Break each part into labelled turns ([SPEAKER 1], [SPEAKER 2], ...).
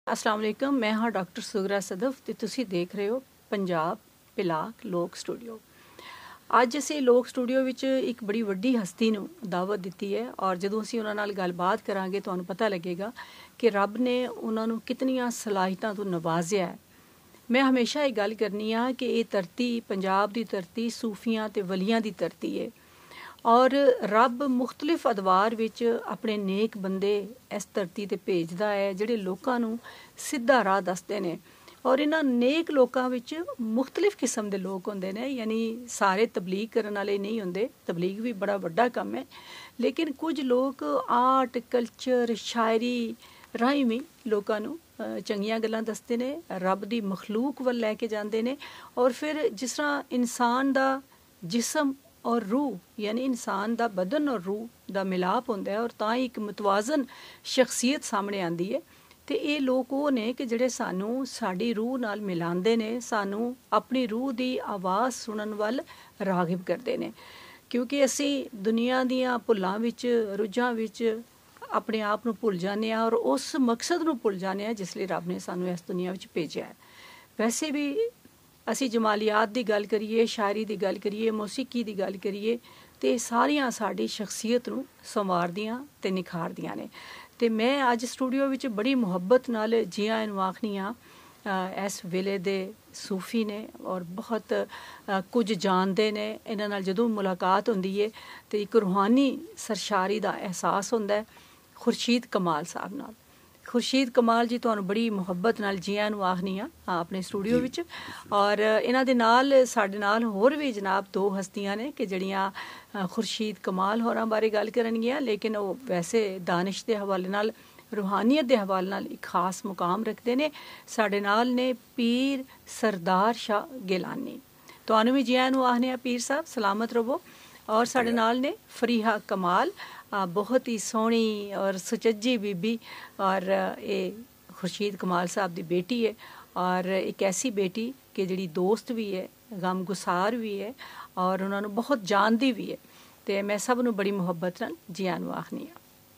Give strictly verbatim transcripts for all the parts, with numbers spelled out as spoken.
[SPEAKER 1] अस्सलाम वालेकुम, मैं हाँ डॉक्टर सुगरा सदफ ਤੇ ਤੁਸੀਂ ਦੇਖ ਰਹੇ ਹੋ ਪੰਜਾਬ ਪਿਲਾਕ ਲੋਕ ਸਟੂਡੀਓ। ਅੱਜ ਅਸੀਂ ਲੋਕ ਸਟੂਡੀਓ ਵਿੱਚ ਇੱਕ ਬੜੀ ਵੱਡੀ ਹਸਤੀ ਨੂੰ ਦਾਵਤ ਦਿੱਤੀ ਹੈ ਔਰ ਜਦੋਂ ਅਸੀਂ ਉਹਨਾਂ ਨਾਲ ਗੱਲਬਾਤ ਕਰਾਂਗੇ ਤੁਹਾਨੂੰ ਪਤਾ ਲੱਗੇਗਾ ਕਿ ਰੱਬ ਨੇ ਉਹਨਾਂ ਨੂੰ ਕਿਤਨੀਆਂ ਸਲਾਹੀਤਾਂ ਤੋਂ ਨਵਾਜ਼ਿਆ ਹੈ। ਮੈਂ ਹਮੇਸ਼ਾ ਇਹ ਗੱਲ ਕਰਨੀ ਆ ਕਿ ਇਹ ਧਰਤੀ ਪੰਜਾਬ ਦੀ ਧਰਤੀ ਸੂਫੀਆਂ ਤੇ ਵਲੀਆਂ ਦੀ ਧਰਤੀ ਹੈ ਔਰ ਰੱਬ ਮੁxtਲਿਫ ਅਦਵਾਰ ਵਿੱਚ ਆਪਣੇ ਨੇਕ ਬੰਦੇ ਇਸ ਧਰਤੀ ਤੇ ਭੇਜਦਾ ਹੈ ਜਿਹੜੇ ਲੋਕਾਂ ਨੂੰ ਸਿੱਧਾ ਰਾਹ ਦੱਸਦੇ ਨੇ ਔਰ ਇਹਨਾਂ ਨੇਕ ਲੋਕਾਂ ਵਿੱਚ ਮੁxtਲਿਫ ਕਿਸਮ ਦੇ ਲੋਕ ਹੁੰਦੇ ਨੇ, ਯਾਨੀ ਸਾਰੇ ਤਬਲੀਗ ਕਰਨ ਵਾਲੇ ਨਹੀਂ ਹੁੰਦੇ। ਤਬਲੀਗ ਵੀ ਬੜਾ ਵੱਡਾ ਕੰਮ ਹੈ, ਲੇਕਿਨ ਕੁਝ ਲੋਕ ਆਰਟ ਕਲਚਰ ਸ਼ਾਇਰੀ ਰਾਹੀਂ ਵੀ ਲੋਕਾਂ ਨੂੰ ਚੰਗੀਆਂ ਗੱਲਾਂ ਦੱਸਦੇ ਨੇ, ਰੱਬ ਦੀ ਮਖਲੂਕ ਵੱਲ ਲੈ ਕੇ ਜਾਂਦੇ ਨੇ ਔਰ ਫਿਰ ਜਿਸ ਤਰ੍ਹਾਂ ਇਨਸਾਨ ਦਾ ਜਿਸਮ और रूह यानी इंसान दा बदन और रूह दा मिलाप होंदा है और तां ही एक मुतवाजन शख्सियत सामने आंदी है। ते ये लोग वो ने कि जिहड़े सानू साडी रूह नाल मिलांदे ने, सानू अपनी रूह दी आवाज़ सुनन वल रागिब करदे ने, क्योंकि असी दुनिया दियां भुल्लां विच रुझां विच अपने आप नूं भुल जाने और उस मकसद नूं भुल जाने जिस लई रब ने सानू इस दुनिया विच भेजिया है। वैसे भी ਅਸੀਂ ਜਮਾਲੀਆਤ ਦੀ ਗੱਲ ਕਰੀਏ, ਸ਼ਾਇਰੀ ਦੀ ਗੱਲ ਕਰੀਏ, ਮੌਸੀਕੀ ਦੀ ਗੱਲ ਕਰੀਏ ਤੇ ਸਾਰੀਆਂ ਸਾਡੀ ਸ਼ਖਸੀਅਤ ਨੂੰ ਸੰਵਾਰਦੀਆਂ ਤੇ ਨਿਖਾਰਦੀਆਂ ਨੇ। ਤੇ ਮੈਂ ਅੱਜ ਸਟੂਡੀਓ ਵਿੱਚ ਬੜੀ ਮੁਹੱਬਤ ਨਾਲ ਜੀਆਂ ਇਹਨੂੰ ਆਖਣੀ ਆ ਇਸ ਵੇਲੇ ਦੇ ਸੂਫੀ ਨੇ ਔਰ ਬਹੁਤ ਕੁਝ ਜਾਣਦੇ ਨੇ। ਇਹਨਾਂ ਨਾਲ ਜਦੋਂ ਮੁਲਾਕਾਤ ਹੁੰਦੀ ਹੈ ਤੇ ਇੱਕ ਰੂਹਾਨੀ ਸਰਸ਼ਾਰੀ ਦਾ ਅਹਿਸਾਸ ਹੁੰਦਾ ਹੈ। ਖੁਰਸ਼ੀਦ ਕਮਾਲ ਸਾਹਿਬ ਨਾਲ ਖੁਰਸ਼ੀਦ ਕਮਾਲ ਜੀ ਤੁਹਾਨੂੰ ਬੜੀ ਮੁਹੱਬਤ ਨਾਲ ਜੀਆਂ ਨੂੰ ਆਖਣੀ ਆ ਆਪਣੇ ਸਟੂਡੀਓ ਵਿੱਚ ਔਰ ਇਹਨਾਂ ਦੇ ਨਾਲ ਸਾਡੇ ਨਾਲ ਹੋਰ ਵੀ ਜਨਾਬ ਦੋ ਹਸਤੀਆਂ ਨੇ ਕਿ ਜਿਹੜੀਆਂ ਖੁਰਸ਼ੀਦ ਕਮਾਲ ਹੋਰਾਂ ਬਾਰੇ ਗੱਲ ਕਰਨਗੀਆਂ, ਲੇਕਿਨ ਉਹ ਵੈਸੇ ਦਾਨਿਸ਼ ਦੇ ਹਵਾਲੇ ਨਾਲ ਰੂਹਾਨੀਅਤ ਦੇ ਹਵਾਲੇ ਨਾਲ ਇੱਕ ਖਾਸ ਮੁਕਾਮ ਰੱਖਦੇ ਨੇ। ਸਾਡੇ ਨਾਲ ਨੇ ਪੀਰ ਸਰਦਾਰ ਸ਼ਾਹ ਗਿਲਾਨੀ। ਤੁਹਾਨੂੰ ਵੀ ਜੀਆਂ ਨੂੰ ਆਖਣੇ ਆ ਪੀਰ ਸਾਹਿਬ, ਸਲਾਮਤ ਰਵੋ। ਔਰ ਸਾਡੇ ਨਾਲ ਨੇ ਫਰੀਹਾ ਕਮਾਲ, बहुत ही सोहनी और सुचज्जी बीबी और ये खुर्शीद कमाल साहब की बेटी है और एक ऐसी बेटी कि जिहड़ी दोस्त भी है, गमगुसार भी है और उन्होंने बहुत जानती भी है। तो मैं सब नूं बड़ी मुहब्बत नाल जियां नूं आखनी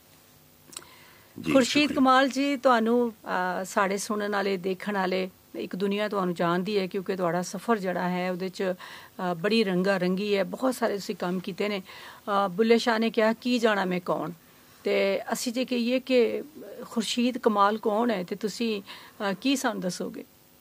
[SPEAKER 1] आ। खुर्शीद कमाल जी, तुहानूं साडे सुनन वाले देखण वाले एक दुनिया तुहानूं जानदी है क्योंकि तुहाडा सफ़र जिहड़ा है उहदे च बड़ी रंगा रंगी है, बहुत सारे तुसीं काम कीते ने। बुल्ले शाह ने कहा की जाना मैं कौन, ते असीं जे कहिए कि खुर्शीद कमाल कौन है ते तुसीं की सानूं दसोगे?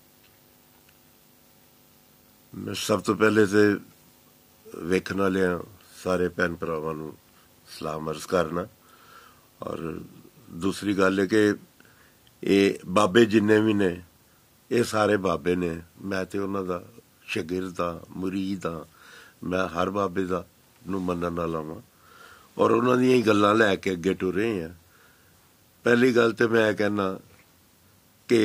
[SPEAKER 2] मैं सब तो पहले ते वेखण वालियां सारे भैन भरावां नूं सलाम अर्ज करना और दूसरी गल है कि ये बाबे जिन्ने भी ने ये सारे बाबे ने, मैं तो उन्हां दा शागिर्द हाँ, मुरीद हाँ। मैं हर बाबे दा नूं मनण वाला वां और उन्हां दीयां गल्लां लै के अगे टुरे हैं। पहली गल तो मैं कहना कि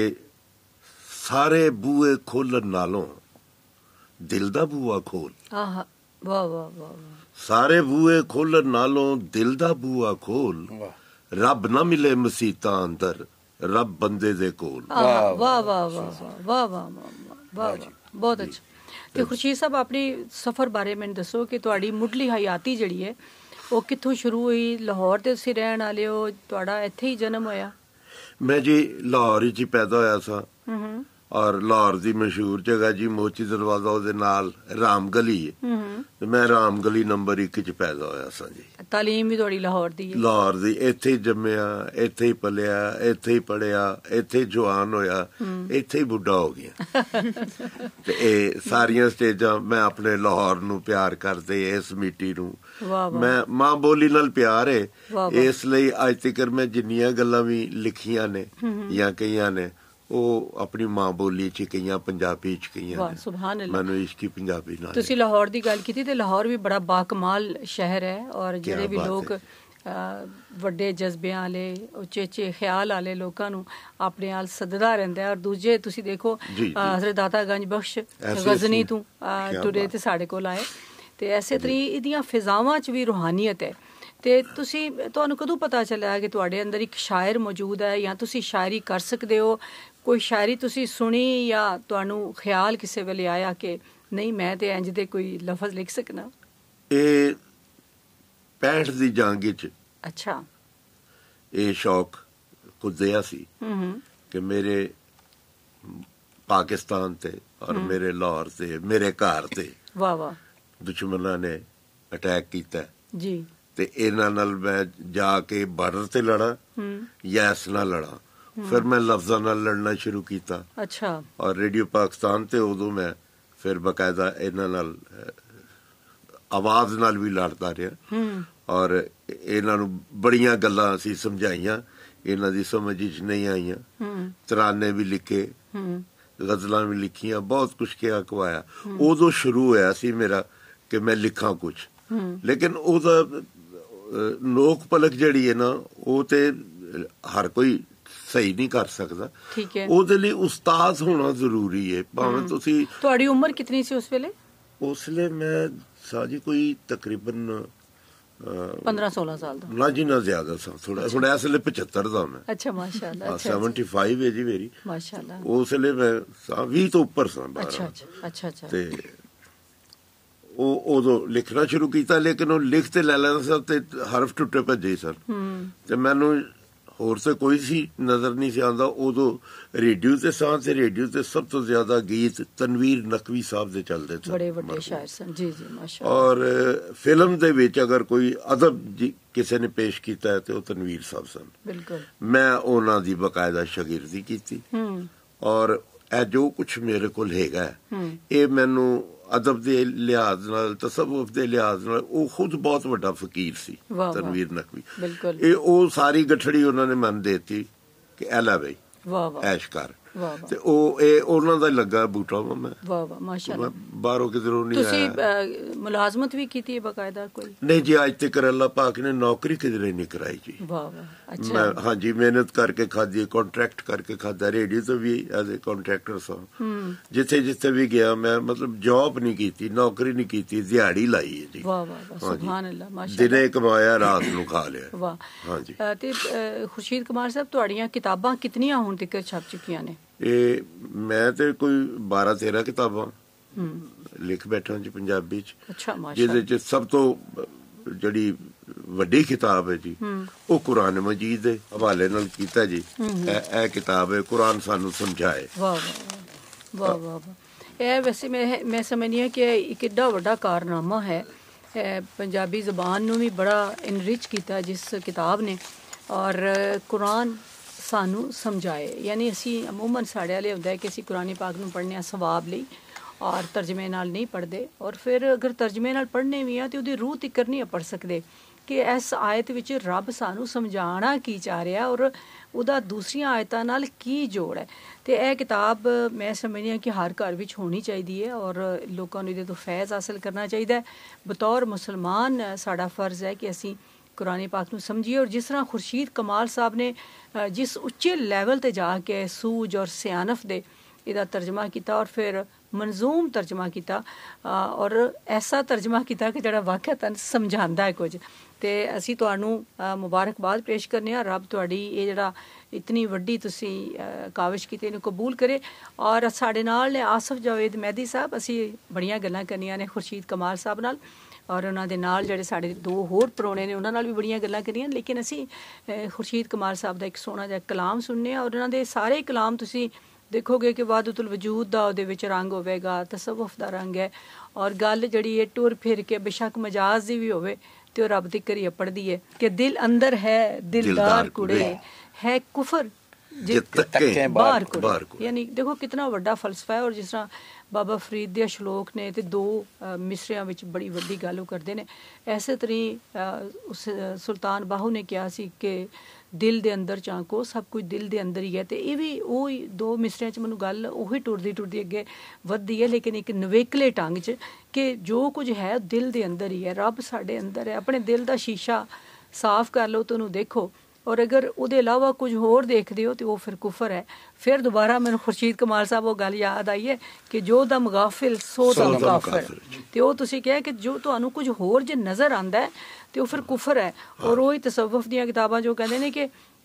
[SPEAKER 2] सारे बूहे खोलण नालों दिल दा बूहा खोल।
[SPEAKER 1] आहा, वाह वाह वाह।
[SPEAKER 2] सारे बूहे खोलण नालों दिल दा बूहा खोल, रब ना मिले मसीतां अंदर रब बंदे दे कोल।
[SPEAKER 1] वाह वाह वाह वाह वाह वाह वाह, बहुत अच्छा। ਤੇ ਖੁਰਸ਼ੀਦ ਸਾਹਿਬ ਆਪਣੀ ਸਫ਼ਰ ਬਾਰੇ ਮੈਨੂੰ ਦੱਸੋ ਕਿ ਤੁਹਾਡੀ ਮੁੱਢਲੀ ਹਯਾਤੀ ਜਿਹੜੀ ਹੈ ਉਹ ਕਿੱਥੋਂ ਸ਼ੁਰੂ ਹੋਈ? ਲਾਹੌਰ ਤੇ ਤੁਸੀਂ ਰਹਿਣ ਵਾਲੇ ਹੋ, ਤੁਹਾਡਾ ਇੱਥੇ ਹੀ ਜਨਮ ਹੋਇਆ?
[SPEAKER 2] ਮੈਂ ਜੀ ਲਾਹੌਰ ਵਿੱਚ ਹੀ ਪੈਦਾ ਹੋਇਆ ਸਾਂ ਔਰ ਲਾਹੌਰ ਦੀ ਮਸ਼ਹੂਰ ਜਗ੍ਹਾ ਜੀ ਮੋਚੀ ਦਰਵਾਜ਼ਾ ਉਹਦੇ ਨਾਲ ਰਾਮ ਗਲੀ ਹੈ ਤੇ ਮੈਂ ਰਾਮ ਗਲੀ ਨੰਬਰ ਇੱਕ ਚ ਪੈਦਾ ਹੋਇਆ ਸਾਂ ਜੀ।
[SPEAKER 1] ਤਾਲੀਮ ਵੀ ਤੁਹਾਡੀ ਲਾਹੌਰ ਦੀ ਹੈ? ਲਾਹੌਰ
[SPEAKER 2] ਦੀ, ਇੱਥੇ ਹੀ ਜੰਮਿਆ, ਇੱਥੇ ਹੀ ਪਲਿਆ, ਇੱਥੇ ਹੀ ਪੜਿਆ, ਇੱਥੇ ਹੀ ਜਵਾਨ ਹੋਇਆ, ਇੱਥੇ ਹੀ ਬੁੱਢਾ ਹੋ ਗਿਆ। ਤੇ ਇਹ ਸਾਰੀਆਂ ਸਟੇਜਾਂ ਮੈਂ ਆਪਣੇ ਲਾਹੌਰ ਨੂੰ ਪਿਆਰ ਕਰਦੇ, ਇਸ ਮਿੱਟੀ ਨੂੰ ਮੈਂ ਮਾਂ ਬੋਲੀ ਨਾਲ ਪਿਆਰ ਹੈ, ਇਸ ਲਈ ਅੱਜ ਤੱਕ ਮੈਂ ਜਿੰਨੀਆਂ ਗੱਲਾਂ ਵੀ ਲਿਖੀਆਂ ਨੇ ਜਾਂ ਕਈਆਂ ਨੇ ਉਹ ਆਪਣੀ ਮਾਂ ਬੋਲੀ ਚ ਕਈਆਂ ਪੰਜਾਬੀ ਚ ਕਈਆਂ।
[SPEAKER 1] ਵਾਹ ਸੁਭਾਨ ਅੱਲਾਹ।
[SPEAKER 2] ਮੈਨੂੰ ਇਸ਼ਕੀ ਪੰਜਾਬੀ ਨਾਲ।
[SPEAKER 1] ਤੁਸੀਂ ਲਾਹੌਰ ਦੀ ਗੱਲ ਕੀਤੀ ਤੇ ਲਾਹੌਰ ਵੀ ਬੜਾ ਬਾਕਮਾਲ ਸ਼ਹਿਰ ਹੈ ਔਰ ਜਿਹੜੇ ਵੀ ਲੋਕ ਵੱਡੇ ਜਜ਼ਬਿਆਂ ਵਾਲੇ ਉੱਚੇ ਉੱਚੇ ਖਿਆਲ ਵਾਲੇ ਲੋਕਾਂ ਨੂੰ ਆਪਣੇ ਨਾਲ ਸੱਦਦਾ ਰਹਿੰਦਾ ਔਰ ਦੂਜੇ ਤੁਸੀਂ ਦੇਖੋ ਹਜ਼ਰਤ ਦਾਤਾ ਗੰਜ ਬਖਸ਼ ਗਜ਼ਨੀ ਤੋਂ ਟੁਰੇ ਤੇ ਸਾਡੇ ਕੋਲ ਆਏ ਤੇ ਐਸੇ ਤਰੀ ਇਹਦੀਆਂ ਫਿਜ਼ਾਵਾਂ ਚ ਵੀ ਰੂਹਾਨੀਅਤ ਹੈ। ਤੇ ਤੁਸੀਂ ਤੁਹਾਨੂੰ ਕਦੋਂ ਪਤਾ ਚੱਲਿਆ ਕਿ ਤੁਹਾਡੇ ਅੰਦਰ ਇੱਕ ਸ਼ਾਇਰ ਮੌਜੂਦ ਹੈ ਜਾਂ ਤੁਸੀਂ ਸ਼ਾਇਰੀ ਕਰ ਸਕਦੇ ਹੋ? ਕੋਈ ਸ਼ਾਇਰੀ ਤੁਸੀਂ ਸੁਣੀ ਜਾਂ ਤੁਹਾਨੂੰ ਖਿਆਲ ਕਿਸੇ ਵੇਲੇ ਆਇਆ ਕਿ ਨਹੀਂ ਮੈਂ ਤੇ ਇੰਜ ਦੇ ਕੋਈ ਲਫ਼ਜ਼ ਲਿਖ ਸਕਣਾ?
[SPEAKER 2] ਇਹ ਪੈਂਹਠ ਦੀ ਜੰਗ ਵਿੱਚ
[SPEAKER 1] ਅੱਛਾ
[SPEAKER 2] ਇਹ ਸ਼ੌਕ ਕੁੱਦਿਆ ਸੀ कि मेरे पाकिस्तान ते और मेरे लाहौर ते मेरे घर ते
[SPEAKER 1] वाह वाह
[SPEAKER 2] दुश्मनां ने अटैक किया
[SPEAKER 1] जी
[SPEAKER 2] ते इन्हां नाल मैं जाके बार्डर ते लड़ा या इस नाल लड़ा। फिर मैं लफ्जां नाल लड़ना शुरू किया।
[SPEAKER 1] अच्छा।
[SPEAKER 2] और रेडियो पाकिस्तान ते उदों मैं फिर बकायदा इन्हां नाल आवाज नाल भी लड़दा रहा और इन्हां नूं बड़ियां गल्लां असीं समझाइयां, इन्हां दी समझ च नहीं आईयां। तराने भी लिखे, गजलां भी लिखियां, बहुत कुछ किया कवाया। उदों शुरू होया सी मेरा कि मैं लिखां कुछ, लेकिन ओदा नोक पलक जिहड़ी है ना वो ते हर कोई सही नहीं कर सकदा।
[SPEAKER 1] ठीक है।
[SPEAKER 2] ਉਹਦੇ ਲਈ ਉਸਤਾਦ ਹੋਣਾ ਜ਼ਰੂਰੀ ਹੈ। ਭਾਵੇਂ ਤੁਸੀਂ
[SPEAKER 1] ਤੁਹਾਡੀ ਉਮਰ ਕਿੰਨੀ ਸੀ ਉਸ ਵੇਲੇ?
[SPEAKER 2] ਉਸ ਵੇਲੇ ਮੈਂ ਸਾਜੀ ਕੋਈ ਤਕਰੀਬਨ
[SPEAKER 1] पंद्रह सोलह साल ਦਾ।
[SPEAKER 2] ਨਾ ਜੀ ਨਾ ਜ਼ਿਆਦਾ ਸਾਂ ਥੋੜਾ। ਹੁਣ ਇਸ ਵੇਲੇ ਪਚੱਤਰ ਦਾ ਮੈਂ।
[SPEAKER 1] ਅੱਛਾ ਮਾਸ਼ਾਅੱਲਾ।
[SPEAKER 2] ਅੱਛਾ ਪਚਹੱਤਰ ਹੈ ਜੀ ਮੇਰੀ
[SPEAKER 1] ਮਾਸ਼ਾਅੱਲਾ।
[SPEAKER 2] ਉਸ ਵੇਲੇ ਮੈਂ ਸਾਂ ਵੀਹ ਤੋਂ ਉੱਪਰ ਸਾਂ।
[SPEAKER 1] ਅੱਛਾ ਅੱਛਾ ਅੱਛਾ ਅੱਛਾ।
[SPEAKER 2] ਤੇ ਉਹ ਉਦੋਂ ਲਿਖਣਾ ਸ਼ੁਰੂ ਕੀਤਾ, ਲੇਕਿਨ ਉਹ ਲਿਖ ਤੇ ਲੈ ਲੈਂਦਾ ਸੀ ਤੇ ਹਰਫ ਟੁੱਟੇ ਭੱਜੇ ਸਨ ਤੇ ਮੈਨੂੰ ਹੋਰ ਤੇ ਕੋਈ ਸੀ ਨਜ਼ਰ ਨਹੀਂ ਸੀ ਆਉਂਦਾ। ਉਦੋਂ ਰੇਡੀਓ ਤੇ ਸਾਂ ਤੇ ਰੇਡੀਓ ਤੇ ਸਭ ਤੋਂ ਜ਼ਿਆਦਾ ਗੀਤ ਤਨਵੀਰ ਨਕਵੀ ਸਾਹਿਬ ਦੇ ਚੱਲਦੇ ਸਨ,
[SPEAKER 1] ਬੜੇ ਵੱਡੇ ਸ਼ਾਇਰ ਸਨ। ਜੀ ਜੀ ਮਾਸ਼ਾਅੱਲਾ।
[SPEAKER 2] ਔਰ ਫਿਲਮ ਦੇ ਵਿੱਚ ਅਗਰ ਕੋਈ ਅਦਬ ਕਿਸੇ ਨੇ ਪੇਸ਼ ਕੀਤਾ ਤੇ ਉਹ ਤਨਵੀਰ ਸਾਹਿਬ ਸਨ।
[SPEAKER 1] ਬਿਲਕੁਲ।
[SPEAKER 2] ਮੈਂ ਉਹਨਾਂ ਦੀ ਬਕਾਇਦਾ ਸ਼ਾਗਿਰਦੀ ਕੀਤੀ ਔਰ ਇਹ ਜੋ ਕੁਛ ਮੇਰੇ ਕੋਲ ਹੈਗਾ ਇਹ ਮੈਨੂੰ ਅਦਬ ਦੇ ਲਿਹਾਜ਼ ਨਾਲ, ਤਸਵੁਫ ਦੇ ਲਿਹਾਜ਼ ਨਾਲ ਉਹ ਖੁਦ ਬਹੁਤ ਵੱਡਾ ਫਕੀਰ ਸੀ ਤਨਵੀਰ ਨਕਵੀ।
[SPEAKER 1] ਬਿਲਕੁਲ।
[SPEAKER 2] ਇਹ ਉਹ ਸਾਰੀ ਗਠੜੀ ਉਹਨਾਂ ਨੇ ਮਨ ਦੇਤੀ ਕਿ ਐ ਲੈ ਬਈ
[SPEAKER 1] ਵਾਹ ਵਾਹ
[SPEAKER 2] ਐਸ਼ ਕਰ। ਤੇ ਉਹ ਇਹ ਉਹਨਾਂ ਦਾ ਲੱਗਾ ਬੂਟਾ ਵਾ। ਮੈਂ
[SPEAKER 1] ਵਾਹ ਵਾਹ ਮਾਸ਼ਾਅੱਲਾ।
[SPEAKER 2] ਬਾਹਰੋਂ ਕਿਧਰੋਂ ਨਹੀਂ ਆਇਆ।
[SPEAKER 1] ਤੁਸੀਂ ਮੁਲਾਜ਼ਮਤ ਵੀ ਕੀਤੀ ਹੈ ਬਕਾਇਦਾ ਕੋਈ? ਨਹੀਂ
[SPEAKER 2] ਜੀ, ਅੱਜ ਤੱਕ ਅੱਲਾਹ ਪਾਕ ਨੇ ਨੌਕਰੀ ਕਿਧਰੇ ਨਹੀਂ ਕਰਾਈ ਜੀ।
[SPEAKER 1] ਵਾਹ ਵਾਹ। ਅੱਛਾ।
[SPEAKER 2] ਮੈਂ ਹਾਂਜੀ ਮਿਹਨਤ ਕਰਕੇ ਖਾਧੀ, ਕੰਟਰੈਕਟ ਕਰਕੇ ਖਾਧਾ। ਰੇਡੀਓ ਤੋਂ ਵੀ ਐਜ਼ ਅ ਕੰਟਰੈਕਟਰ ਸਾਂ। ਜਿੱਥੇ ਜਿੱਥੇ ਵੀ ਗਿਆ ਮੈਂ ਮਤਲਬ ਜੌਬ ਨਹੀਂ ਕੀਤੀ, ਨੌਕਰੀ ਨਹੀਂ ਕੀਤੀ, ਦਿਹਾੜੀ ਲਾਈ ਹੈ ਜੀ।
[SPEAKER 1] ਵਾਹ ਵਾਹ ਸੁਭਾਨ ਅੱਲਾਹ ਮਾਸ਼ਾਅੱਲਾ।
[SPEAKER 2] ਦਿਨੇ ਕਮਾਇਆ, ਰਾਤ ਨੂੰ ਖਾ ਲਿਆ।
[SPEAKER 1] ਵਾਹ।
[SPEAKER 2] ਹਾਂਜੀ।
[SPEAKER 1] ਤੇ ਖੁਰਸ਼ੀਦ ਕੁਮਾਰ ਸਾਹਿਬ ਤੁਹਾਡੀਆਂ ਕਿਤਾਬਾਂ ਕਿਤਨੀਆਂ ਹੁਣ ਤੱਕ ਛਪ ਚੁੱਕੀਆਂ ਨੇ? ਇਹ
[SPEAKER 2] ਮੈਂ ਤੇ ਕੋਈ ਬਾਰਾਂ ਤੇਰਾਂ ਕਿਤਾਬਾਂ ਲਿਖ ਬੈਠਾ ਜੀ ਪੰਜਾਬੀ ਚ।
[SPEAKER 1] ਅੱਛਾ ਮਾਸ਼ਾਅੱਲਾ।
[SPEAKER 2] ਜਿਹਦੇ ਚ ਸਭ ਤੋਂ ਜਿਹੜੀ ਵੱਡੀ ਕਿਤਾਬ ਹੈ ਜੀ ਉਹ ਕੁਰਾਨ ਮਜੀਦ ਦੇ ਹਵਾਲੇ ਨਾਲ ਕੀਤਾ ਜੀ। ਇਹ ਕਿਤਾਬ ਹੈ ਕੁਰਾਨ ਸਾਨੂੰ ਸਮਝਾਏ।
[SPEAKER 1] ਵਾਹ ਵਾਹ ਵਾਹ ਵਾਹ। ਇਹ ਵੈਸੇ ਮੈਂ ਮੈਂ ਸਮਝਦੀ ਹਾਂ ਕਿ ਇੱਕ ਏਡਾ ਵੱਡਾ ਕਾਰਨਾਮਾ ਹੈ। ਪੰਜਾਬੀ ਜ਼ਬਾਨ ਨੂੰ ਵੀ ਬੜਾ ਇਨਰਿਚ ਕੀਤਾ ਜਿਸ ਕਿਤਾਬ ਨੇ। ਔਰ ਕੁਰਾਨ ਸਾਨੂੰ ਸਮਝਾਏ, ਯਾਨੀ ਅਸੀਂ ਅਮੂਮਨ ਸਾਡੇ ਵਾਲੇ ਹੁੰਦਾ ਹੈ ਕਿ ਅਸੀਂ ਕੁਰਾਨੀ ਪਾਕ ਨੂੰ ਪੜ੍ਹਨੇ ਆ ਸਵਾਬ ਲਈ ਔਰ ਤਰਜਮੇ ਨਾਲ ਨਹੀਂ ਪੜ੍ਹਦੇ। ਔਰ ਫਿਰ ਅਗਰ ਤਰਜਮੇ ਨਾਲ ਪੜ੍ਹਨੇ ਵੀ ਆ ਤੇ ਉਹਦੀ ਰੂਹ ਤਿੱਕਰ ਨਹੀਂ ਪੜ੍ਹ ਸਕਦੇ ਕਿ ਇਸ ਆਇਤ ਵਿੱਚ ਰੱਬ ਸਾਨੂੰ ਸਮਝਾਉਣਾ ਕੀ ਚਾਹ ਰਿਹਾ ਔਰ ਉਹਦਾ ਦੂਸਰੀਆਂ ਆਇਤਾਂ ਨਾਲ ਕੀ ਜੋੜ ਹੈ। ਤੇ ਇਹ ਕਿਤਾਬ ਮੈਂ ਸਮਝਦੀ ਹਾਂ ਕਿ ਹਰ ਘਰ ਵਿੱਚ ਹੋਣੀ ਚਾਹੀਦੀ ਹੈ ਔਰ ਲੋਕਾਂ ਨੂੰ ਇਹਦੇ ਤੋਂ ਫੈਜ਼ ਹਾਸਲ ਕਰਨਾ ਚਾਹੀਦਾ ਹੈ। ਬਤੌਰ ਮੁਸਲਮਾਨ ਸਾਡਾ ਫਰਜ਼ ਹੈ ਕਿ ਅਸੀਂ ਕੁਰਾਨੀ ਪਾਕ ਨੂੰ ਸਮਝੀਏ। ਔਰ ਜਿਸ ਤਰ੍ਹਾਂ ਖੁਰਸ਼ੀਦ ਕਮਾਲ ਸਾਹਿਬ ਨੇ ਜਿਸ ਉੱਚੇ ਲੈਵਲ ਤੇ ਜਾ ਕੇ ਸੂਝ ਔਰ ਸਿਆਣਪ ਦੇ ਇਹਦਾ ਤਰਜਮਾ ਕੀਤਾ ਔਰ ਫਿਰ ਮਨਜ਼ੂਮ ਤਰਜਮਾ ਕੀਤਾ ਔਰ ਐਸਾ ਤਰਜਮਾ ਕੀਤਾ ਕਿ ਜਿਹੜਾ ਵਾਕਿਅਤਨ ਸਮਝਾਉਂਦਾ ਹੈ ਕੁਝ। ਤੇ ਅਸੀਂ ਤੁਹਾਨੂੰ ਮੁਬਾਰਕਬਾਦ ਪੇਸ਼ ਕਰਨੇ ਆ। ਰੱਬ ਤੁਹਾਡੀ ਇਹ ਜਿਹੜਾ ਇਤਨੀ ਵੱਡੀ ਤੁਸੀਂ ਕਾਵਿਸ਼ ਕੀਤੀ ਇਹਨੂੰ ਕਬੂਲ ਕਰੇ। ਔਰ ਸਾਡੇ ਨਾਲ ਨੇ ਆਸਫ ਜਾਵੇਦ ਮਹਿਦੀ ਸਾਹਿਬ। ਅਸੀਂ ਬੜੀਆਂ ਗੱਲਾਂ ਕਰਨੀਆਂ ਨੇ ਖੁਰਸ਼ੀਦ ਕਮਾਲ ਸਾਹਿਬ ਨਾਲ ਔਰ ਉਹਨਾਂ ਦੇ ਨਾਲ ਜਿਹੜੇ ਸਾਡੇ ਦੋ ਹੋਰ ਪ੍ਰਾਹੁਣੇ ਨੇ ਉਹਨਾਂ ਨਾਲ ਵੀ ਬੜੀਆਂ ਗੱਲਾਂ ਕਰੀਆਂ। ਲੇਕਿਨ ਅਸੀਂ ਖੁਰਸ਼ੀਦ ਕਮਾਲ ਸਾਹਿਬ ਦਾ ਇੱਕ ਸੋਹਣਾ ਜਿਹਾ ਕਲਾਮ ਸੁਣਨੇ ਆ ਔਰ ਉਹਨਾਂ ਦੇ ਸਾਰੇ ਕਲਾਮ ਤੁਸੀਂ ਦੇਖੋਗੇ ਕਿ ਵਾਦਤੁਲ ਵਜੂਦ ਦਾ ਉਹਦੇ ਵਿੱਚ ਰੰਗ ਹੋਵੇਗਾ, ਤਸਵੁਫ ਦਾ ਰੰਗ ਹੈ ਔਰ ਗੱਲ ਜਿਹੜੀ ਹੈ ਟੁਰ ਫਿਰ ਕੇ ਬੇਸ਼ੱਕ ਮਜਾਜ਼ ਦੀ ਵੀ ਹੋਵੇ ਤੇ ਉਹ ਰੱਬ ਦੀ ਕਰੀ ਪੜਦੀ ਹੈ ਕਿ ਦਿਲ ਅੰਦਰ ਹੈ ਦਿਲਦਾਰ ਕੁੜੇ ਹੈ ਕੁਫਰ ਜਿੱਤੇ ਬਾਹਰ ਕੁੜੇ। ਯਾਨੀ ਦੇਖੋ ਕਿਤਨਾ ਵੱਡਾ ਫਲਸਫਾ ਹੈ। ਔਰ ਜਿਸ ਤਰ੍ਹਾਂ ਬਾਬਾ ਫਰੀਦ ਦੇ ਸ਼ਲੋਕ ਨੇ ਤੇ ਦੋ ਮਿਸਰਿਆਂ ਵਿੱਚ ਬੜੀ ਵੱਡੀ ਗੱਲ ਉਹ ਕਰਦੇ ਨੇ। ਐਸੇ ਤਰੀ ਉਸ ਸੁਲਤਾਨ ਬਾਹੂ ਨੇ ਕਿਹਾ ਸੀ ਕਿ ਦਿਲ ਦੇ ਅੰਦਰ ਝਾਂਕੋ, ਸਭ ਕੁਝ ਦਿਲ ਦੇ ਅੰਦਰ ਹੀ ਹੈ। ਤੇ ਇਹ ਵੀ ਉਹ ਦੋ ਮਿਸਰਿਆਂ 'ਚ ਮੈਨੂੰ ਗੱਲ ਉਹੀ ਟੁਰਦੀ ਟੁਰਦੀ ਅੱਗੇ ਵੱਧਦੀ ਹੈ, ਲੇਕਿਨ ਇੱਕ ਨਵੇਕਲੇ ਢੰਗ 'ਚ ਕਿ ਜੋ ਕੁਝ ਹੈ ਦਿਲ ਦੇ ਅੰਦਰ ਹੀ ਹੈ। ਰੱਬ ਸਾਡੇ ਅੰਦਰ ਹੈ। ਆਪਣੇ ਦਿਲ ਦਾ ਸ਼ੀਸ਼ਾ ਸਾਫ਼ ਕਰ ਲਓ ਤੇ ਉਹਨੂੰ ਦੇਖੋ ਔਰ ਅਗਰ ਉਹਦੇ ਇਲਾਵਾ ਕੁਝ ਹੋਰ ਦੇਖਦੇ ਹੋ ਤੇ ਉਹ ਫਿਰ ਕੁਫਰ ਹੈ। ਫਿਰ ਦੁਬਾਰਾ ਮੈਨੂੰ ਖੁਰਸ਼ੀਦ ਕਮਾਲ ਸਾਹਿਬ ਉਹ ਗੱਲ ਯਾਦ ਆਈ ਹੈ ਕਿ ਜੋ ਦਮ ਗਾਫਿਲ ਸੋ ਦਮ ਕਾਫਰ। ਤੇ ਉਹ ਤੁਸੀਂ ਕਿਹਾ ਕਿ ਜੋ ਤੁਹਾਨੂੰ ਕੁਝ ਹੋਰ ਜੇ ਨਜ਼ਰ ਆਉਂਦਾ ਤੇ ਉਹ ਫਿਰ ਕੁਫਰ ਹੈ। ਔਰ ਉਹ ਹੀ ਤਸਵੁਫ ਦੀਆਂ ਕਿਤਾਬਾਂ ਜੋ ਕਹਿੰਦੇ ਨੇ ਕਿ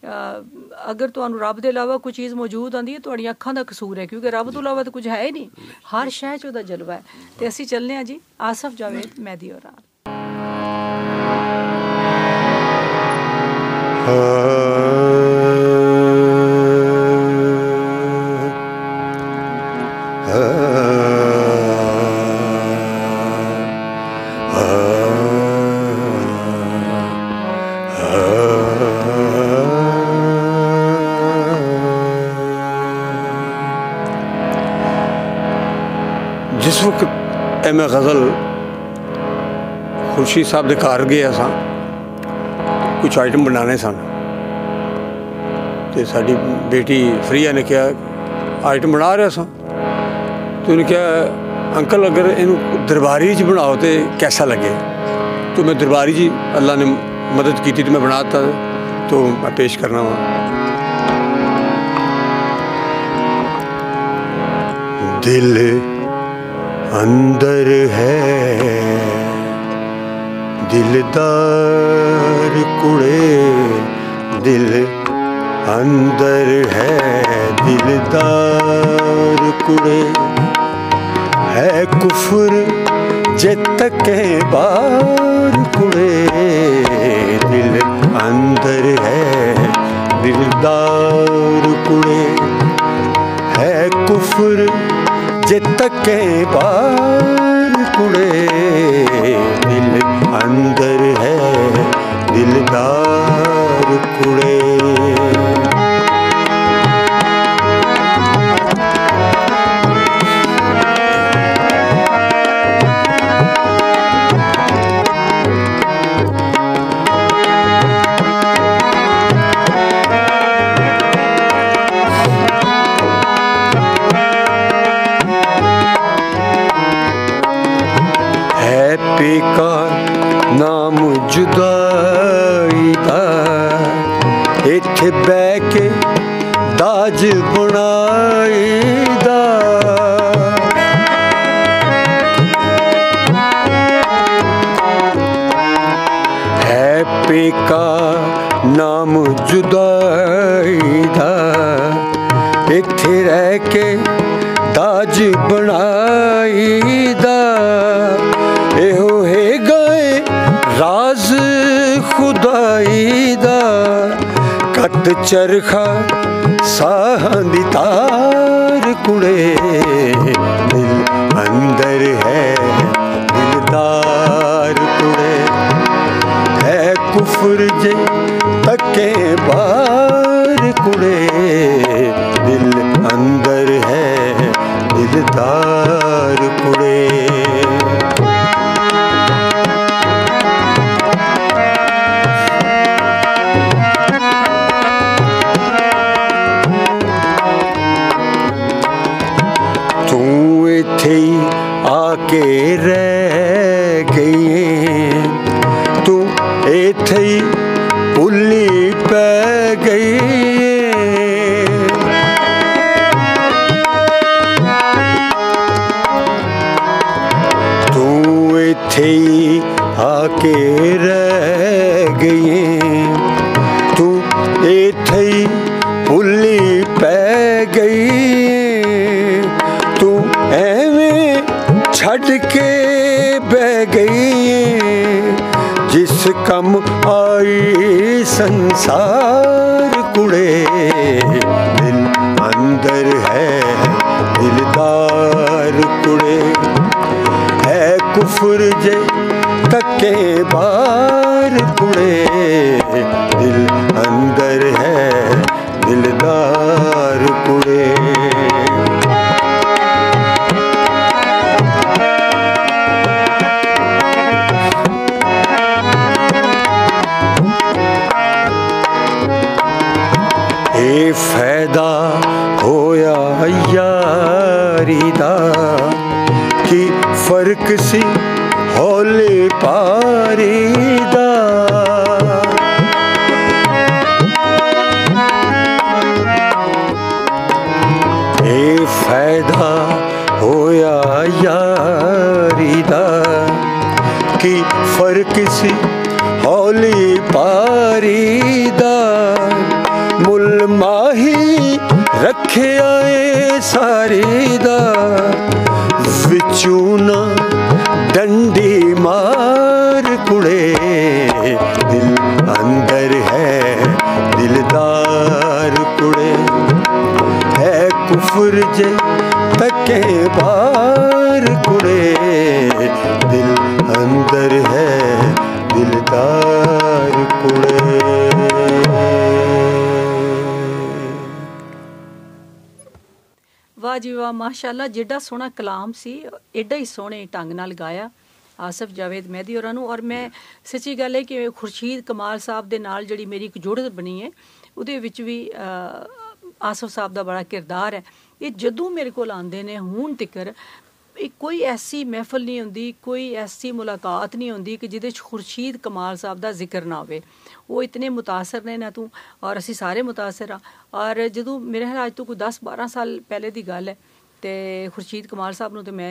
[SPEAKER 1] ਅਗਰ ਤੁਹਾਨੂੰ ਰੱਬ ਦੇ ਇਲਾਵਾ ਕੋਈ ਚੀਜ਼ ਮੌਜੂਦ ਆਉਂਦੀ ਹੈ ਤੁਹਾਡੀਆਂ ਅੱਖਾਂ ਦਾ ਕਸੂਰ ਹੈ, ਕਿਉਂਕਿ ਰੱਬ ਤੋਂ ਇਲਾਵਾ ਤਾਂ ਕੁਝ ਹੈ ਹੀ ਨਹੀਂ। ਹਰ ਸ਼ੈ 'ਚ ਉਹਦਾ ਜਲਵਾ ਹੈ। ਤੇ ਅਸੀਂ ਚੱਲਦੇ ਹਾਂ ਜੀ ਆਸਫ ਜਾਵੇਦ ਮਹਿਦੀ ਔਰ ਨਾਲ।
[SPEAKER 3] Ah ਇਹ ਮੈਂ ਗਜ਼ਲ ਖੁਰਸ਼ੀਦ ਸਾਹਿਬ ਦੇ ਘਰ ਗਏ ਸਾਂ, ਕੁਝ ਆਈਟਮ ਬਣਾਉਣੇ ਸਨ ਤੇ ਸਾਡੀ ਬੇਟੀ ਫਰੀਆ ਨੇ ਕਿਹਾ ਆਈਟਮ ਬਣਾ ਰਿਹਾ ਸਾਂ ਤੇ ਉਹਨੇ ਕਿਹਾ ਅੰਕਲ अगर ਇਹਨੂੰ दरबारी च बनाओ तो कैसा लगे। तो मैं दरबारी जी अल्लाह ने मदद की थी तो मैं बनाता तो मैं पेश करना वहाँ। दिल अंदर है दिलदार कुड़े, दिल अंदर है दिलदार कुड़े, है कुफर जे तके बार कुड़े, दिल अंदर है दिलदार कुड़े, है कुफर जे तके बार कुड़े, दिल अंदर है दिलदार कुड़े। का नाम जुदाई दा, इत्थे बह के दाज बनाई दा, है पेका नाम जुदाई दा, इत्थे रह के दाज बनाई दा, एहो है गए राज खुदाई दा, कत चरखा साहंदी तार कुड़े, दिल अंदर है दिलदार कुड़े, है कुफर जे तके बार कुड़े, दिल अंदर है दिलदार कुड़े। आके रह गई तू इत्थे ही भुल्ली पै गई, तू इत्थे ही आके रह गई, तू इत्थे ही भुल्ली पै गई, तू एवें छड़ के बह गई, जिस कम आई संसार कुड़े, दिल अंदर है दिलदार कुड़े, है कुफर जे तके बार कुड़े, दिल अंदर है दिलदार कुड़े। फैदा होया यारी दा कि फर्क सी हौले पारी दा, ए फैदा होया यारी दा कि फर्क सी हौले पारी दा, मुल माही रखे आए सारी दा, विचू ना डंडी मार कुड़े, दिल अंदर है दिलदार कुड़े, है कुफर जे तके बार कुड़े, दिल अंदर है दिलदार कुड़े।
[SPEAKER 1] वाह वाह जी वाह माशाअल्लाह जिड्डा सोहना कलाम सी एडा ही सोहने ढंग नाल गाया आसिफ जावेद मेहदी होरां नूं। और मैं सच्ची गल है कि खुर्शीद कमाल साहब दे नाल जिहड़ी मेरी एक जुड़त बनी है ਉਹਦੇ ਵਿੱਚ भी आसिफ साहब ਦਾ बड़ा किरदार है। ये जदों मेरे कोल आंदे ने हुण तिकर कोई ऐसी महफल नहीं होंदी, कोई ऐसी मुलाकात नहीं होंदी कि जिहदे च खुर्शीद कमाल साहब का जिक्र ना होवे। वो इतने मुतासर ने ना तू और असी सारे मुतासर हाँ। और जदों मेरे ख्याल अज तो कोई दस बारह साल पहले की गल है तो खुर्शीद कमाल साहब नूं तो मैं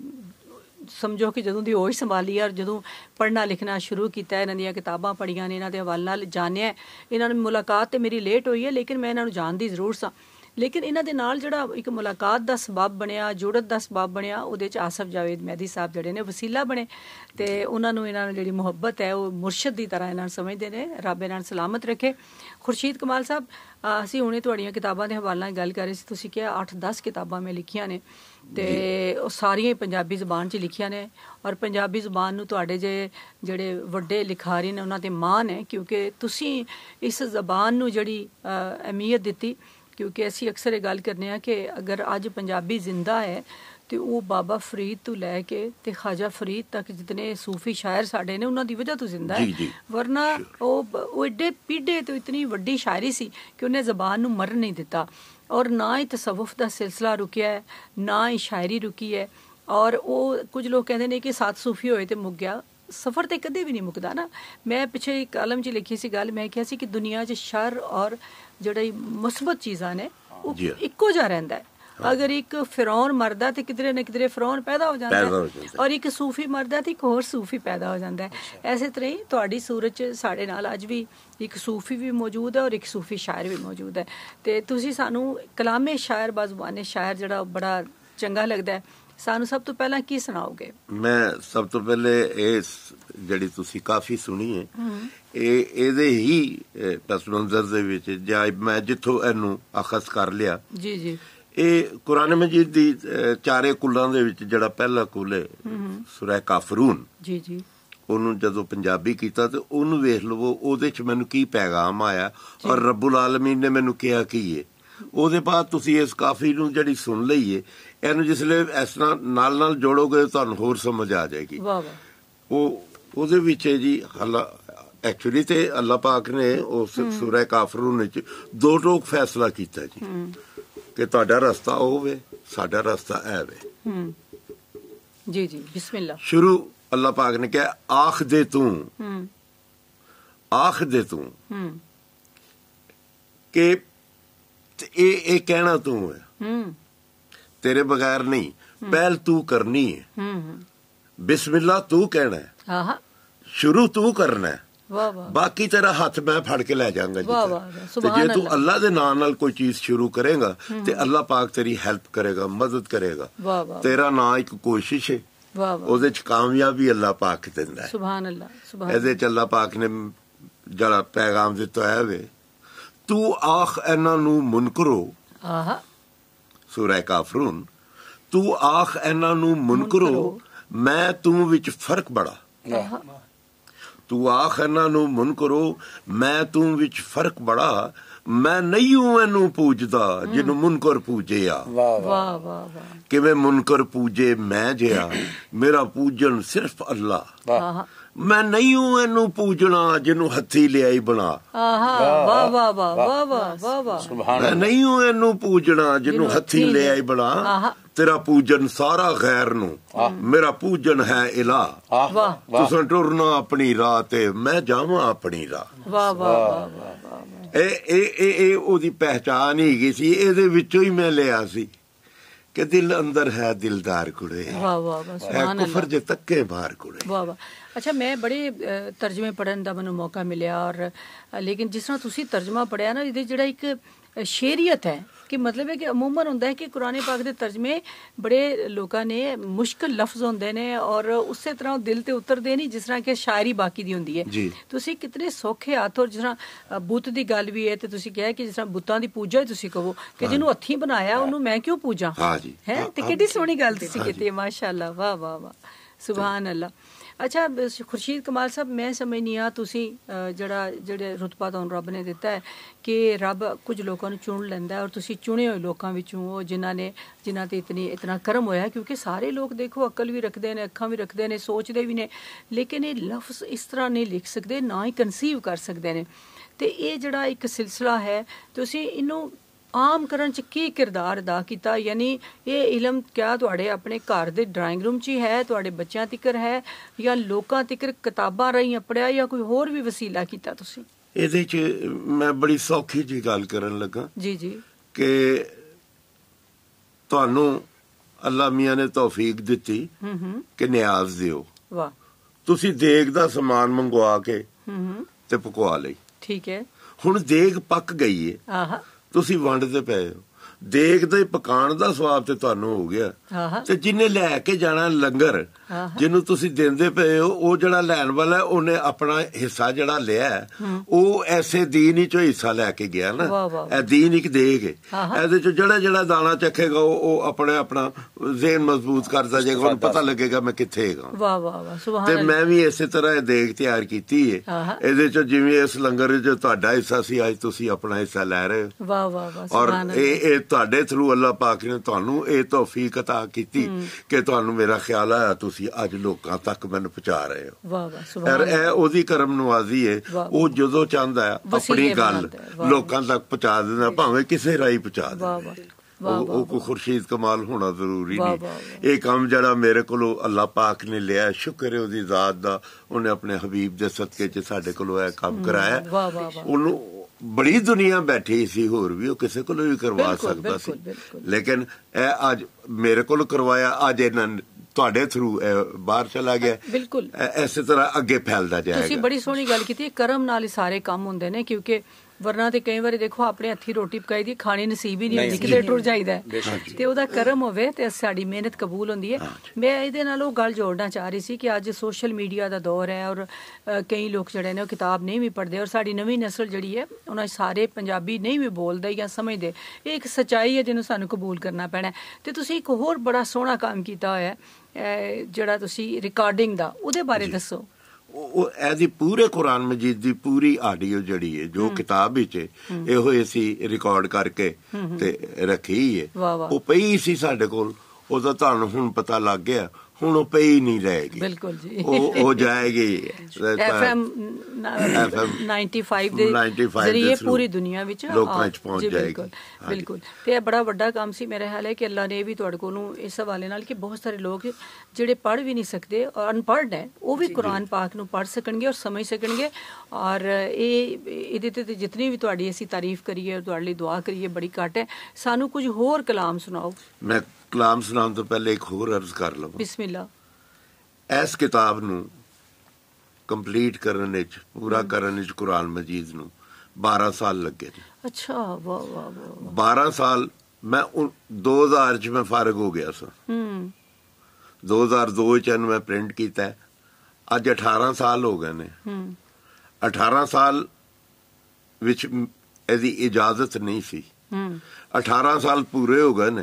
[SPEAKER 1] समझो कि जदों दी होश संभाली और जदों पढ़ना लिखना शुरू किया, इन्हां दियां किताबां पढ़ियां ने, इन्हां दे हवाले नाल जानिया, इन्हां नाल मुलाकात तो मेरी लेट हुई है लेकिन मैं इन्हां नूं जानदी जरूर सां। लेकिन इन्हां दे नाल जिहड़ा एक मुलाकात का सबब बनया, जुड़त का सबब बनया, उहदे च आसिफ जावेद मेहदी साहब जिहड़े ने वसीला बने ते उन्हां नूं इन्हां नाल जिहड़ी मुहब्बत है वो मुर्शद की तरह इन्हां समझदे ने। रब इन्हां सलामत रखे। खुर्शीद कमाल साहब असीं हुणे तुहाड़ियां किताबां दे हवाले नाल गल कर रहे सी, तुसीं किहा अठ दस किताबां मैं लिखियां ने ते ਉਹ ਸਾਰੀਆਂ ਪੰਜਾਬੀ ਜ਼ਬਾਨ 'ਚ ਲਿਖੀਆਂ ਨੇ ਔਰ ਪੰਜਾਬੀ ਜ਼ਬਾਨ ਨੂੰ ਤੁਹਾਡੇ ਜੇ ਜਿਹੜੇ ਵੱਡੇ ਲਿਖਾਰੀ ਨੇ ਉਹਨਾਂ ਤੇ ਮਾਣ ਹੈ ਕਿਉਂਕਿ ਤੁਸੀਂ ਇਸ ਜ਼ਬਾਨ ਨੂੰ ਜਿਹੜੀ ਅਹਿਮੀਅਤ ਦਿੱਤੀ। ਕਿਉਂਕਿ ਅਸੀਂ ਅਕਸਰ ਇਹ ਗੱਲ ਕਰਨੇ ਆ ਕਿ ਅਗਰ ਅੱਜ ਪੰਜਾਬੀ ਜ਼ਿੰਦਾ ਹੈ ਤੇ ਉਹ ਬਾਬਾ ਫਰੀਦ ਤੋਂ ਲੈ ਕੇ ਤੇ ਖਾਜਾ ਫਰੀਦ ਤੱਕ ਜਿਤਨੇ ਸੂਫੀ ਸ਼ਾਇਰ ਸਾਡੇ ਨੇ ਉਹਨਾਂ ਦੀ ਵਜ੍ਹਾ ਤੋਂ ਜ਼ਿੰਦਾ ਹੈ। ਵਰਨਾ ਉਹ ਉਹ ਏਡੇ ਪੀढ़े ਤੋਂ ਇਤਨੀ ਵੱਡੀ ਸ਼ਾਇਰੀ ਸੀ ਕਿ ਉਹਨੇ ਜ਼ਬਾਨ ਨੂੰ ਮਰਨ ਨਹੀਂ ਦਿੱਤਾ। और ना ही तसव्वुफ का सिलसिला रुकिया है, ना ही शायरी रुकी है। और वो कुछ लोग कहते हैं कि सत्त सूफी होए तो मुक गया, सफ़र तो कदे भी नहीं मुकदा ना। मैं पिछले एक कलम च लिखी सी गल, मैं कहा सी कि दुनिया च शर और जिहड़ी मुस्बत चीज़ां ने वो इक्को जिहा रहिंदा है। अगर एक फिरौन मरदा तो किधरे न किधरे फिरौन पैदा हो जाता है और एक सूफी मरदा तो एक होर सूफी पैदा हो जाता है। इस तरह ही तुहाडी सूरत च साडे नाल अज भी एक सूफी भी मौजूद है और एक सूफी शायर भी मौजूद है। तो तुसीं सानू कलामे शायर बाज़ुबाने शायर जिहड़ा बड़ा चंगा लगदा है, सानू सब तो पहला की सुनाओगे?
[SPEAKER 2] मैं सब तो पहले इस जिहड़ी तुसीं काफ़ी सुनी है ਇਹ ਇਹਦੇ ਹੀ ਪਸ ਮੰਜ਼ਰ ਦੇ ਵਿੱਚ ਜਾਂ ਮੈਂ ਜਿੱਥੋਂ ਇਹਨੂੰ ਅਖਜ਼ ਕਰ ਲਿਆ
[SPEAKER 1] ਜੀ ਜੀ
[SPEAKER 2] ਇਹ ਕੁਰਾਨ ਮਜੀਦ ਦੀ ਚਾਰੇ ਕੁੱਲਾਂ ਦੇ ਵਿੱਚ ਜਿਹੜਾ ਪਹਿਲਾ ਕੁੱਲ ਹੈ ਸੂਰਾ ਕਾਫਰੂਨ
[SPEAKER 1] ਜੀ ਜੀ
[SPEAKER 2] ਉਹਨੂੰ ਜਦੋਂ ਪੰਜਾਬੀ ਕੀਤਾ ਤੇ ਉਹਨੂੰ ਵੇਖ ਲਵੋ ਉਹਦੇ ਚ ਮੈਨੂੰ ਕੀ ਪੈਗਾਮ ਆਇਆ ਔਰ ਰੱਬੁਲ ਆਲਮੀਨ ਨੇ ਮੈਨੂੰ ਕਿਹਾ ਕੀ ਹੈ। ਉਹਦੇ ਬਾਅਦ ਤੁਸੀਂ ਇਸ ਕਾਫੀ ਨੂੰ ਜਿਹੜੀ ਸੁਣ ਲਈਏ ਇਹਨੂੰ ਜਿਸਲੇ ਇਸ ਤਰ੍ਹਾਂ ਨਾਲ ਨਾਲ ਜੋੜੋਗੇ ਤੁਹਾਨੂੰ ਹੋਰ ਸਮਝ ਆ ਜਾਏਗੀ। ਵਾਹ ਵਾਹ ਉਹ ਉਹਦੇ ਵਿੱਚ ਜੀ ਹਾਲਾ ਐਕਚੁਅਲੀ ਤੇ ਅੱਲਾਹ ਪਾਕ ਨੇ ਉਸ ਸੂਰਾ ਕਾਫਰੂਨ ਵਿੱਚ ਦੋ ਟੋਕ ਫੈਸਲਾ ਕੀਤਾ ਜੀ ਕਿ ਤੁਹਾਡਾ ਰਸਤਾ ਉਹ ਹੋਵੇ ਸਾਡਾ ਰਸਤਾ ਇਹ ਵੇ।
[SPEAKER 1] ਜੀ ਜੀ ਬਿਸਮਿਲ੍ਲਾ।
[SPEAKER 2] ਸ਼ੁਰੂ ਅੱਲਾਹ ਪਾਕ ਨੇ ਕਿਹਾ ਆਖ ਦੇ ਤੂੰ ਆਖ ਦੇ ਤੂੰ ਕਿ ਇਹ ਇਹ ਕਹਿਣਾ ਤੂੰ ਹੈ ਤੇਰੇ ਬਗੈਰ ਨਹੀਂ, ਪਹਿਲ ਤੂੰ ਕਰਨੀ ਹੈ, ਬਿਸਮਿਲ੍ਲਾ ਤੂੰ ਕਹਿਣਾ ਹੈ, ਸ਼ੁਰੂ ਤੂੰ ਕਰਨਾ ਹੈ, ਬਾਕੀ ਤੇਰਾ ਹੱਥ ਮੈਂ ਫੜ ਕੇ ਲੈ ਜਾਵਾਂਗਾ। ਤੇ ਜੇ ਤੂੰ ਅੱਲਾ ਦੇ ਨਾਂ ਨਾਲ ਕੋਈ ਚੀਜ਼ ਸ਼ੁਰੂ ਕਰੇਗਾ ਤੇ ਅੱਲਾ ਪਾਕ ਤੇਰੀ ਹੈਲਪ ਕਰੇਗਾ, ਮਦਦ ਕਰੇਗਾ। ਤੇਰਾ ਨਾਂ ਇੱਕ ਕੋਸ਼ਿਸ਼ ਹੈ, ਉਹਦੇ ਚ ਕਾਮਯਾਬੀ ਅੱਲਾ ਪਾਕ ਦਿੰਦਾ ਹੈ। ਸੁਭਾਨ ਅੱਲਾ ਸੁਭਾਨ। ਇਹਦੇ ਚ ਅੱਲਾ ਪਾਕ ਨੇ ਜਿਹੜਾ ਪੈਗਾਮ ਦਿੱਤਾ ਹੈ ਵੇ ਤੂੰ ਆਖ ਇਹਨਾਂ ਨੂੰ ਮੁਨਕਰੋ। ਸੂਰਾ ਕਾਫਰੂਨ ਤੂੰ ਆਖ ਇਹਨਾਂ ਨੂੰ ਮੁਨਕਰੋ ਮੈਂ ਤੂੰ ਵਿੱਚ ਫਰਕ ਬੜਾ। तू आख इन्हां नूं मुनकरो मैं तू विच फर्क बड़ा, मैं नहीं हूं इनू पूजदा जिन्नू मुनकर पूजे आ। किवें मुनकर पूजे मैं जिहा मेरा पूजन सिर्फ अल्लाह। मैं नहीं हूं इनू पूजना जिन्नू हथी लियाई बना। मैं नहीं हूं इनू पूजना जिन्नू हथी लियाई बना। तेरा पूजन सारा गैर नू, मेरा पूजन है इला। तुसां टुरना अपनी राह ते मैं जावां अपनी राह। ओदी पहचान ही गई सी, एदे विचों ही मैं लिया सी कि दिल अंदर है दिलदार कुड़े कुफर जे तक्के बाहर कुड़े।
[SPEAKER 1] वाह वाह। अच्छा मैं बड़े तर्जमे पढ़न का मैनूं मौका मिलिया और लेकिन जिस तरह तुसीं तर्जमा पढ़िया ना इहदे जिहड़ा एक शेरियत है कि मतलब है कि अमूमन होंदा है कि कुरान पाक दे तर्जमे बड़े लोगों ने मुश्किल लफ्ज होंदे ने और उस तरह दिल ते उतरदे नहीं जिस तरह कि शायरी बाकी दी होंदी है। तुसीं कितने सौखे हत्थ और जिस तरह बुत दी गल भी है ते तुसीं कहा कि जिस तरह बुतां दी पूजा ही तुसीं कहो कि जिन्हों हत्थीं बनाया उन्होंने मैं क्यों पूजा है ते कितनी सोहनी गल तुसीं कीती माशाअल्लाह। वाह वाह वाह सुभान अल्लाह। ਅੱਛਾ ਖੁਰਸ਼ੀਦ ਕਮਾਲ ਸਾਹਿਬ, ਮੈਂ ਸਮਝਨੀ ਆ ਤੁਸੀਂ ਜਿਹੜਾ ਜਿਹੜੇ ਰੁਤਬਾ ਤੁਹਾਨੂੰ ਰੱਬ ਨੇ ਦਿੱਤਾ ਹੈ ਕਿ ਰੱਬ ਕੁਝ ਲੋਕਾਂ ਨੂੰ ਚੁਣ ਲੈਂਦਾ ਔਰ ਤੁਸੀਂ ਚੁਣੇ ਹੋਏ ਲੋਕਾਂ ਵਿੱਚੋਂ ਉਹ ਜਿਨ੍ਹਾਂ ਨੇ ਜਿਨ੍ਹਾਂ ਤੇ ਇਤਨੀ ਇਤਨਾ ਕਰਮ ਹੋਇਆ, ਕਿਉਂਕਿ ਸਾਰੇ ਲੋਕ ਦੇਖੋ ਅਕਲ ਵੀ ਰੱਖਦੇ ਨੇ, ਅੱਖਾਂ ਵੀ ਰੱਖਦੇ ਨੇ, ਸੋਚਦੇ ਵੀ ਨੇ, ਲੇਕਿਨ ਇਹ ਲਫ਼ਜ਼ ਇਸ ਤਰ੍ਹਾਂ ਨਹੀਂ ਲਿਖ ਸਕਦੇ, ਨਾ ਹੀ ਕਨਸੀਵ ਕਰ ਸਕਦੇ ਨੇ। ਤੇ ਇਹ ਜਿਹੜਾ ਇੱਕ ਸਿਲਸਿਲਾ ਹੈ ਤੁਸੀਂ ਇਹਨੂੰ ਆਮ ਕਰਨ 'ਚ ਕੀ ਕਿਰਦਾਰ ਅਦਾ ਕੀਤਾ? ਯਾਨੀ ਇਹ ਇਲਮ ਕਿਆ ਤੁਹਾਡੇ ਆਪਣੇ ਘਰ ਦੇ ਡਰਾਇੰਗ ਰੂਮ 'ਚ ਹੀ ਹੈ, ਤੁਹਾਡੇ ਬੱਚਿਆਂ ਤੀਕਰ ਹੈ, ਜਾਂ ਲੋਕਾਂ ਤੀਕਰ ਕਿਤਾਬਾਂ ਰਾਹੀਂ ਪੜ੍ਹਿਆ, ਜਾਂ ਕੋਈ ਹੋਰ ਵੀ ਵਸੀਲਾ ਕੀਤਾ ਤੁਸੀਂ?
[SPEAKER 2] ਇਹਦੇ 'ਚ ਮੈਂ ਬੜੀ ਸੌਖੀ ਜਿਹੀ ਗੱਲ ਕਰਨ ਲੱਗਾ
[SPEAKER 1] ਜੀ ਜੀ
[SPEAKER 2] ਕਿ ਤੁਹਾਨੂੰ ਅੱਲਾ ਮੀਆਂ ਨੇ ਤੌਫੀਕ ਦਿੱਤੀ ਕਿ ਨਿਆਜ਼ ਦਿਓ।
[SPEAKER 1] ਵਾਹ।
[SPEAKER 2] ਤੁਸੀਂ ਦੇਗ ਦਾ ਸਮਾਨ ਮੰਗਵਾ ਕੇ ਤੇ ਪਕਵਾ ਲਈ।
[SPEAKER 1] ਠੀਕ ਹੈ।
[SPEAKER 2] ਹੁਣ ਦੇਗ ਪੱਕ ਗਈ ਹੈ,
[SPEAKER 1] ਆਹਾ,
[SPEAKER 2] ਤੁਸੀਂ ਵੰਡਦੇ ਪਏ ਹੋ, ਦੇਗ ਦੇ ਪਕਾਉਣ ਦਾ ਸਵਾਬ ਤੇ ਤੁਹਾਨੂੰ ਹੋ ਗਿਆ, ਤੇ ਜਿਹਨੇ ਲੈ ਕੇ ਜਾਣਾ ਲੰਗਰ, ਜਿਹਨੂੰ ਤੁਸੀਂ ਦਿੰਦੇ ਪਏ ਹੋ, ਉਹ ਜਿਹੜਾ ਲੈਣ ਵਾਲਾ ਉਹਨੇ ਆਪਣਾ ਹਿੱਸਾ ਜਿਹੜਾ ਲਿਆ ਉਹ ਐਸੇ ਦੀਨ ਹੀ ਚੋਂ ਹਿੱਸਾ ਲੈ ਕੇ ਗਿਆ ਨਾ। ਇਹ ਦੀਨ ਇੱਕ ਦੇਗ ਹੈ, ਇਹਦੇ ਚੋਂ ਜਿਹੜਾ ਜਿਹੜਾ ਦਾਣਾ ਚੱਖੇਗਾ ਉਹ ਆਪਣੇ ਆਪਣਾ ਜ਼ੇਨ ਮਜ਼ਬੂਤ ਕਰਦਾ ਜਾਏਗਾ, ਉਹਨੂੰ ਪਤਾ ਲੱਗੇਗਾ ਮੈਂ ਕਿੱਥੇ ਹੈਗਾ।
[SPEAKER 1] ਵਾਹ ਵਾਹ ਵਾਹ, ਸੁਭਾਨ
[SPEAKER 2] ਤੇ ਮੈਂ ਵੀ ਇਸੇ ਤਰ੍ਹਾਂ ਇਹ ਦੇਗ ਤਿਆਰ ਕੀਤੀ ਹੈ। ਇਹਦੇ ਚੋਂ ਜਿਵੇਂ ਇਸ ਲੰਗਰ ਚ ਤੁਹਾਡਾ ਹਿੱਸਾ ਸੀ, ਅੱਜ ਤੁਸੀਂ ਆਪਣਾ ਹਿੱਸਾ ਲੈ ਰਹੇ ਹੋ।
[SPEAKER 1] ਵਾਹ ਵਾਹ ਵਾਹ,
[SPEAKER 2] ਔਰ ਇਹ ਤੁਹਾਡੇ ਥਰੂ ਅੱਲਾਹ ਪਾਕ ਨੇ ਤੁਹਾਨੂੰ ਇਹ ਤੌਫੀਕ ਅਤਾ ਕੀਤੀ ਕਿ ਤੁਹਾਨੂੰ ਮੇਰਾ ਖਿਆਲ ਆਇਆ ਤੁਸੀਂ ਅੱਜ ਲੋਕਾਂ ਤੱਕ ਮੈਨੂੰ ਪਹੁੰਚਾ ਰਹੇ ਹੋ।
[SPEAKER 1] ਵਾਹ ਵਾਹ, ਸੁਭਾਨ
[SPEAKER 2] ਇਹ ਉਹਦੀ ਕਰਮ ਨਵਾਜ਼ੀ ਹੈ। ਉਹ ਜਦੋਂ ਚਾਹੁੰਦਾ ਹੈ ਆਪਣੀ ਗੱਲ ਲੋਕਾਂ ਤੱਕ ਪਹੁੰਚਾ ਦਿੰਦਾ, ਭਾਵੇਂ ਕਿਸੇ ਰਾਹੀਂ ਪਹੁੰਚਾ ਦਿੰਦਾ। ਉਹ ਕੋਈ ਖੁਰਸ਼ੀਦ ਕਮਾਲ ਹੋਣਾ ਜ਼ਰੂਰੀ ਨਹੀਂ। ਇਹ ਕੰਮ ਜਿਹੜਾ ਮੇਰੇ ਕੋਲੋਂ ਅੱਲਾਹ ਪਾਕ ਨੇ ਲਿਆ, ਸ਼ੁਕਰ ਹੈ ਉਹਦੀ ਜ਼ਾਤ ਦਾ, ਉਹਨੇ ਆਪਣੇ ਹਬੀਬ ਦੇ ਸਦਕੇ ਚ ਸਾਡੇ ਕੋਲੋਂ ਇਹ ਕੰਮ ਕਰਾਇਆ। ਉਹਨੂੰ ਬੜੀ ਦੁਨੀਆ ਬੈਠੀ ਸੀ, ਹੋਰ ਵੀ ਉਹ ਕਿਸੇ ਕੋਲੋਂ ਵੀ ਕਰਵਾ ਸਕਦਾ ਸੀ, ਲੇਕਿਨ ਇਹ ਅੱਜ ਮੇਰੇ ਕੋਲ ਕਰਵਾਇਆ, ਅੱਜ ਇਹਨਾਂ ਤੁਹਾਡੇ ਥਰੂ ਬਾਹਰ ਚਲਾ ਗਿਆ।
[SPEAKER 1] ਬਿਲਕੁਲ
[SPEAKER 2] ਇਸੇ ਤਰ੍ਹਾਂ ਅੱਗੇ ਫੈਲਦਾ ਜਾਏਗਾ।
[SPEAKER 1] ਤੁਸੀਂ ਬੜੀ ਸੋਹਣੀ ਗੱਲ ਕੀਤੀ, ਕਰਮ ਨਾਲ ਹੀ ਸਾਰੇ ਕੰਮ ਹੁੰਦੇ ਨੇ, ਕਿਉਂਕਿ ਵਰਨਾ ਤੇ ਕਈ ਵਾਰੀ ਦੇਖੋ ਆਪਣੇ ਹੱਥੀ ਰੋਟੀ ਪਕਾਈ ਦੀ ਖਾਣੀ ਨਸੀਬ ਹੀ ਨਹੀਂ ਹੁੰਦੀ, ਕਿਤੇ ਟੁਰ ਜਾਈਦਾ ਤੇ ਉਹਦਾ ਕਰਮ ਹੋਵੇ ਤੇ ਸਾਡੀ ਮਿਹਨਤ ਕਬੂਲ ਹੁੰਦੀ ਹੈ। ਮੈਂ ਇਹਦੇ ਨਾਲ ਉਹ ਗੱਲ ਜੋੜਨਾ ਚਾਹ ਰਹੀ ਸੀ ਕਿ ਅੱਜ ਸੋਸ਼ਲ ਮੀਡੀਆ ਦਾ ਦੌਰ ਹੈ ਔਰ ਕਈ ਲੋਕ ਜਿਹੜੇ ਨੇ ਉਹ ਕਿਤਾਬ ਨਹੀਂ ਵੀ ਪੜ੍ਹਦੇ, ਔਰ ਸਾਡੀ ਨਵੀਂ ਨਸਲ ਜਿਹੜੀ ਹੈ ਉਹਨਾਂ ਸਾਰੇ ਪੰਜਾਬੀ ਨਹੀਂ ਵੀ ਬੋਲਦੇ ਜਾਂ ਸਮਝਦੇ। ਇਹ ਇੱਕ ਸੱਚਾਈ ਹੈ ਜਿਹਨੂੰ ਸਾਨੂੰ ਕਬੂਲ ਕਰਨਾ ਪੈਣਾ। ਤੇ ਤੁਸੀਂ ਇੱਕ ਹੋਰ ਬੜਾ ਸੋਹਣਾ ਕੰਮ ਕੀਤਾ ਹੋਇਆ ਜਿਹੜਾ ਤੁਸੀਂ ਰਿਕਾਰਡਿੰਗ ਦਾ, ਉਹਦੇ ਬਾਰੇ ਦੱਸੋ।
[SPEAKER 2] ਉਹ ਇਹਦੀ ਪੂਰੇ ਕੁਰਾਨ ਮਜੀਦ ਦੀ ਪੂਰੀ ਆਡੀਓ ਜਿਹੜੀ ਹੈ ਜੋ ਕਿਤਾਬ ਵਿੱਚ ਇਹੋ ਅਸੀਂ ਰਿਕਾਰਡ ਕਰਕੇ ਤੇ ਰੱਖੀ ਹੈ, ਉਹ ਪਈ ਸੀ ਸਾਡੇ ਕੋਲ, ਉਹਦਾ ਤੁਹਾਨੂੰ ਹੁਣ ਪਤਾ ਲੱਗ ਗਿਆ, ਹੁਣ ਉਹ ਪਈ ਨਹੀਂ ਰਹੇਗੀ। ਬਿਲਕੁਲ ਜੀ, ਉਹ ਉਹ ਜਾਏਗੀ ਐਫਐਮ
[SPEAKER 1] ਨਾਈਨਟੀ ਫਾਈਵ ਦੇ ਜ਼ਰੀਏ ਪੂਰੀ ਦੁਨੀਆ ਵਿੱਚ
[SPEAKER 2] ਲੋਕਾਂ ਵਿੱਚ ਪਹੁੰਚ ਜਾਏਗੀ।
[SPEAKER 1] ਬਿਲਕੁਲ। ਤੇ ਇਹ ਬੜਾ ਵੱਡਾ ਕੰਮ ਸੀ ਮੇਰੇ ਖਿਆਲ ਹੈ ਕਿ ਅੱਲਾ ਨੇ ਵੀ ਤੁਹਾਡੇ ਕੋਲੋਂ ਇਸ ਹਵਾਲੇ ਨਾਲ ਕਿ ਬਹੁਤ ਸਾਰੇ ਲੋਕ ਜਿਹੜੇ ਪੜ੍ਹ ਵੀ ਨਹੀਂ ਸਕਦੇ ਔਰ ਅਨਪੜ੍ਹ ਹੈ, ਉਹ ਵੀ ਕੁਰਾਨ ਪਾਕ ਨੂੰ ਪੜ੍ਹ ਸਕਣਗੇ ਔਰ ਸਮਝ ਸਕਣਗੇ। ਔਰ ਇਹ ਇਹਦੇ ਤੇ ਜਿਤਨੀ ਵੀ ਤੁਹਾਡੀ ਅਸੀਂ ਤਾਰੀਫ ਕਰੀਏ ਔਰ ਤੁਹਾਡੇ ਲਈ ਦੁਆ ਕਰੀਏ ਬੜੀ ਘੱਟ ਹੈ। ਸਾਨੂੰ ਕੁਝ ਹੋਰ ਕਲਾਮ ਸੁਣਾਓ।
[SPEAKER 2] ਮੈਂ ਕਲਾਮ ਸੁਣਾਉਣ ਤੋਂ ਪਹਿਲੇ ਇੱਕ ਹੋਰ ਅਰਜ਼ ਕਰ ਲਵਾਂ।
[SPEAKER 1] ਬਿਸਮਿਲ੍ਲਾ। ਇਸ
[SPEAKER 2] ਕਿਤਾਬ ਨੂੰ ਕੰਪਲੀਟ ਕਰਨ ਵਿੱਚ, ਪੂਰਾ ਕਰਨ ਵਿੱਚ ਕੁਰਾਨ ਮਜੀਦ ਨੂੰ ਬਾਰਾਂ ਸਾਲ ਲੱਗੇ ਨੇ।
[SPEAKER 1] ਅੱਛਾ, ਵਾਹ ਵਾਹ ਵਾਹ।
[SPEAKER 2] ਬਾਰਾਂ ਸਾਲ ਮੈਂ ਦੋ ਹਜ਼ਾਰ ਚ ਮੈਂ ਫਾਰਗ ਹੋ ਗਿਆ ਸਾਂ।
[SPEAKER 1] ਹੂੰ।
[SPEAKER 2] ਦੋ ਹਜ਼ਾਰ ਦੋ ਚ ਇਹਨੂੰ ਮੈਂ ਪ੍ਰਿੰਟ ਕੀਤਾ, ਅੱਜ ਅਠਾਰਾਂ ਸਾਲ ਹੋ ਗਏ ਨੇ।
[SPEAKER 1] ਹੂੰ।
[SPEAKER 2] ਅਠਾਰਾਂ ਸਾਲ ਵਿੱਚ ਇਹਦੀ ਇਜਾਜ਼ਤ ਨਹੀਂ ਸੀ।
[SPEAKER 1] ਹੂੰ।
[SPEAKER 2] ਅਠਾਰਾਂ ਸਾਲ ਪੂਰੇ ਹੋ ਗਏ ਨੇ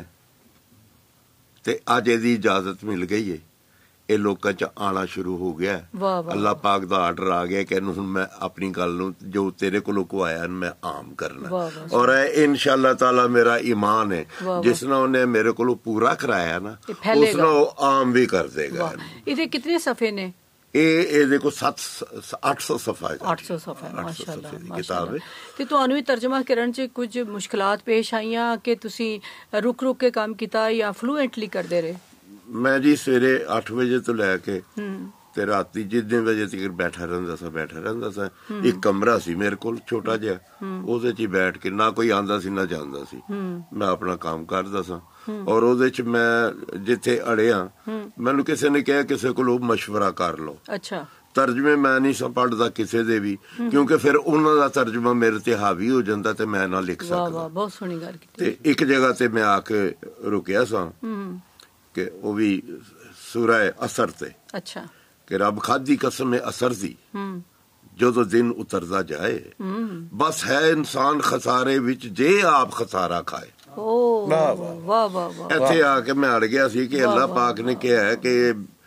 [SPEAKER 2] ਤੇ ਅੱਜ ਇਹਦੀ ਇਜਾਜ਼ਤ ਮਿਲ ਗਈ ਹੈ, ਇਹ ਲੋਕਾਂ ਚ ਆਣਾ ਸ਼ੁਰੂ ਹੋ ਗਿਆ। ਅੱਲਾਹ ਪਾਕ ਦਾ ਆਰਡਰ ਆ ਗਿਆ ਕਿ ਇਹਨੂੰ ਹੁਣ ਮੈਂ ਆਪਣੀ ਗੱਲ ਨੂੰ ਜੋ ਤੇਰੇ ਕੋਲੋਂ ਕਵਾਇਆ ਮੈਂ ਆਮ ਕਰਨਾ, ਔਰ ਇਨਸ਼ਾਅੱਲਾ ਤਾਲਾ ਮੇਰਾ ਈਮਾਨ ਹੈ ਜਿਸ ਨਾਲ ਉਹਨੇ ਮੇਰੇ ਕੋਲੋਂ ਪੂਰਾ ਕਰਾਇਆ ਨਾ ਉਸ ਨਾਲ ਉਹ ਆਮ ਵੀ ਕਰ ਦੇਗਾ।
[SPEAKER 1] ਇਹਦੇ ਕਿੰਨੇ ਸਫੇ ਨੇ?
[SPEAKER 2] ਇਹ ਇਹਦੇ ਕੋਲ ਸੱਤ ਅੱਠ ਸੌ ਸਫਾ ਹੈ।
[SPEAKER 1] ਅੱਠ ਸੌ ਸਫਾ ਮਾਸ਼ਾਅੱਲਾ ਕਿਤਾਬ ਹੈ। ਤੇ ਤੁਹਾਨੂੰ ਇਹ ਤਰਜਮਾ ਕਰਨ ਚ ਕੁਝ ਮੁਸ਼ਕਲਾਤ ਪੇਸ਼ ਆਈਆਂ ਕਿ ਤੁਸੀਂ ਰੁਕ ਰੁਕ ਕੇ ਕੰਮ ਕੀਤਾ ਜਾਂ ਫਲੂਐਂਟਲੀ ਕਰਦੇ ਰਹੇ?
[SPEAKER 2] ਮੈਂ ਜੀ ਸਵੇਰੇ ਅੱਠ ਵਜੇ ਤੋਂ ਲੈ ਕੇ ਤੇ ਰਾਤੀ ਜਿੰਨੇ ਵਜੇ ਤੱਕ ਬੈਠਾ ਰਹਿੰਦਾ ਸਾਂ ਬੈਠਾ ਰਹਿੰਦਾ ਸਾਂ। ਇੱਕ ਕਮਰਾ ਸੀ ਮੇਰੇ ਕੋਲ ਛੋਟਾ ਜਿਹਾ, ਉਹਦੇ ਚ ਹੀ ਬੈਠ ਕੇ ਨਾ ਕੋਈ ਆਂਦਾ ਸੀ ਨਾ ਜਾਂਦਾ ਸੀ, ਮੈਂ ਆਪਣਾ ਕੰਮ ਕਰਦਾ ਸਾਂ। ਔਰ ਉਹਦੇ ਚ ਮੈਂ ਜਿੱਥੇ ਅੜਿਆ ਮੈਨੂੰ ਕਿਸੇ ਨੇ ਕਿਹਾ ਕਿਸੇ ਕੋਲੋਂ ਮਸ਼ਵਰਾ ਕਰ ਲਓ।
[SPEAKER 1] ਅੱਛਾ।
[SPEAKER 2] ਤਰਜਮੇ ਮੈਂ ਨਹੀਂ ਸਾਂ ਪੜ੍ਹਦਾ ਕਿਸੇ ਦੇ ਵੀ, ਕਿਉਂਕਿ ਫਿਰ ਉਹਨਾਂ ਦਾ ਤਰਜਮਾ ਮੇਰੇ ਤੇ ਹਾਵੀ ਹੋ ਜਾਂਦਾ ਤੇ ਮੈਂ ਨਾ ਲਿਖ ਸਕਦਾ।
[SPEAKER 1] ਬਹੁਤ ਸੋਹਣੀ ਗੱਲ ਕੀਤੀ।
[SPEAKER 2] ਤੇ ਇੱਕ ਜਗ੍ਹਾ ਤੇ ਮੈਂ ਆ ਕੇ ਰੁਕਿਆ ਸਾਂ ਕਿ ਉਹ ਵੀ ਸੂਰਾ ਅਸਰ ਤੇ।
[SPEAKER 1] ਅੱਛਾ।
[SPEAKER 2] ਕਿ ਰੱਬ ਖਾਦੀ ਕਸਮ ਹੈ ਅਸਰ ਦੀ, ਜਦੋਂ ਦਿਨ ਉਤਰਦਾ ਜਾਏ ਬਸ ਹੈ ਇਨਸਾਨ ਖਸਾਰੇ ਵਿੱਚ ਜੇ ਆਪ ਖਸਾਰਾ ਖਾਏ।
[SPEAKER 1] ਵਾਹ ਵਾਹ ਵਾਹ।
[SPEAKER 2] ਇੱਥੇ ਆ ਕੇ ਮੈਂ ਅੜ ਗਿਆ ਸੀ ਕਿ ਅੱਲਾਹ ਪਾਕ ਨੇ ਕਿਹਾ ਹੈ ਕਿ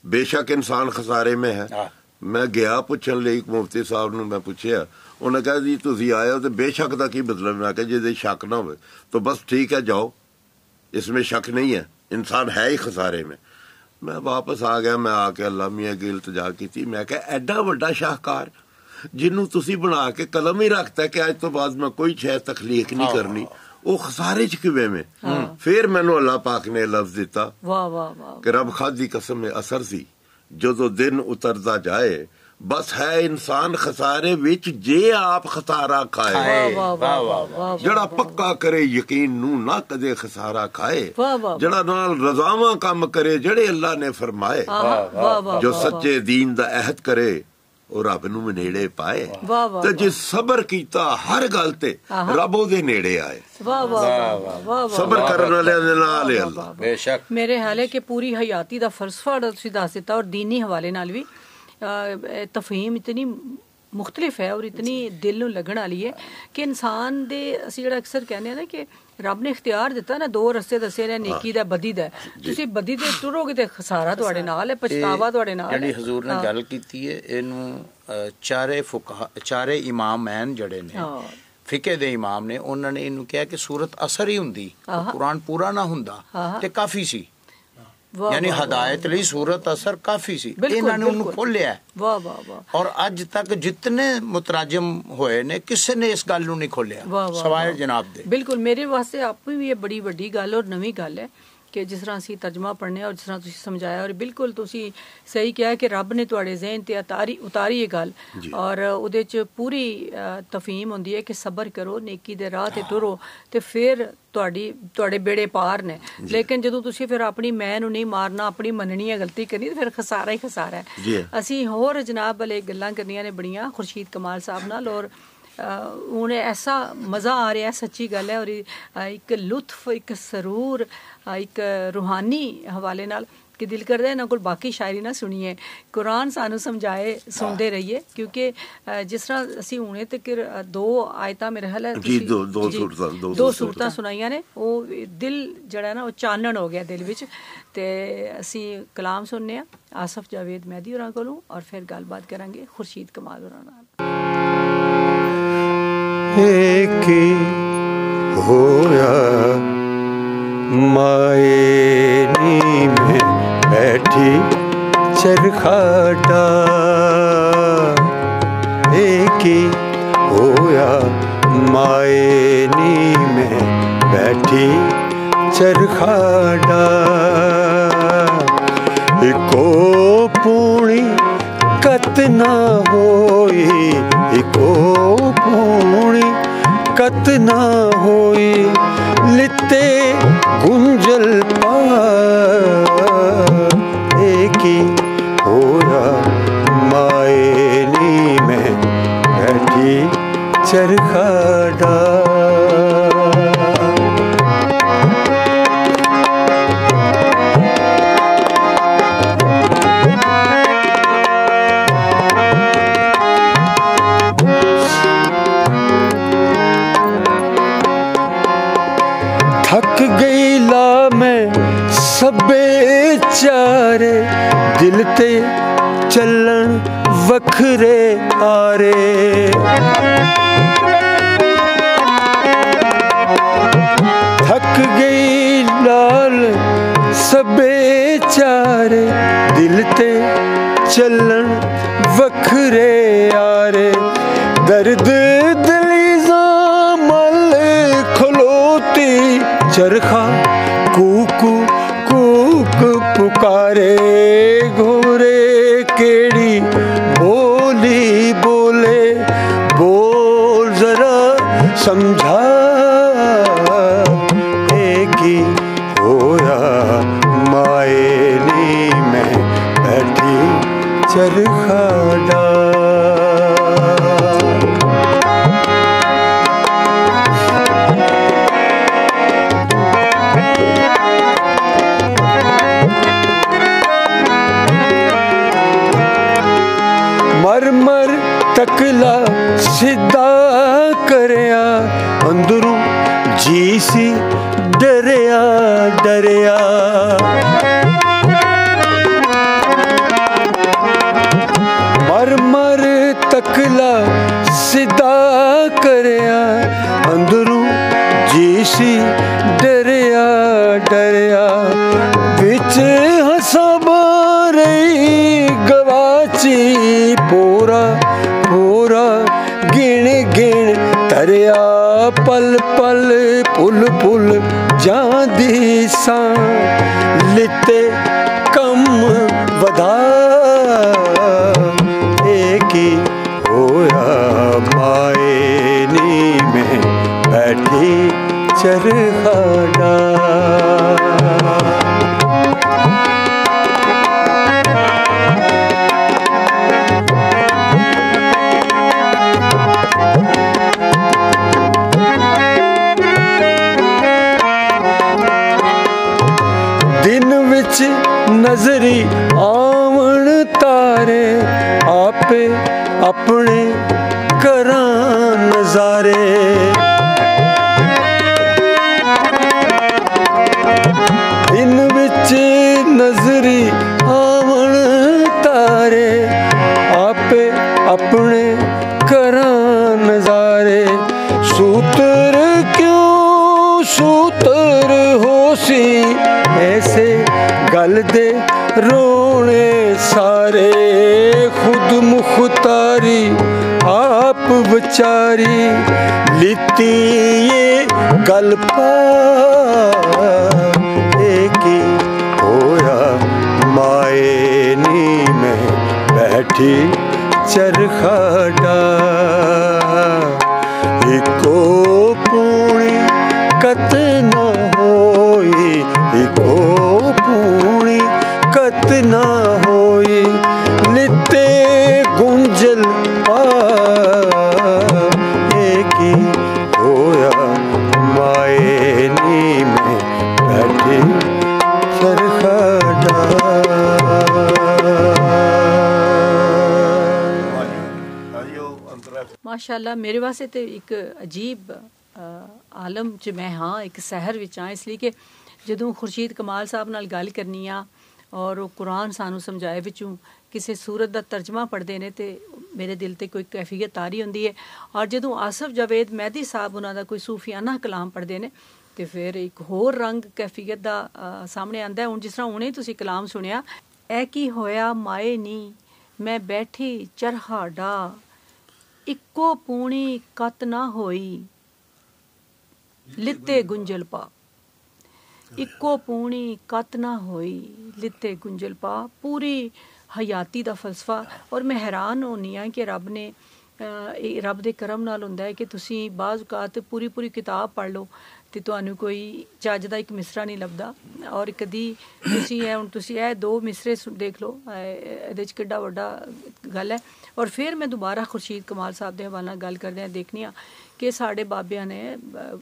[SPEAKER 2] बेशक इंसान खसारे में है। मैं गया पुछन लई मुफ्ती साहब नूं, मैं पुछया, उन्हें कहा जी तुसीं आए हो तो बेशक का की मतलब? मैं कहा जे शक ना हो तो बस ठीक है जाओ, इसमें शक नहीं है, इंसान है ही खसारे में। मैं वापस आ गया, मैं आके अल्लाह मियां अगे इल्तजा की। मैं कहा एडा वड्डा शाहकार जिन्हों तुसी बना के कलम ही रखता है कि अज तो बाद मैं कोई शय तखलीक नहीं करनी, वो खसारे च किवें में? फिर मैनू अल्लाह पाक ने लफ्ज दिता कि रब खादी कसम में असर सी, जो दिन उतरता जाए बस है इंसान खसारे विच जे आप खसारा खाए। जड़ा पक्का करे यकीन नू ना कदे खसारा खाए, जड़ा नाल रजावां काम करे जड़े अल्लाह ने फरमाए, जो सच्चे दीन दा अहद करे और रब नू नेड़े पाए, ते जे सबर कीता हर गल ते रब ओदे नेड़े आए। सबर करन वाले दे नाल अल्लाह।
[SPEAKER 4] बेशक
[SPEAKER 1] मेरे हाल है कि पूरी हयाती दा फलसफा तुसीं दस दित्ता और दीनी हवाले नाल भी तफहीम इतनी मुख्तलिफ है और इतनी दिल नूं लगण वाली है कि इंसान दे असीं जेहड़ा अक्सर कहने ना कि रब ने इख्तियार दिता ना, दो रस्ते दसे ने, नेकी दा बदी दा। तुसीं बदी ते टुरोगे ते खसारा तुहाडे नाल है, पछतावा तुहाडे नाल है।
[SPEAKER 4] जेहड़ी हुजूर ने गल कीती है इनू चारे फुकहा चारे इमाम हैं जड़े ने फिके दे इमाम ने, उन्होंने इनू कहा कि सूरत असर ही हुंदी, कुरान पूरा ना हुंदा ते काफी सी, यानी हदायत लई सूरत असर काफी सी। इन्होंने उन्हें खोलिया और अज तक जितने मुतराजम होए ने किसी ने इस गल नूं नहीं खोलिया सवाए जनाब दे।
[SPEAKER 1] बिल्कुल मेरे वास्ते आप भी ये बड़ी वड्डी गल और नवी गल है कि जिस तरह असीं तर्जमा पढ़ने और जिस तरह तुसीं समझाया, और बिल्कुल तुसीं सही कहा कि रब ने तुहाडे ज़हन ते उतारी उतारी ये गल, और उहदे च पूरी तफहीम हुंदी है कि सबर करो, नेकी दे राह ते टुरो ते फिर तुहाडी तुहाडे बेड़े पार ने। लेकिन जदों तुसीं फिर अपनी मैं नूं नहीं मारना, अपनी मननी है गलती करनी, तो फिर खसारा ही खसारा है। असीं होर जनाब वाले गल्लां करनियां ने बड़ियां खुर्शीद कमाल साहब नाल, और उन्हें ऐसा मज़ा आ रहा है, सच्ची गल है, और एक लुत्फ, एक सरूर, एक रूहानी हवाले नाल कि दिल करदा है इन्हां कोल बाकी शायरी ना सुनिए, कुरान सानू समझाए, सुनते रहिए, क्योंकि जिस तरह असीं हुणे तक दो आयतां मेरे ख्याल है
[SPEAKER 2] दो दो सूरतां
[SPEAKER 1] दो सूरतां सुनाइयां ने, वो दिल जड़ा ना वो चानण हो गया दिल विच। ते असीं कलाम सुनने आ आसफ जावेद मेहदी होरां कोलों, और फिर गलबात करांगे खुर्शीद कमाल होरां नाल।
[SPEAKER 3] एक होया मायनी में बैठी चरखाटा, एक होया मायनी में बैठी चरखाटा, इको पूणी कत ना होई, इको पूणी कत ना होई, लिते गुंजल पार, एक ही होया मायनी में बैठी चरखाड़ा। थक गई ला मैं सबे चारे, दिल ते चलन वखरे आरे, थक गई लाल सबे चारे, दिल ते चलन वखरे आरे, दर्द दलीज़ा मल खलोती चरखा कूकू कूक पुकारे, घोरे केड़ी बोली बोले, बोल जरा समझा, एक ही होया मायनी में बैठी चरखाड़ा। मर तकला सीधा करया, अंदरों जी सी डरिया डरिया, ਕਰਿਆ ਅੰਦਰੋਂ ਜੀ ਸੀ ਡਰਿਆ ਡਰਿਆ ਵਿੱਚ ਹਸਾਂ ਬਾਰੇ ਗਵਾਚੀ ਪੂਰਾ ਪੂਰਾ ਗਿਣ ਗਿਣ ਤਰਿਆ ਪਲ ਪਲ ਪੁੱਲ ਪੁੱਲ ਜਾਂਦੀ ਸਾਂ ਲਿੱਤੇ ਕੰਮ ਵਧਾ ਇਹ ਕੀ ਹੋਇਆ ਮਾਏ ਨੀ ਮੈਂ ਬੈਠੀ ਚਰਖਾ ਨਜ਼ਰੀ ਆਵਣ ਤਾਰੇ ਆਪੇ ਆਪਣੇ ਘਰਾਂ ਨਜ਼ਾਰੇ ਦਿਨ ਵਿੱਚ ਨਜ਼ਰੀ ਆਵਣ ਤਾਰੇ ਆਪੇ ਆਪਣੇ ਘਰਾਂ ਨਜ਼ਾਰੇ ਸੂਤਰ ਕਿਉਂ ਸੂਤਰ ਹੋਸੀ ਐਸੇ ਗੱਲ ਦੇ ਰੋਣੇ ਸਾਰੇ ਖੁਦ ਮੁਖਤਾਰੀ ਆਪ ਵਿਚਾਰੀ ਲਿੱਤੀ ਇਹ ਗੱਲ ਪਾ ਇਹ ਕੀ ਹੋਇਆ ਮਾਏ ਨੀ ਮੈਂ ਬੈਠੀ ਚਰਖਾ ਡਾ ਇੱਕੋ ਪੂਣੀ ਕਤ ਨਾ ਹੋਈ ਇੱਕੋ ਪੂਣੀ ਕਤ ਨਾ ਹੋਈ ਲਿੱਤੇ ਗੁੰਝਲ ਪਾ ਇਹ ਕੀ ਹੋਇਆ ਮਾਏ ਨੀ ਮੈਂ ਬੈਠੀ ਚਰਖਾ ਡਾ
[SPEAKER 1] ਮਾਸ਼ਾਅੱਲਾ ਮੇਰੇ ਵਾਸਤੇ ਤੇ ਇੱਕ ਅਜੀਬ ਆਲਮ 'ਚ ਮੈਂ ਹਾਂ ਇੱਕ ਸਹਿਰ ਵਿੱਚ ਹਾਂ ਇਸ ਲਈ ਕਿ ਜਦੋਂ ਖੁਰਸ਼ੀਦ ਕਮਾਲ ਸਾਹਿਬ ਨਾਲ ਗੱਲ ਕਰਨੀ ਆ ਔਰ ਉਹ ਕੁਰਾਨ ਸਾਨੂੰ ਸਮਝਾਏ ਵਿੱਚੋਂ ਕਿਸੇ ਸੂਰਤ ਦਾ ਤਰਜਮਾ ਪੜ੍ਹਦੇ ਨੇ ਤੇ ਮੇਰੇ ਦਿਲ ਤੇ ਕੋਈ ਕੈਫੀਅਤ ਤਾਰੀ ਹੁੰਦੀ ਹੈ ਔਰ ਜਦੋਂ ਆਸਫ ਜਾਵੇਦ ਮਹਿਦੀ ਸਾਹਿਬ ਉਹਨਾਂ ਦਾ ਕੋਈ ਸੂਫੀਆਨਾ ਕਲਾਮ ਪੜ੍ਹਦੇ ਨੇ ਤੇ ਫਿਰ ਇੱਕ ਹੋਰ ਰੰਗ ਕੈਫੀਅਤ ਦਾ ਸਾਹਮਣੇ ਆਉਂਦਾ ਹੁਣ ਜਿਸ ਤਰ੍ਹਾਂ ਹੁਣੇ ਤੁਸੀਂ ਕਲਾਮ ਸੁਣਿਆ ਇਹ ਕੀ ਹੋਇਆ ਮਾਏ ਨੀ ਮੈਂ ਬੈਠੀ ਚਰਖਾ ਡਾ ਇੱਕੋ ਪੂਣੀ ਕਤ ਨਾ ਹੋਈ ਲਿੱਤੇ ਗੁੰਝਲ ਪਾ ਇੱਕੋ ਪੂਣੀ ਕਤ ਨਾ ਹੋਈ ਲਿੱਤੇ ਗੁੰਝਲ ਪਾ ਪੂਰੀ ਹਯਾਤੀ ਦਾ ਫਲਸਫਾ ਔਰ ਮੈਂ ਹੈਰਾਨ ਹੋਨੀ ਹਾਂ ਕਿ ਰੱਬ ਨੇ ਇਹ ਰੱਬ ਦੇ ਕਰਮ ਨਾਲ ਹੁੰਦਾ ਹੈ ਕਿ ਤੁਸੀਂ ਬਾਜ਼ ਔਕਾਤ ਪੂਰੀ ਪੂਰੀ ਕਿਤਾਬ ਪੜ੍ਹ ਲਓ ਤੇ ਤੁਹਾਨੂੰ ਕੋਈ ਚੱਜ ਦਾ ਇੱਕ ਮਿਸਰਾ ਨਹੀਂ ਲੱਭਦਾ ਔਰ ਕਦੀ ਤੁਸੀਂ ਇਹ ਹੁਣ ਤੁਸੀਂ ਇਹ ਦੋ ਮਿਸਰੇ ਦੇਖ ਲਓ ਇਹਦੇ 'ਚ ਕਿੱਡਾ ਵੱਡਾ ਗੱਲ ਹੈ ਔਰ ਫਿਰ ਮੈਂ ਦੁਬਾਰਾ ਖੁਰਸ਼ੀਦ ਕਮਾਲ ਸਾਹਿਬ ਦੇ ਹਵਾਲੇ ਨਾਲ ਗੱਲ ਕਰਦੇ ਹਾਂ ਦੇਖਣੀ ਆ ਕਿ ਸਾਡੇ ਬਾਬਿਆਂ ਨੇ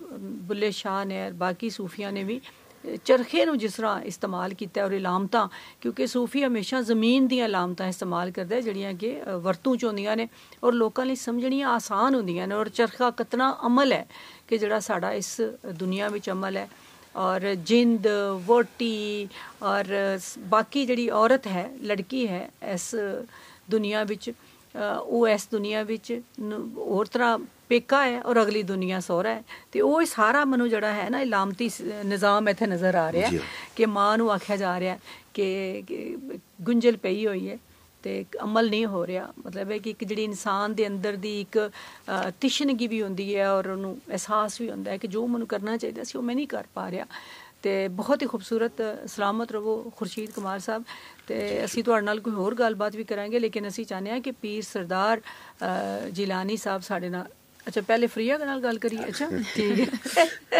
[SPEAKER 1] ਬੁੱਲੇ ਸ਼ਾਹ ਨੇ ਬਾਕੀ ਸੂਫੀਆਂ ਨੇ ਵੀ ਚਰਖੇ ਨੂੰ ਜਿਸ ਤਰ੍ਹਾਂ ਇਸਤੇਮਾਲ ਕੀਤਾ ਔਰ ਇਲਾਮਤਾਂ ਕਿਉਂਕਿ ਸੂਫੀ ਹਮੇਸ਼ਾ ਜ਼ਮੀਨ ਦੀਆਂ ਇਲਾਮਤਾਂ ਇਸਤੇਮਾਲ ਕਰਦੇ ਜਿਹੜੀਆਂ ਕਿ ਵਰਤੋਂ 'ਚ ਹੁੰਦੀਆਂ ਨੇ ਔਰ ਲੋਕਾਂ ਲਈ ਸਮਝਣੀਆਂ ਆਸਾਨ ਹੁੰਦੀਆਂ ਨੇ ਔਰ ਚਰਖਾ ਕਤਨਾ ਅਮਲ ਹੈ ਕਿ ਜਿਹੜਾ ਸਾਡਾ ਇਸ ਦੁਨੀਆ ਵਿੱਚ ਅਮਲ ਹੈ ਔਰ ਜਿੰਦ ਵੋਟੀ ਔਰ ਬਾਕੀ ਜਿਹੜੀ ਔਰਤ ਹੈ ਲੜਕੀ ਹੈ ਇਸ ਦੁਨੀਆ ਵਿੱਚ ਉਹ ਇਸ ਦੁਨੀਆ ਵਿੱਚ ਹੋਰ ਤਰ੍ਹਾਂ ਪੇਕਾ ਹੈ ਔਰ ਅਗਲੀ ਦੁਨੀਆ ਸਹੁਰਾ ਹੈ ਤੇ ਉਹ ਸਾਰਾ ਮੈਨੂੰ ਜਿਹੜਾ ਹੈ ਨਾ ਇਲਾਮਤੀ ਨਿਜ਼ਾਮ ਇੱਥੇ ਨਜ਼ਰ ਆ ਰਿਹਾ ਕਿ ਮਾਂ ਨੂੰ ਆਖਿਆ ਜਾ ਰਿਹਾ ਕਿ ਗੁੰਝਲ ਪਈ ਹੋਈ ਹੈ ਤੇ ਅਮਲ ਨਹੀਂ ਹੋ ਰਿਹਾ ਮਤਲਬ ਹੈ ਕਿ ਇੱਕ ਜਿਹੜੀ ਇਨਸਾਨ ਦੇ ਅੰਦਰ ਦੀ ਇੱਕ ਤਿਸ਼ਨਗੀ ਵੀ ਹੁੰਦੀ ਹੈ ਔਰ ਉਹਨੂੰ ਅਹਿਸਾਸ ਵੀ ਹੁੰਦਾ ਹੈ ਕਿ ਜੋ ਮੈਨੂੰ ਕਰਨਾ ਚਾਹੀਦਾ ਸੀ ਉਹ ਮੈਂ ਨਹੀਂ ਕਰ ਪਾ ਰਿਹਾ ਤੇ ਬਹੁਤ ਹੀ ਖੂਬਸੂਰਤ ਸਲਾਮਤ ਰਵੋ ਖੁਰਸ਼ੀਦ ਕਮਾਲ ਸਾਹਿਬ ਤੇ ਅਸੀਂ ਤੁਹਾਡੇ ਨਾਲ ਕੋਈ ਹੋਰ ਗੱਲਬਾਤ ਵੀ ਕਰਾਂਗੇ ਲੇਕਿਨ ਅਸੀਂ ਚਾਹੁੰਦੇ ਹਾਂ ਕਿ ਪੀਰ ਸਰਦਾਰ ਜਿਲਾਨੀ ਸਾਹਿਬ ਸਾਡੇ ਨਾਲ ਅੱਛਾ ਪਹਿਲੇ ਫਰੀਆ ਨਾਲ ਗੱਲ ਕਰੀਏ ਅੱਛਾ ਠੀਕ ਹੈ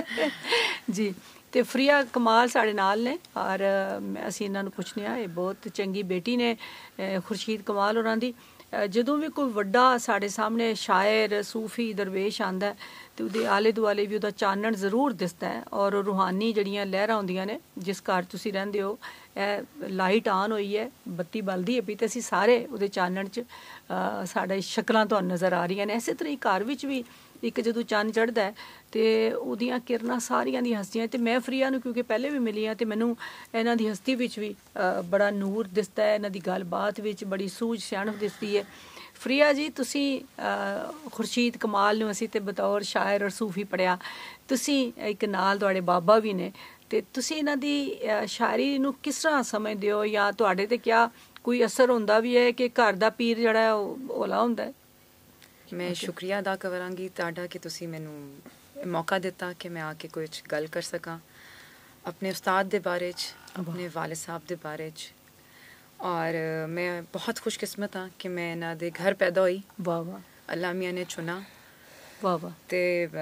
[SPEAKER 1] ਜੀ ਤੇ ਫਰੀਆ ਕਮਾਲ ਸਾਡੇ ਨਾਲ ਨੇ ਔਰ ਅਸੀਂ ਇਹਨਾਂ ਨੂੰ ਪੁੱਛਦੇ ਹਾਂ ਇਹ ਬਹੁਤ ਚੰਗੀ ਬੇਟੀ ਨੇ ਖੁਰਸ਼ੀਦ ਕਮਾਲ ਹੋਰਾਂ ਦੀ ਜਦੋਂ ਵੀ ਕੋਈ ਵੱਡਾ ਸਾਡੇ ਸਾਹਮਣੇ ਸ਼ਾਇਰ ਸੂਫੀ ਦਰਵੇਸ਼ ਆਉਂਦਾ ਤੇ ਉਹਦੇ ਆਲੇ ਦੁਆਲੇ ਵੀ ਉਹਦਾ ਚਾਨਣ ਜ਼ਰੂਰ ਦਿਸਦਾ ਹੈ ਔਰ ਰੂਹਾਨੀ ਜਿਹੜੀਆਂ ਲਹਿਰਾਂ ਹੁੰਦੀਆਂ ਨੇ ਜਿਸ ਘਰ ਤੁਸੀਂ ਰਹਿੰਦੇ ਹੋ ਇਹ ਲਾਈਟ ਆਨ ਹੋਈ ਹੈ ਬੱਤੀ ਬਲਦੀ ਹੈ ਪਈ ਤੇ ਅਸੀਂ ਸਾਰੇ ਉਹਦੇ ਚਾਨਣ 'ਚ ਸਾਡੇ ਸ਼ਕਲਾਂ ਤੁਹਾਨੂੰ ਨਜ਼ਰ ਆ ਰਹੀਆਂ ਨੇ ਇਸੇ ਤਰ੍ਹਾਂ ਹੀ ਘਰ ਵਿੱਚ ਵੀ ਇੱਕ ਜਦੋਂ ਚੰਨ ਚੜ੍ਹਦਾ ਹੈ ਤੇ ਉਹਦੀਆਂ ਕਿਰਨਾਂ ਸਾਰੀਆਂ ਦੀ ਹਸਤੀਆਂ ਤੇ ਮੈਂ ਫਰੀਆ ਨੂੰ ਕਿਉਂਕਿ ਪਹਿਲੇ ਵੀ ਮਿਲੀ ਹਾਂ ਤੇ ਮੈਨੂੰ ਇਹਨਾਂ ਦੀ ਹਸਤੀ ਵਿੱਚ ਵੀ ਬੜਾ ਨੂਰ ਦਿਸਦਾ ਹੈ ਇਹਨਾਂ ਦੀ ਗੱਲਬਾਤ ਵਿੱਚ ਬੜੀ ਸੂਝ ਸਿਆਣਪ ਦਿਸਦੀ ਹੈ ਫਰੀਆ ਜੀ, ਤੁਸੀਂ ਖੁਰਸ਼ੀਦ ਕਮਾਲ ਨੂੰ ਅਸੀਂ ਤੇ ਬਤੌਰ ਸ਼ਾਇਰ ਔਰ ਸੂਫੀ ਪੜ੍ਹਿਆ, ਤੁਸੀਂ ਇੱਕ ਨਾਲ ਤੁਹਾਡੇ ਬਾਬਾ ਵੀ ਨੇ, ਤੇ ਤੁਸੀਂ ਇਹਨਾਂ ਦੀ ਸ਼ਾਇਰੀ ਨੂੰ ਕਿਸ ਤਰ੍ਹਾਂ ਸਮਝਦੇ ਹੋ, ਜਾਂ ਤੁਹਾਡੇ ਤੇ ਕਿਆ ਕੋਈ ਅਸਰ ਹੁੰਦਾ ਵੀ ਹੈ ਕਿ ਘਰ ਦਾ ਪੀਰ ਜਿਹੜਾ ਹੈ ਉਹ ਓਲਾ ਹੁੰਦਾ ਹੈ?
[SPEAKER 5] ਮੈਂ ਸ਼ੁਕਰੀਆ ਅਦਾ ਕਰਾਂਗੀ ਤੁਹਾਡਾ ਕਿ ਤੁਸੀਂ ਮੈਨੂੰ ਮੌਕਾ ਦਿੱਤਾ ਕਿ ਮੈਂ ਆ ਕੇ ਕੁਝ ਗੱਲ ਕਰ ਸਕਾਂ ਆਪਣੇ ਉਸਤਾਦ ਦੇ ਬਾਰੇ 'ਚ, ਆਪਣੇ ਵਾਲਿਦ ਸਾਹਿਬ ਦੇ ਬਾਰੇ 'ਚ। ਔਰ ਮੈਂ ਬਹੁਤ ਖੁਸ਼ਕਿਸਮਤ ਹਾਂ ਕਿ ਮੈਂ ਇਹਨਾਂ ਦੇ ਘਰ ਪੈਦਾ ਹੋਈ।
[SPEAKER 1] ਵਾਹ ਵਾਹ,
[SPEAKER 5] ਅੱਲਾ ਮੀਆਂ ਨੇ ਚੁਣਾ।
[SPEAKER 1] ਵਾਹ ਵਾਹ।
[SPEAKER 5] ਤੇ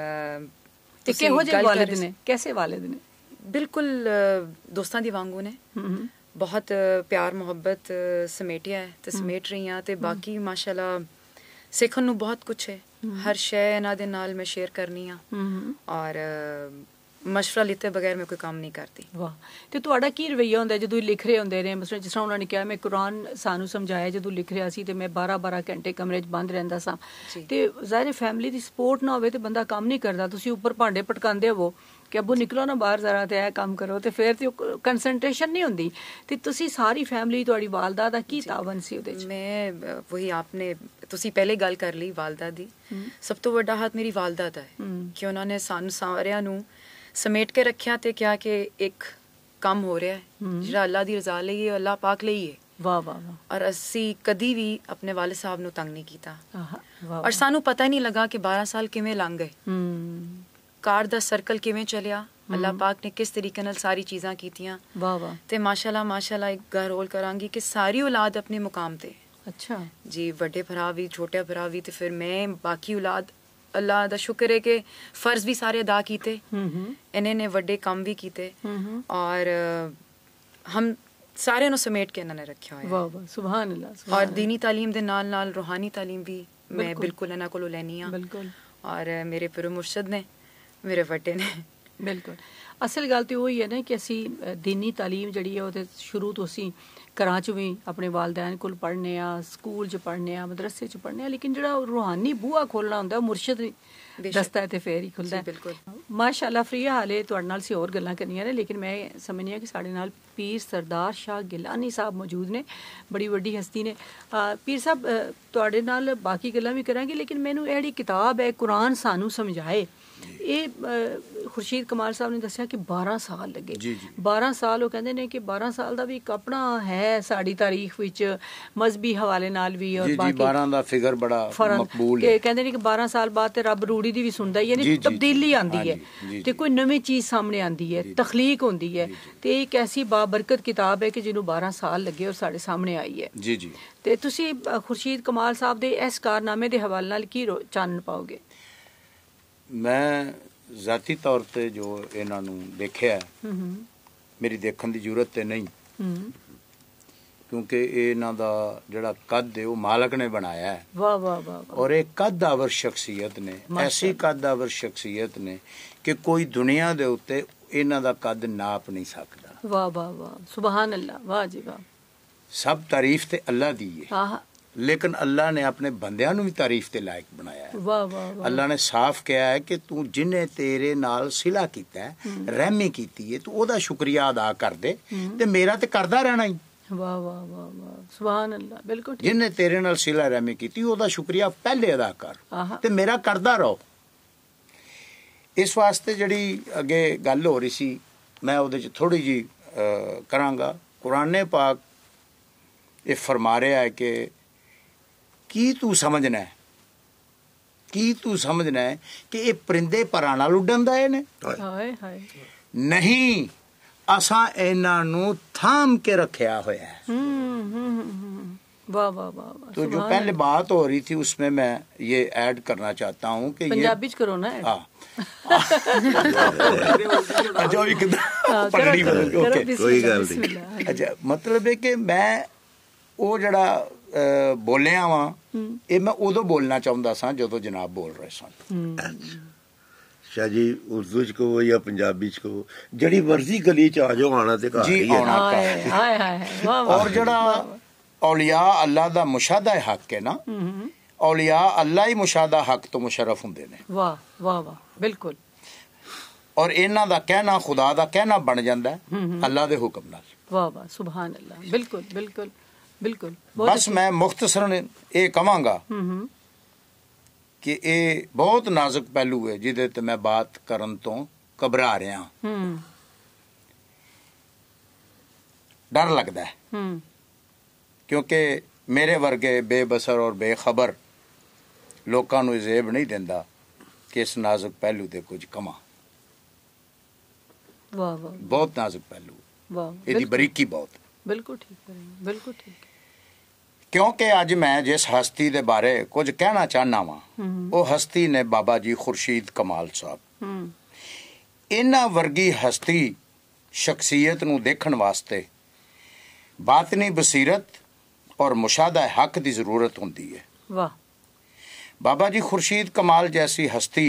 [SPEAKER 1] ਤੇ ਕਿਹੋ ਜਿਹੇ ਵਾਲਿਦ ਨੇ, ਕੈਸੇ ਵਾਲਿਦ ਨੇ? ਬਿਲਕੁਲ
[SPEAKER 5] ਦੋਸਤਾਂ ਦੀ ਵਾਂਗੂ ਨੇ, ਬਹੁਤ ਪਿਆਰ ਮੁਹੱਬਤ ਸਮੇਟਿਆ ਹੈ ਤੇ ਸਮੇਟ ਰਹੀ ਹਾਂ। ਤੇ ਬਾਕੀ ਮਾਸ਼ਾਅੱਲਾ ਸਿੱਖਣ ਨੂੰ ਬਹੁਤ ਕੁਛ ਹੈ, ਹਰ ਸ਼ੈ ਇਹਨਾਂ ਦੇ ਨਾਲ ਮੈਂ ਸ਼ੇਅਰ ਕਰਨੀ ਆ, ਔਰ ਮਸ਼ਵਰਾ ਲਿੱਤੇ ਬਗੈਰ ਮੈਂ ਕੋਈ ਕੰਮ ਨਹੀਂ ਕਰਦੀ। ਵਾਹ। ਤੇ ਤੁਹਾਡਾ ਕੀ ਰਵੱਈਆ ਹੁੰਦਾ ਜਦੋਂ ਲਿਖ ਰਹੇ ਹੁੰਦੇ ਨੇ? ਮਸਲਾਂ ਜਿਸ ਤਰ੍ਹਾਂ ਉਹਨਾਂ ਨੇ ਕਿਹਾ, ਮੈਂ ਕੁਰਾਨ ਸਾਨੂੰ ਸਮਝਾਇਆ ਜਦੋਂ ਲਿਖ ਰਿਹਾ ਸੀ ਤੇ ਮੈਂ ਬਾਰਾਂ ਬਾਰਾਂ ਘੰਟੇ ਕਮਰੇ 'ਚ ਬੰਦ ਰਹਿੰਦਾ ਸਾਂ, ਤੇ ਜ਼ਾਹਿਰ ਫੈਮਿਲੀ ਦੀ ਸਪੋਰਟ ਨਾ ਹੋਵੇ ਤੇ ਬੰਦਾ ਕੰਮ ਨਹੀਂ ਕਰਦਾ। ਤੁਸੀਂ ਉੱਪਰ ਭਾਂਡੇ ਪਟਕਾਉਂਦੇ ਹੋ ਕਿ ਅੱਬੂ ਨਿਕਲੋ ਨਾ ਬਾਹਰ ਜ਼ਰਾ ਤੇ ਇਹ ਕੰਮ ਕਰੋ, ਤੇ ਫਿਰ ਤੇ ਕੰਸਨਟ੍ਰੇਸ਼ਨ ਨਹੀਂ ਹੁੰਦੀ। ਤੇ ਤੁਸੀਂ ਸਾਰੀ ਫੈਮਿਲੀ, ਤੁਹਾਡੀ ਵਾਲਦਾ ਦਾ ਕੀ ਤਾਵਨ ਸੀ ਉਹਦੇ 'ਚ? ਮੈਂ ਵਹੀ ਆਪਨੇ ਤੁਸੀਂ ਪਹਿਲੇ ਗੱਲ ਕਰ ਲਈ ਵਾਲਦਾ ਦੀ, ਸਭ ਤੋਂ ਵੱਡਾ ਹੱਥ ਮੇਰੀ ਵਾਲਦਾ ਦਾ ਹੈ ਕਿ ਉਹਨਾਂ ਨੇ ਸਾਨੂੰ ਸਾਰਿਆਂ ਨੂੰ ਸਮੇਟ ਕੇ ਰੱਖਿਆ ਤੇ ਕਿਹਾ ਕਿ ਇੱਕ ਕੰਮ ਹੋ ਰਿਹਾ ਹੈ ਜਿਹੜਾ ਅੱਲਾ ਦੀ ਰਜ਼ਾ ਲਈ ਹੈ, ਅੱਲਾ ਪਾਕ ਲਈ ਹੈ।
[SPEAKER 1] ਵਾਹ ਵਾਹ ਵਾਹ।
[SPEAKER 5] ਔਰ ਅਸੀਂ ਕਦੀ ਵੀ ਆਪਣੇ ਵਾਲਿਦ ਸਾਹਿਬ ਨੂੰ ਤੰਗ ਨਹੀਂ ਕੀਤਾ, ਔਰ ਸਾਨੂੰ ਪਤਾ ਹੀ ਨਹੀਂ ਲੱਗਾ ਕਿ ਬਾਰਾਂ ਸਾਲ ਕਿਵੇਂ ਲੰਘ ਗਏ, ਕਾਰ ਦਾ ਸਰਕਲ ਕਿਵੇਂ ਚੱਲਿਆ, ਅੱਲਾ ਪਾਕ ਨੇ ਕਿਸ ਤਰੀਕੇ ਨਾਲ ਸਾਰੀ ਚੀਜ਼ਾਂ ਕੀਤੀਆਂ। ਵਾਹ ਵਾਹ। ਤੇ ਮਾਸ਼ਾਅੱਲਾ ਮਾਸ਼ਾਅੱਲਾ ਇੱਕ ਗੱਲ ਹੋਰ ਕਰਾਂਗੀ ਕਿ ਸਾਰੀ ਔਲਾਦ ਆਪਣੇ ਮੁਕਾਮ ਤੇ। ਅੱਛਾ ਜੀ, ਵੱਡੇ ਭਰਾ ਵੀ, ਛੋਟੇ ਭਰਾ ਵੀ, ਤੇ ਫਿਰ ਮੈਂ ਬਾਕੀ ਔਲਾਦ, ਅੱਲਾ ਦਾ ਸ਼ੁਕਰ ਹੈ ਕਿ ਫਰਜ਼ ਵੀ ਸਾਰੇ ਅਦਾ ਕੀਤੇ, ਇਹਨੇ ਨੇ ਵੱਡੇ ਕੰਮ ਵੀ ਕੀਤੇ, ਔਰ ਹਮ ਸਾਰਿਆਂ ਨੂੰ ਸਮੇਟ ਕੇ ਇਹਨਾਂ ਨੇ ਰੱਖਿਆ ਹੋਇਆ।
[SPEAKER 1] ਵਾਹ ਵਾਹ, ਸੁਭਾਨ ਅੱਲਾਹ।
[SPEAKER 5] ਔਰ ਦੀਨੀ ਤਾਲੀਮ ਦੇ ਨਾਲ ਨਾਲ ਰੂਹਾਨੀ ਤਾਲੀਮ ਵੀ ਮੈਂ ਬਿਲਕੁਲ ਇਹਨਾਂ ਕੋਲੋਂ ਲੈਣੀ ਆ। ਬਿਲਕੁਲ। ਔਰ ਮੇਰੇ ਪਿਰੋ ਮੁਰਸ਼ਦ ਨੇ, ਮੇਰੇ ਵੱਡੇ ਨੇ। ਬਿਲਕੁਲ। ਅਸਲ ਗੱਲ ਤੇ ਉਹੀ ਹੈ ਨਾ ਕਿ ਅਸੀਂ ਦੀਨੀ ਤਾਲੀਮ ਜਿਹੜੀ ਹੈ ਉਹਦੇ ਸ਼ੁਰੂ ਤੋਂ ਅਸੀਂ ਘਰਾਂ 'ਚ ਵੀ ਆਪਣੇ ਵਾਲਿदैन ਕੋਲ ਪੜ੍ਹਨੇ ਆ, ਸਕੂਲ 'ਚ ਪੜ੍ਹਨੇ ਆ, ਮਦਰਸੇ 'ਚ ਪੜ੍ਹਨੇ ਆ, ਲੇਕਿਨ ਜਿਹੜਾ ਰੂਹਾਨੀ ਬੂਹਾ ਖੋਲ੍ਹਣਾ ਹੁੰਦਾ ਉਹ ਮੁਰਸ਼ਦ ਦਸਤਾ ਹੈ ਤੇ ਫੇਰ ਹੀ ਖੁੱਲਦਾ ਹੈ। ਮਾਸ਼ਾਅੱਲਾ ਫਰੀਆ, ਹਾਲੇ ਤੁਹਾਡੇ ਨਾਲ ਅਸੀਂ ਹੋਰ ਗੱਲਾਂ ਕਰਨੀਆਂ ਨੇ, ਲੇਕਿਨ ਮੈਂ ਸਮਝਦੀ ਹਾਂ ਕਿ ਸਾਡੇ ਨਾਲ ਪੀਰ ਸਰਦਾਰ ਸ਼ਾਹ ਗਿਲਾਨੀ ਸਾਹਿਬ ਮੌਜੂਦ ਨੇ, ਬੜੀ ਵੱਡੀ ਹਸਤੀ ਨੇ। ਪੀਰ ਸਾਹਿਬ, ਤੁਹਾਡੇ ਨਾਲ ਬਾਕੀ ਗੱਲਾਂ ਵੀ ਕਰਾਂਗੇ, ਲੇਕਿਨ ਮੈਨੂੰ ਇਹ ਜਿਹੜੀ ਕਿਤਾਬ ਹੈ ਕੁਰਾਨ ਸਾਨੂੰ ਸਮਝਾਏ, ਇਹ ਖੁਰਸ਼ੀਦ ਕਮਾਲ ਸਾਹਿਬ ਨੇ ਦੱਸਿਆ ਕਿ ਬਾਰਾਂ ਸਾਲ ਲੱਗੇ। ਬਾਰਾਂ ਸਾਲ ਉਹ ਕਹਿੰਦੇ ਨੇ ਕਿ ਬਾਰਾਂ ਸਾਲ ਦਾ ਵੀ ਇੱਕ ਆਪਣਾ ਹੈ ਸਾਡੀ ਤਾਰੀਖ ਵਿੱਚ, ਮਜ਼ਹਬੀ ਹਵਾਲੇ ਨਾਲ ਵੀ, ਔਰ ਬਾਕੀ ਬਾਰਾਂ ਦਾ ਫਿਗਰ ਬੜਾ ਮਕਬੂਲ ਹੈ। ਕਹਿੰਦੇ ਨੇ ਕਿ ਬਾਰਾਂ ਸਾਲ ਬਾਅਦ ਤੇ ਰੱਬ ਰੂੜੀ ਦੀ ਵੀ ਸੁਣਦਾ ਹੀ, ਯਾਨੀ ਤਬਦੀਲੀ ਆਉਂਦੀ ਹੈ ਤੇ ਕੋਈ ਨਵੀਂ ਚੀਜ਼ ਸਾਹਮਣੇ ਆਉਂਦੀ ਹੈ, ਤਖਲੀਕ ਹੁੰਦੀ ਹੈ। ਤੇ ਇੱਕ ਐਸੀ ਬਾਬਰਕਤ ਕਿਤਾਬ ਹੈ ਕਿ ਜਿਹਨੂੰ ਬਾਰਾਂ ਸਾਲ ਲੱਗੇ ਔਰ ਸਾਡੇ ਸਾਹਮਣੇ ਆਈ ਹੈ। ਜੀ ਜੀ। ਤੇ ਤੁਸੀਂ ਖੁਰਸ਼ੀਦ ਕਮਾਲ ਸਾਹਿਬ ਦੇ ਇਸ ਕਾਰਨਾਮੇ ਦੇ ਹਵਾਲੇ ਨਾਲ ਕੀ ਚਾਨਣ ਪਾਓਗੇ?
[SPEAKER 4] ਮੈਂ ਜ਼ਾਤੀ ਤੌਰ ਤੇ ਜੋ ਇਹਨਾਂ ਨੂੰ ਦੇਖਿਆ, ਮੇਰੀ ਦੇਖਣ ਦੀ ਜ਼ਰੂਰਤ ਤੇ ਨਹੀਂ, ਕਿਉਂਕਿ ਇਹਨਾਂ ਦਾ ਜਿਹੜਾ ਕੱਦ ਹੈ ਉਹ ਮਾਲਕ ਨੇ ਬਣਾਇਆ ਹੈ। ਵਾਹ ਵਾਹ ਵਾਹ। ਔਰ ਇਹ ਕੱਦਾਵਰ ਸ਼ਖਸੀਅਤ ਨੇ, ਐਸੀ ਕੱਦਾਵਰ ਸ਼ਖਸੀਅਤ ਨੇ ਕਿ ਕੋਈ ਦੁਨੀਆ ਦੇ ਉੱਤੇ ਇਹਨਾਂ ਦਾ ਕੱਦ ਨਾਪ ਨਹੀਂ ਸਕਦਾ। ਵਾਹ ਵਾਹ ਵਾਹ, ਸੁਭਾਨ ਅੱਲਾਹ। ਵਾਹ ਜੀ ਵਾਹ। ਸਭ ਤਾਰੀਫ ਤੇ ਅੱਲਾ ਦੀ ਹੈ, ਲੇਕਿਨ ਅੱਲਾ ਨੇ ਆਪਣੇ ਬੰਦਿਆਂ ਨੂੰ ਵੀ ਤਾਰੀਫ ਤੇ ਲਾਇਕ ਬਣਾਇਆ ਹੈ। ਵਾਹ ਵਾਹ। ਅੱਲਾ ਨੇ ਸਾਫ਼ ਕਿਹਾ ਹੈ ਕਿ ਤੂੰ ਜਿਹਨੇ ਤੇਰੇ ਨਾਲ ਸਿਲਾ ਕੀਤਾ ਹੈ, ਰਹਿਮੀ ਕੀਤੀ ਹੈ, ਤੂੰ ਉਹਦਾ ਸ਼ੁਕਰੀਆ ਅਦਾ ਕਰ ਦੇ ਤੇ ਮੇਰਾ ਤੇ ਕਰਦਾ ਰਹਿਣਾ ਹੀ। ਵਾਹ ਵਾਹ ਵਾਹ ਵਾਹ, ਸੁਭਾਨ ਅੱਲਾਹ। ਬਿਲਕੁਲ। ਜਿਹਨੇ ਤੇਰੇ ਨਾਲ ਸਿਲਾ ਰਹਿਮੀ ਕੀਤੀ ਉਹਦਾ ਸ਼ੁਕਰੀਆ ਪਹਿਲੇ ਅਦਾ ਕਰ ਤੇ ਮੇਰਾ ਕਰਦਾ ਰਹੋ। ਇਸ ਵਾਸਤੇ ਜਿਹੜੀ ਅੱਗੇ ਗੱਲ ਹੋ ਰਹੀ ਸੀ, ਮੈਂ ਉਹਦੇ 'ਚ ਥੋੜ੍ਹੀ ਜਿਹੀ ਕਰਾਂਗਾ। ਕੁਰਾਨ ਪਾਕ ਇਹ ਫਰਮਾ ਰਿਹਾ ਹੈ ਕਿ ਕੀ ਤੂੰ ਸਮਝਣਾ ਹੈ, ਕੀ ਤੂੰ ਸਮਝਣਾ ਹੈ ਕਿ ਇਹ ਪਰਿੰਦੇ ਪਰਾਂ ਨਾਲ ਉੱਡਣ ਦਾ ਨੇ? ਨਹੀਂ, ਅਸਾਂ ਇਹਨਾਂ ਨੂੰ ਥਾਮ ਕੇ ਰੱਖਿਆ ਹੋਇਆ है। वाह वाह वाह। तो जो पहले बात हो रही थी उसमें मैं ये ऐड करना चाहता हूँ कि पंजाबी करो ना। हाँ अच्छा, मतलब है कि मैं ਉਹ ਜਿਹੜਾ ਬੋਲਿਆ ਵਾ, ਇਹ ਮੈਂ ਉਦੋਂ ਬੋਲਣਾ ਚਾਹੁੰਦਾ ਸਾਂ ਜਦੋਂ ਜਨਾਬ ਬੋਲ ਰਹੇ ਸਨ।
[SPEAKER 2] ਸ਼ਾਹ ਜੀ, ਉਰਦੂ ਚ ਕਹੋ ਜਾਂ ਪੰਜਾਬੀ ਚ ਕਹੋ, ਜਿਹੜੀ ਮਰਜ਼ੀ ਗਲੀ ਚ ਆ ਜਾਓ, ਆਣਾ ਤੇ ਘਰ ਹੀ ਹੈ।
[SPEAKER 4] ਔਰ ਜਿਹੜਾ ਔਲੀਆ ਅੱਲਾ ਦਾ ਮੁਸ਼ਾਹਦਾ ਹੱਕ ਹੈ ਨਾ, ਔਲੀਆ ਅੱਲਾ ਹੀ ਮੁਸ਼ਾਹਦਾ ਹੱਕ ਤੋਂ ਮੁਸ਼ਰਫ ਹੁੰਦੇ ਨੇ।
[SPEAKER 1] ਵਾਹ ਵਾਹ ਵਾਹ, ਬਿਲਕੁਲ।
[SPEAKER 4] ਔਰ ਇਹਨਾਂ ਦਾ ਕਹਿਣਾ ਖੁਦਾ ਦਾ ਕਹਿਣਾ ਬਣ ਜਾਂਦਾ ਅੱਲਾ ਦੇ ਹੁਕਮ ਨਾਲ।
[SPEAKER 1] ਵਾਹ ਵਾਹ, ਸੁਭਾਨ ਅੱਲਾਹ। ਬਿਲਕੁਲ ਬਿਲकुल। बिल्कुल।
[SPEAKER 4] बस मैं मुख्तसरन ये कहांगा कि ये बहुत नाजुक पहलू है जिहदे ते मैं बात करन तो घबरा रहा, डर लगता है, क्योंकि मेरे वर्गे बेबसर और बेखबर लोगों को जेब नहीं देंदा कि इस नाजुक पहलू ते कुछ कमा।
[SPEAKER 1] वाह वाह,
[SPEAKER 4] बहुत नाजुक पहलू,
[SPEAKER 1] वाह,
[SPEAKER 4] इसकी बरीकी बहुत।
[SPEAKER 1] बिल्कुल ठीक है, बिल्कुल ठीक।
[SPEAKER 4] क्योंकि अज मैं जिस हस्ती दे बारे कुछ कहना चाहना वा, वो हस्ती ने बाबा जी खुर्शीद कमाल साहब। इन्हां वर्गी हस्ती शख्सियत नूं देखण वास्ते बातनी बसीरत और मुशाहदा हक की जरूरत होंदी है।
[SPEAKER 1] वाह।
[SPEAKER 4] बाबा जी खुर्शीद कमाल जैसी हस्ती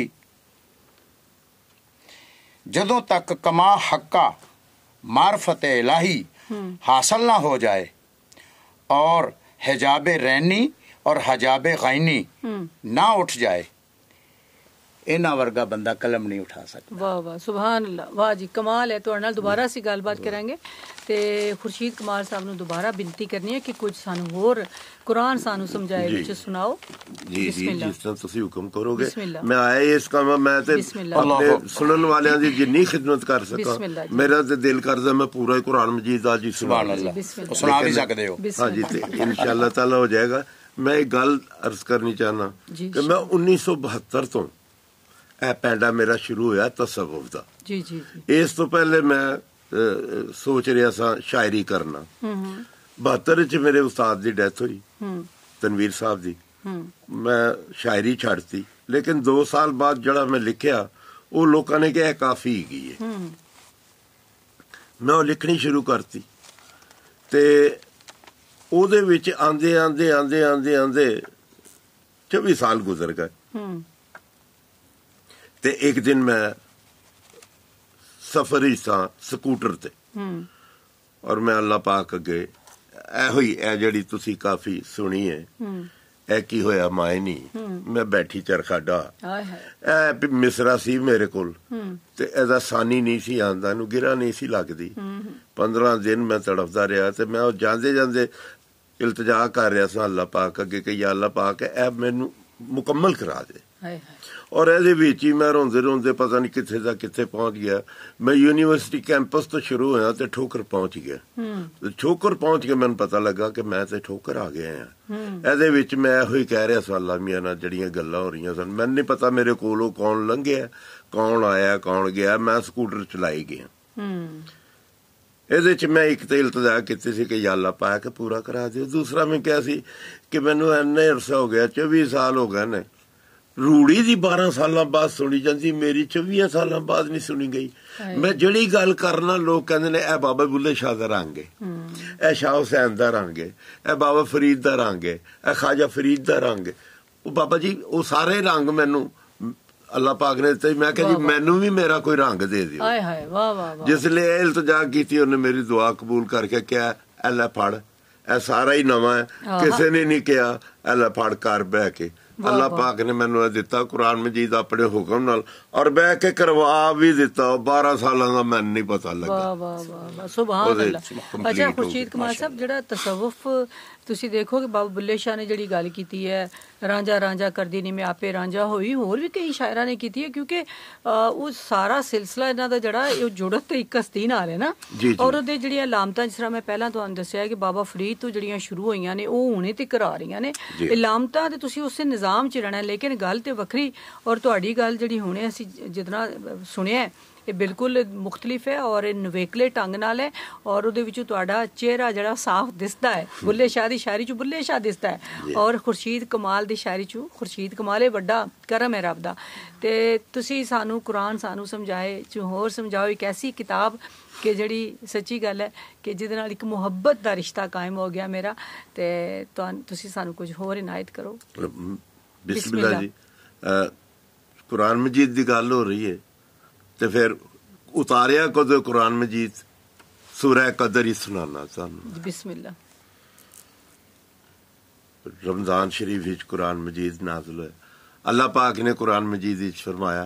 [SPEAKER 4] जदों तक कमा हक्का मार्फत इलाही हासिल ना हो जाए और हिजाबे रैनी और हजाबे गैनी ना उठ जाए, इन्हां वर्गा बंदा कलम नहीं उठा सकता।
[SPEAKER 1] वाह वाह, सुभान अल्लाह, वाह जी, कमाल है। तुहाडे नाल दोबारा ਅਸੀਂ ਗੱਲਬਾਤ ਕਰਾਂਗੇ ਤੇ ਖੁਰਸ਼ੀਦ ਕਮਾਲ ਸਾਹਿਬ ਨੂੰ ਦੁਬਾਰਾ ਬੇਨਤੀ ਕਰਨੀ ਹੈ ਕਿ ਕੁਝ ਸਾਨੂੰ ਹੋਰ ਕੁਰਾਨ ਸਾਨੂੰ ਸਮਝਾਏ ਵਿੱਚ ਸੁਣਾਓ।
[SPEAKER 2] जी जी, जिस तरह तुसी हुक्म करोगे। मैं आया इस काम मैं ते अपने सुनन वालियां दी जिन्नी खिदमत कर सका, मेरा ते दिल करदा मैं पूरा ही कुरान मजीद आज ही सुभान अल्लाह
[SPEAKER 4] सुना भी सकदे हो।
[SPEAKER 2] हां जी, ते इंशाअल्लाह ताला हो जाएगा। मैं एक गल अर्ज करनी चाहना कि मैं उन्नीस सौ बहत्तर तो ਇਹ ਪੈਂਡਾ ਮੇਰਾ ਸ਼ੁਰੂ ਹੋਇਆ ਤਸਵੁਫ ਦਾ।
[SPEAKER 1] ਜੀ ਜੀ ਜੀ।
[SPEAKER 2] ਇਸ ਤੋਂ ਪਹਿਲੇ ਮੈਂ ਸੋਚ ਰਿਹਾ ਸਾਂ ਸ਼ਾਇਰੀ ਕਰਨਾ। ਬਹੱਤਰ ਚ ਮੇਰੇ ਉਸਤਾਦ ਦੀ ਡੈਥ ਹੋਈ, ਤਨਵੀਰ ਸਾਹਿਬ ਦੀ। ਮੈਂ ਸ਼ਾਇਰੀ ਛੱਡਤੀ, ਲੇਕਿਨ ਦੋ ਸਾਲ ਬਾਅਦ ਜਿਹੜਾ ਮੈਂ ਲਿਖਿਆ ਉਹ ਲੋਕਾਂ ਨੇ ਕਿਹਾ ਕਾਫੀ ਹੈਗੀ ਹੈ। ਮੈਂ ਉਹ ਲਿਖਣੀ ਸ਼ੁਰੂ ਕਰਤੀ ਤੇ ਉਹਦੇ ਵਿੱਚ ਆਂਦੇ ਆਂਦੇ ਆਂਦੇ ਆਂਦੇ ਆਂਦੇ ਚੌਵੀ ਸਾਲ ਗੁਜ਼ਰ ਗਏ। ਤੇ ਇੱਕ ਦਿਨ ਮੈਂ ਸਫ਼ਰ ਹੀ ਸਾਂ ਸਕੂਟਰ ਤੇ, ਔਰ ਮੈਂ ਅੱਲਾਹ ਪਾਕ ਅੱਗੇ ਇਹੋ ਹੀ ਇਹ ਜਿਹੜੀ ਤੁਸੀਂ ਕਾਫੀ ਸੁਣੀ ਹੈ, ਇਹ ਕੀ ਹੋਇਆ ਮਾਇਨੀ, ਮੈਂ ਬੈਠੀ ਚਰਖਾਡਾ, ਇਹ ਮਿਸਰਾ ਸੀ ਮੇਰੇ ਕੋਲ ਤੇ ਇਹਦਾ ਸਾਨੀ ਨਹੀਂ ਸੀ ਆਂਦਾ, ਨੂੰ ਗਿਰਾ ਨਹੀਂ ਸੀ ਲੱਗਦੀ। ਪੰਦਰਾਂ ਦਿਨ ਮੈਂ ਤੜਫਦਾ ਰਿਹਾ ਤੇ ਮੈਂ ਉਹ ਜਾਂਦੇ ਜਾਂਦੇ ਇਲਤਜਾ ਕਰ ਰਿਹਾ ਸਾਂ ਅੱਲਾਹ ਪਾਕ ਅੱਗੇ ਕਿ ਯਾ ਅੱਲਾਹ ਪਾਕ ਇਹ ਮੈਨੂੰ ਮੁਕੰਮਲ ਕਰਾ ਦੇ। ਔਰ ਇਹਦੇ ਵਿੱਚ ਹੀ ਮੈਂ ਰੋਂਦੇ ਰੋਂਦੇ ਪਤਾ ਨਹੀਂ ਕਿੱਥੇ ਦਾ ਕਿੱਥੇ ਪਹੁੰਚ ਗਿਆ। ਮੈਂ ਯੂਨੀਵਰਸਿਟੀ ਕੈਂਪਸ ਤੋਂ ਸ਼ੁਰੂ ਹੋਇਆ ਤੇ ਠੋਕਰ ਪਹੁੰਚ ਗਿਆ। ਠੋਕਰ ਪਹੁੰਚ ਕੇ ਮੈਨੂੰ ਪਤਾ ਲੱਗਾ ਕਿ ਮੈਂ ਤੇ ਠੋਕਰ ਆ ਗਿਆ ਆ। ਇਹਦੇ ਵਿੱਚ ਮੈਂ ਇਹੋ ਹੀ ਕਹਿ ਰਿਹਾ ਸਾਂ ਅੱਲਾ ਮੀਆਂ ਨਾਲ ਜਿਹੜੀਆਂ ਗੱਲਾਂ ਹੋ ਰਹੀਆਂ ਸਨ, ਮੈਨੂੰ ਨਹੀਂ ਪਤਾ ਮੇਰੇ ਕੋਲੋਂ ਕੌਣ ਲੰਘਿਆ, ਕੌਣ ਆਇਆ, ਕੌਣ ਗਿਆ, ਮੈਂ ਸਕੂਟਰ ਚਲਾਈ ਗਿਆ। ਇਹਦੇ ਚ ਮੈਂ ਇੱਕ ਤੇ ਇਲਤਜਾ ਕੀਤੀ ਸੀ ਕਿ ਯਾ ਅੱਲਾ ਪਾਇਆ ਕਿ ਪੂਰਾ ਕਰਾ ਦਿਓ। ਦੂਸਰਾ ਮੈਂ ਕਿਹਾ ਸੀ ਕਿ ਮੈਨੂੰ ਇੰਨੇ ਅਰਸਾ ਹੋ ਗਿਆ, ਚੌਵੀ ਸਾਲ ਹੋ ਗਏ ਨੇ, ਰੂੜੀ ਦੀ ਬਾਰਾਂ ਸਾਲਾਂ ਬਾਅਦ ਸੁਣੀ ਜਾਂਦੀ, ਮੇਰੀ ਚੌਵੀਆਂ ਸਾਲਾਂ ਬਾਅਦ ਨਹੀਂ ਸੁਣੀ ਗਈ। ਮੈਂ ਜਿਹੜੀ ਗੱਲ ਕਰਨਾ ਲੋਕ ਕਹਿੰਦੇ ਨੇ ਇਹ ਬਾਬਾ ਬੁੱਲੇ ਸ਼ਾਹ ਦਾ ਰੰਗ ਹੈ, ਇਹ ਸ਼ਾਹ ਹੁਸੈਨ ਦਾ ਰੰਗ ਹੈ, ਇਹ ਬਾਬਾ ਫਰੀਦ ਦਾ ਰੰਗ ਹੈ, ਇਹ ਖਾਜਾ ਫਰੀਦ ਦਾ ਰੰਗ ਹੈ। ਉਹ ਬਾਬਾ ਜੀ ਉਹ ਸਾਰੇ ਰੰਗ ਮੈਨੂੰ ਅੱਲਾਹ ਪਾਕ ਨੇ ਦਿੱਤੇ। ਮੈਂ ਕਿਹਾ ਜੀ ਮੈਨੂੰ ਵੀ ਮੇਰਾ ਕੋਈ ਰੰਗ ਦੇ ਦਿਓ। ਜਿਸ ਲਈ ਇਹ ਇਲਤਜਾ ਕੀਤੀ ਉਹਨੇ ਮੇਰੀ ਦੁਆ ਕਬੂਲ ਕਰਕੇ ਕਿਹਾ ਇਹ ਲੈ ਫੜ, ਇਹ ਸਾਰਾ ਹੀ ਨਵਾਂ ਹੈ, ਕਿਸੇ ਨੇ ਨਹੀਂ ਕਿਹਾ ਇਹ ਲੈ ਫੜ ਕਰ ਬਹਿ ਕੇ। ਅੱਲਾਹ ਪਾਕ ਨੇ ਮੈਨੂੰ ਇਹ ਦਿੱਤਾ ਕੁਰਾਨ ਮਜੀਦ ਆਪਣੇ ਹੁਕਮ ਨਾਲ, ਔਰ ਬਹਿ ਕੇ ਕਰਵਾ ਵੀ ਦਿੱਤਾ। ਬਾਰਾਂ ਸਾਲਾਂ ਦਾ ਮੈਨੂੰ ਨਹੀਂ ਪਤਾ ਲੱਗਾ।
[SPEAKER 1] ਵਾਹ ਵਾਹ ਵਾਹ, ਸੁਭਾਨ ਅੱਲਾਹ। ਅੱਛਾ ਖੁਰਸ਼ੀਦ ਕਮਾਲ ਸਾਹਿਬ, ਜਿਹੜਾ ਤਸਵੁਫ ਤੁਸੀਂ ਦੇਖੋ ਕਿ ਬਾਬਾ ਬੁੱਲੇ ਸ਼ਾਹ ਨੇ ਜਿਹੜੀ ਗੱਲ ਕੀਤੀ ਹੈ, ਰਾਂਝਾ ਰਾਂਝਾ ਕਰਦੀ ਨਹੀਂ ਮੈਂ ਆਪੇ ਰਾਂਝਾ ਹੋਈ, ਹੋਰ ਵੀ ਕਈ ਸ਼ਾਇਰਾਂ ਨੇ ਕੀਤੀ ਹੈ, ਕਿਉਂਕਿ ਉਹ ਸਾਰਾ ਸਿਲਸਿਲਾ ਇਹਨਾਂ ਦਾ ਜਿਹੜਾ ਇਹ ਜੁੜਤ ਤੇ ਇੱਕ ਹਸਤੀ ਨਾਲ ਹੈ ਨਾ। ਔਰ ਉਹਦੇ ਜਿਹੜੀਆਂ ਅਲਾਮਤਾਂ, ਜਿਸ ਤਰ੍ਹਾਂ ਮੈਂ ਪਹਿਲਾਂ ਤੁਹਾਨੂੰ ਦੱਸਿਆ ਕਿ ਬਾਬਾ ਫਰੀਦ ਤੋਂ ਜਿਹੜੀਆਂ ਸ਼ੁਰੂ ਹੋਈਆਂ ਨੇ ਉਹ ਹੁਣੇ ਤੱਕ ਆ ਰਹੀਆਂ ਨੇ। ਅਲਾਮਤਾਂ ਤੇ ਤੁਸੀਂ ਉਸੇ ਨਿਜ਼ਾਮ 'ਚ ਰਹਿਣਾ, ਲੇਕਿਨ ਗੱਲ ਤੇ ਵੱਖਰੀ। ਔਰ ਤੁਹਾਡੀ ਗੱਲ ਜਿਹੜੀ ਹੁਣੇ ਅਸੀਂ ਜਿਤਨਾ ਸੁਣਿਆ ਇਹ ਬਿਲਕੁਲ ਮੁਖਤਲਿਫ ਹੈ ਔਰ ਇਹ ਨਵੇਕਲੇ ਢੰਗ ਨਾਲ ਹੈ, ਔਰ ਉਹਦੇ ਵਿੱਚ ਤੁਹਾਡਾ ਚਿਹਰਾ ਜਿਹੜਾ ਸਾਫ਼ ਦਿਸਦਾ ਹੈ। ਬੁੱਲੇ ਸ਼ਾਹ ਦੀ ਸ਼ਾਇਰੀ 'ਚ ਬੁੱਲੇ ਸ਼ਾਹ ਦਿਸਦਾ ਹੈ, ਔਰ ਖੁਰਸ਼ੀਦ ਕਮਾਲ ਦੀ ਸ਼ਾਇਰੀ 'ਚ ਖੁਰਸ਼ੀਦ ਕਮਾਲ ਇਹ ਵੱਡਾ ਕਰਮ ਹੈ ਰੱਬ ਦਾ। ਤੇ ਤੁਸੀਂ ਸਾਨੂੰ ਕੁਰਾਨ ਸਾਨੂੰ ਸਮਝਾਏ, ਚ ਹੋਰ ਸਮਝਾਓ ਇੱਕ ਐਸੀ ਕਿਤਾਬ ਕਿ ਜਿਹੜੀ ਸੱਚੀ ਗੱਲ ਹੈ ਕਿ ਜਿਹਦੇ ਨਾਲ ਇੱਕ ਮੁਹੱਬਤ ਦਾ ਰਿਸ਼ਤਾ ਕਾਇਮ ਹੋ ਗਿਆ ਮੇਰਾ। ਤੇ ਤੁਹਾਨੂੰ ਤੁਸੀਂ ਸਾਨੂੰ ਕੁਝ ਹੋਰ ਇਨਾਇਤ ਕਰੋ।
[SPEAKER 2] ਬਿਸਮਿਲ੍ਲਾ ਜੀ। ਕੁਰਾਨ ਮਜੀਦ ਦੀ ਗੱਲ ਹੋ ਰਹੀ ਹੈ ਤੇ ਫਿਰ ਉਤਾਰਿਆ ਕਦੋਂ ਕੁਰਾਨ ਮਜੀਦ? ਸੂਰਾ ਕਦਰ ਹੀ ਸੁਣਾਉਣਾ ਤੁਹਾਨੂੰ।
[SPEAKER 1] ਬਿਸਮਿਲ੍ਲਾ।
[SPEAKER 2] रमजान शरीफ विच कुरान मजीद नाज़िल होया। अल्लाह पाक ने कुरान मजीद विच फरमाया,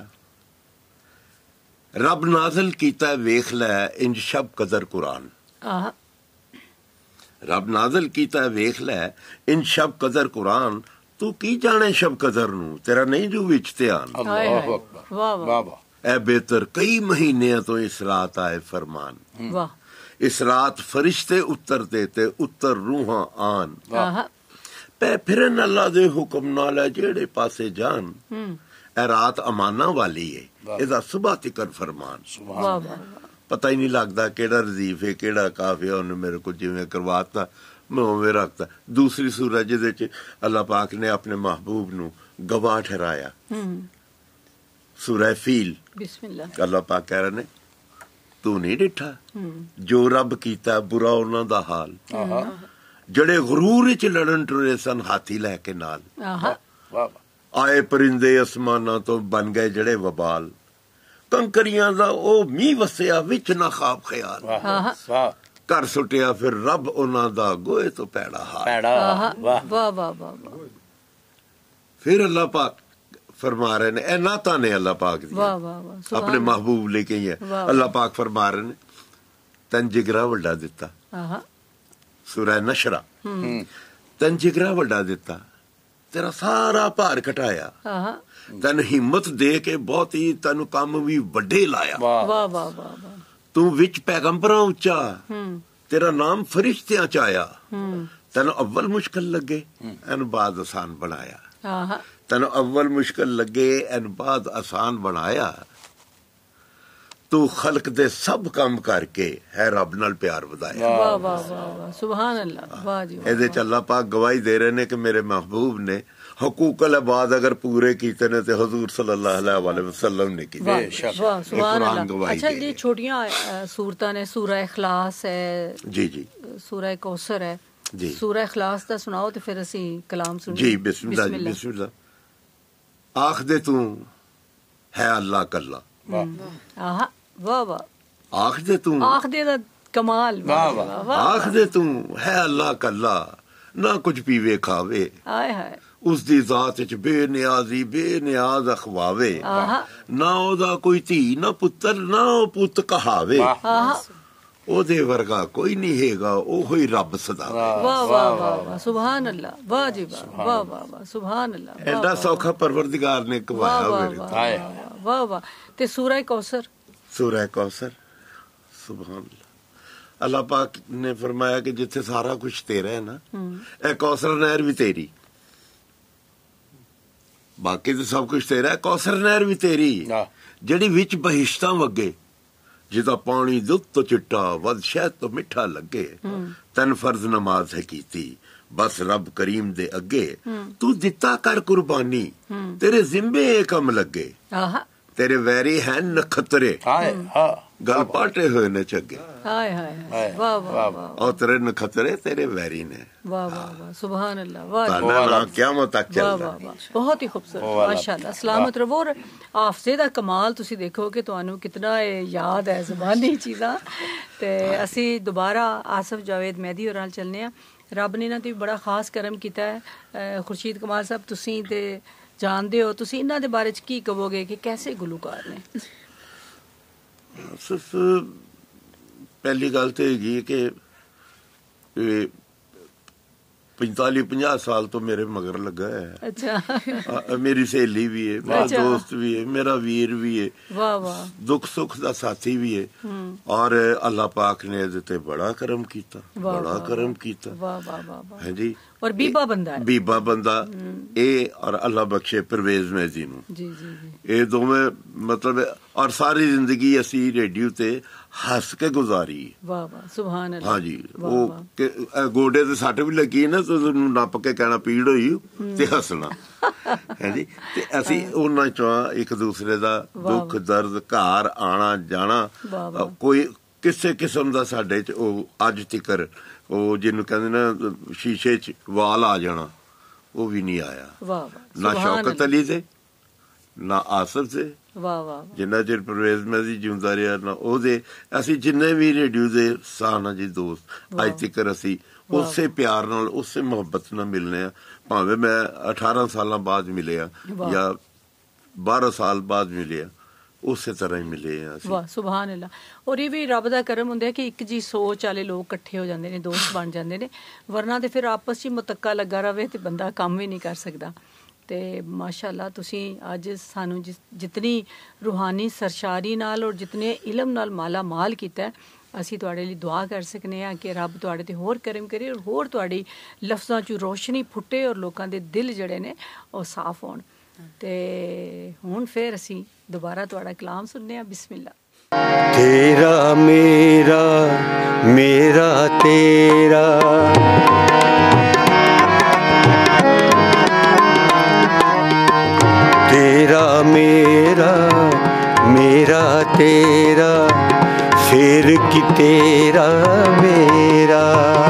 [SPEAKER 2] रब नाज़िल कीता वेख लै इंज शब कदर कुरान। ਰੱਬ ਨਾਜ਼ਲ ਕੀਤਾ ਵੇਖ ਲੈ ਇਨ ਸ਼ਬ ਕਦਰ ਕੁਰਾਨ, ਤੂੰ ਕੀ ਜਾਣੇ ਸ਼ਬ ਕਦਰ ਨੂੰ, ਤੇਰਾ ਨਹੀਂ ਜੂ ਵਿੱਚ ਧਿਆਨ।
[SPEAKER 4] ਅੱਲਾਹੁ ਅਕਬਰ, ਵਾਹ ਵਾਹ।
[SPEAKER 2] ਐ ਬਿਹਤਰ ਕਈ ਮਹੀਨਿਆਂ ਤੋਂ ਇਸ ਰਾਤ ਆਏ ਫਰਮਾਨ,
[SPEAKER 1] ਵਾਹ।
[SPEAKER 2] ਇਸ ਰਾਤ ਫਰਿਸ਼ਤੇ ਉਤਰਦੇ ਤੇ ਉੱਤਰ ਰੂਹਾਂ ਆਨ, ਪੈ ਫਿਰਨ ਅੱਲਾ ਦੇ ਹੁਕਮ ਨਾਲ ਹੈ ਜਿਹੜੇ ਪਾਸੇ ਜਾਣ। ਇਹ ਰਾਤ ਅਮਾਨਾਂ ਵਾਲੀ ਏ, ਇਹਦਾ ਸੁਬਹ ਤਿਕਰ ਫਰਮਾਨ। ਪਤਾ ਹੀ ਨਹੀਂ ਲੱਗਦਾ ਕਿਹੜਾ ਰਜ਼ੀਫ ਹੈ ਕਿਹੜਾ ਕਾਫ ਹੈ, ਉਹਨੇ ਮੇਰੇ ਕੋਲ ਜਿਵੇਂ ਕਰਵਾਤਾ ਮੈਂ ਉਵੇਂ ਰੱਖਤਾ। ਦੂਸਰੀ ਸੂਰਤ ਜਿਹਦੇ ਚ ਅੱਲਾਹ ਪਾਕ ਨੇ ਆਪਣੇ ਮਹਿਬੂਬ ਨੂੰ ਗਵਾਹ ਠਹਿਰਾਇਆ, ਸੂਰਹ ਫੀਲ। ਬਿਸਮਿਲ੍ਲਾਹ। ਅੱਲਾਹ ਪਾਕ ਕਹਿ ਰਹੇ ਨੇ ਤੂੰ ਨਹੀਂ ਡਿੱਠਾ ਜੋ ਰੱਬ ਕੀਤਾ ਬੁਰਾ ਉਹਨਾਂ ਦਾ ਹਾਲ, ਜਿਹੜੇ ਗਰੂਰ ਵਿੱਚ ਲੜਨ ਟੁਰੇ ਸਨ ਹਾਥੀ ਲੈ ਕੇ ਨਾਲ। ਆਏ ਪਰਿੰਦੇ ਅਸਮਾਨਾਂ ਤੋਂ ਬਣ ਗਏ ਜਿਹੜੇ ਵਬਾਲ, ਕੰਕਰੀਆਂ ਦਾ ਉਹ ਮੀਂਹ ਵਸਿਆ ਵਿੱਚ ਨਾ ਖਾਬ ਖਿਆਲ। ਘਰ ਸੁੱਟਿਆ ਫਿਰ ਰੱਬ ਉਹਨਾਂ ਦਾ ਗੋਹੇ ਤੋਂ ਪੈੜਾ ਹਾਲ।
[SPEAKER 1] ਵਾਹ ਵਾਹ ਵਾਹ।
[SPEAKER 2] ਫਿਰ ਅੱਲਾਹ ਪਾਕ फरमा रहे ने, नाता ने अल्लाह पाक दी अपने महबूब लेके ही है। अल्लाह पाक फरमा रहे ने तन जिगरा वड्डा दिता, सूरह नशरा, तन जिगरा वड्डा दिता, तेरा सारा भार घटाया, तन हिम्मत दे के बहुत ही तेन काम भी वड्डे लाया। तू विच पैगंबरां उच्चा, तेरा नाम फरिश्तियां च आया, तेन अव्वल मुश्किल लगे एन बाद आसान बनाया। तेन अव्वल मुश्किल लगे एन बाद आसान बनाया। तू खल्क दे सब काम करके है रब नाल प्यार वधाया।
[SPEAKER 1] वाह वाह वाह, सुभान अल्लाह। वाह जी।
[SPEAKER 2] ਇਹਦੇ ਚ ਅੱਲਾਹ ਪਾਕ ਗਵਾਹੀ ਦੇ ਰਹੇ ਨੇ ਕਿ ਮੇਰੇ महबूब ने हकूक अल इबाद अगर पूरे कीते ने ते हुजूर सल्लल्लाहु अलैहि वसल्लम ने कीते।
[SPEAKER 1] वाह सुभान अल्लाह। अच्छा ये छोटियां सूरतां ने, सूरह इखलास है
[SPEAKER 2] जी जी, सूरह
[SPEAKER 1] कौसर है जी, सूरह इखलास दा सुनाओ ते फिर ਅਸੀਂ कलाम सुनिए
[SPEAKER 2] जी। बिस्मिल्लाह जी, बिस्मिल्लाह। आख दे तू है अल्लाह कल्ला।
[SPEAKER 1] आहा वाह वाह।
[SPEAKER 2] आख दे तू,
[SPEAKER 1] आख दे दा कमाल। वाह वाह। आख
[SPEAKER 2] दे तू है अल्लाह कल्ला, ना कुछ पीवे खावे,
[SPEAKER 1] हाय हाय
[SPEAKER 2] उस दी जात च बेनियाजी बेनियाज अखवावे, ना ओदा कोई धी ना पुत्र ना ओ पुत कहावे, ओदे वर्गा कोई नहीं हैगा ओहो ही रब सदा।
[SPEAKER 1] वाह वाह वाह, सुभान अल्लाह। वाह जी वाह, वाह वाह वाह, सुभान अल्लाह।
[SPEAKER 2] एडा सौखा परवरदिगार ने कवाया मेरे।
[SPEAKER 1] वाह वाह। ते सूरह कौसर,
[SPEAKER 2] सूरह कौसर, सुभान अल्लाह। अल्लाह पाक ने फरमाया कि जिथे सारा कुछ तेरा है ना, ए कौसर नहर भी तेरी, बाकी तो सब कुछ तेरा है, कौसर नहर भी तेरी जेड़ी विच बहिश्तां वगे, जिदा पानी दुध तो चिट्टा वध शहद तो मिठा लगे, तन फर्ज नमाज है कीती बस रब करीम दे अगे, तू दिता कर कुर्बानी तेरे जिम्मे कम लगे, तेरे वैरी हैं नखतरे गल पाटे हुए ने चगे।
[SPEAKER 1] हाय हाय वाह वाह वाह।
[SPEAKER 2] और तेरे नखतरे तेरे वैरी ने।
[SPEAKER 1] वाह वाह वाह, सुभान अल्लाह। वाह
[SPEAKER 2] क़यामत तक चलदा।
[SPEAKER 1] वाह वाह, बहुत ही खूबसूरत, माशाअल्लाह। सलामत रहो। और हाफजे दा कमाल तुसी देखो कि तुहानू कितना याद है ज़बानी चीज़ां। ते असी दोबारा आसिफ जावेद मेहदी होरां नाल चलने आ। रब ने इन्हां ते बड़ा खास करम कीता है। खुर्शीद कमाल साहब तुसी ते जानदे हो, तुसी इन्हां दे बारे च की कहोगे कि कैसे गुलकार ने?
[SPEAKER 2] सिर्फ पहली गल तो हैगी कि पंताली पंजाह साल तो मेरे मगर लगा है। अच्छा। मेरी सहेली भी है, मेरा अच्छा। दोस्त भी है, मेरा वीर भी है, वाह वाह, दुख सुख का साथी भी है। और अल्लाह पाक ने इहदे बड़ा करम कीता, बड़ा करम कीता।
[SPEAKER 1] वाह वाह वाह।
[SPEAKER 2] है जी।
[SPEAKER 1] और बीबा बंदा है,
[SPEAKER 2] बीबा बंदा ए और अल्लाह बख्शे परवेज मेहदी नूं जी जी जी, ये दोवें मतलब। और सारी जिंदगी असी रेडियो ते हस के गुजारी। वाह वाह, सुभान अल्लाह। हाँ जी, वो गोडे ते सट भी लगी ना तो नप के कहना पीड़ होई ते हसना है जी। ते असी उन्हां चों एक दूसरे दा दुख दर्द घर आना जाना कोई किसे किस्म दा साडे च ओ अज तिकर ਉਹ ਜਿਹਨੂੰ ਕਹਿੰਦੇ ਨਾ ਸ਼ੀਸ਼ੇ 'ਚ ਵਾਲ ਆ ਜਾਣਾ ਉਹ ਵੀ ਨਹੀਂ ਆਇਆ। ਵਾਹ ਵਾਹ। ਨਾ ਸ਼ੌਕਤ ਅਲੀ ਤੇ ਨਾ ਆਸਫ ਤੇ, ਵਾਹ ਵਾਹ, ਜਿੰਨਾ ਚਿਰ ਪਰਵੇਜ਼ ਮਹਿਦੀ ਜਿਉਂਦਾ ਰਿਹਾ ਨਾ ਉਹਦੇ। ਅਸੀਂ ਜਿੰਨੇ ਵੀ ਰੇਡੀਓ ਦੇ ਸਾਨ ਜੀ ਦੋਸਤ ਅੱਜ ਤੱਕ ਅਸੀਂ ਉਸੇ ਪਿਆਰ ਨਾਲ ਉਸੇ ਮੁਹੱਬਤ ਨਾਲ ਮਿਲਨੇ ਆ। ਭਾਵੇਂ ਮੈਂ ਅਠਾਰਾਂ ਸਾਲਾਂ ਬਾਅਦ ਮਿਲਿਆ ਜਾਂ ਬਾਰਾਂ ਸਾਲ ਬਾਅਦ ਮਿਲਿਆ, ਉਸੇ ਤਰ੍ਹਾਂ ਹੀ ਮਿਲੇ ਆ ਅਸੀਂ।
[SPEAKER 1] ਵਾਹ ਸੁਭਾਨ ਅੱਲਾ। ਔਰ ਇਹ ਵੀ ਰੱਬ ਦਾ ਕਰਮ ਹੁੰਦਾ ਕਿ ਇੱਕ ਜੀ ਸੋਚ ਵਾਲੇ ਲੋਕ ਇਕੱਠੇ ਹੋ ਜਾਂਦੇ ਨੇ, ਦੋਸਤ ਬਣ ਜਾਂਦੇ ਨੇ, ਵਰਨਾ ਤੇ ਫਿਰ ਆਪਸ 'ਚ ਮੁਤੱਕਾ ਲੱਗਾ ਰਵੇ ਤੇ ਬੰਦਾ ਕੰਮ ਵੀ ਨਹੀਂ ਕਰ ਸਕਦਾ। ਤੇ ਮਾਸ਼ਾਅੱਲਾ ਤੁਸੀਂ ਅੱਜ ਸਾਨੂੰ ਜਿਸ ਜਿਤਨੀ ਰੂਹਾਨੀ ਸਰਸ਼ਾਰੀ ਨਾਲ ਔਰ ਜਿਤਨੇ ਇਲਮ ਨਾਲ ਮਾਲਾ ਮਾਲ ਕੀਤਾ, ਅਸੀਂ ਤੁਹਾਡੇ ਲਈ ਦੁਆ ਕਰ ਸਕਨੇ ਹਾਂ ਕਿ ਰੱਬ ਤੁਹਾਡੇ ਤੇ ਹੋਰ ਕਰਮ ਕਰੇ ਔਰ ਹੋਰ ਤੁਹਾਡੀ ਲਫ਼ਜ਼ਾਂ 'ਚ ਰੋਸ਼ਨੀ ਫੁੱਟੇ ਔਰ ਲੋਕਾਂ ਦੇ ਦਿਲ ਜਿਹੜੇ ਨੇ ਉਹ ਸਾਫ਼ ਹੋਣ। ਤੇ ਹੁਣ ਫਿਰ ਅਸੀਂ ਦੁਬਾਰਾ ਤੁਹਾਡਾ ਕਲਾਮ ਸੁਣਨੇ ਆ। ਬਿਸਮਿल्लाह।
[SPEAKER 3] तेरा मेरा मेरा तेरा तेरा मेरा मेरा तेरा फिर कि तेरा मेरा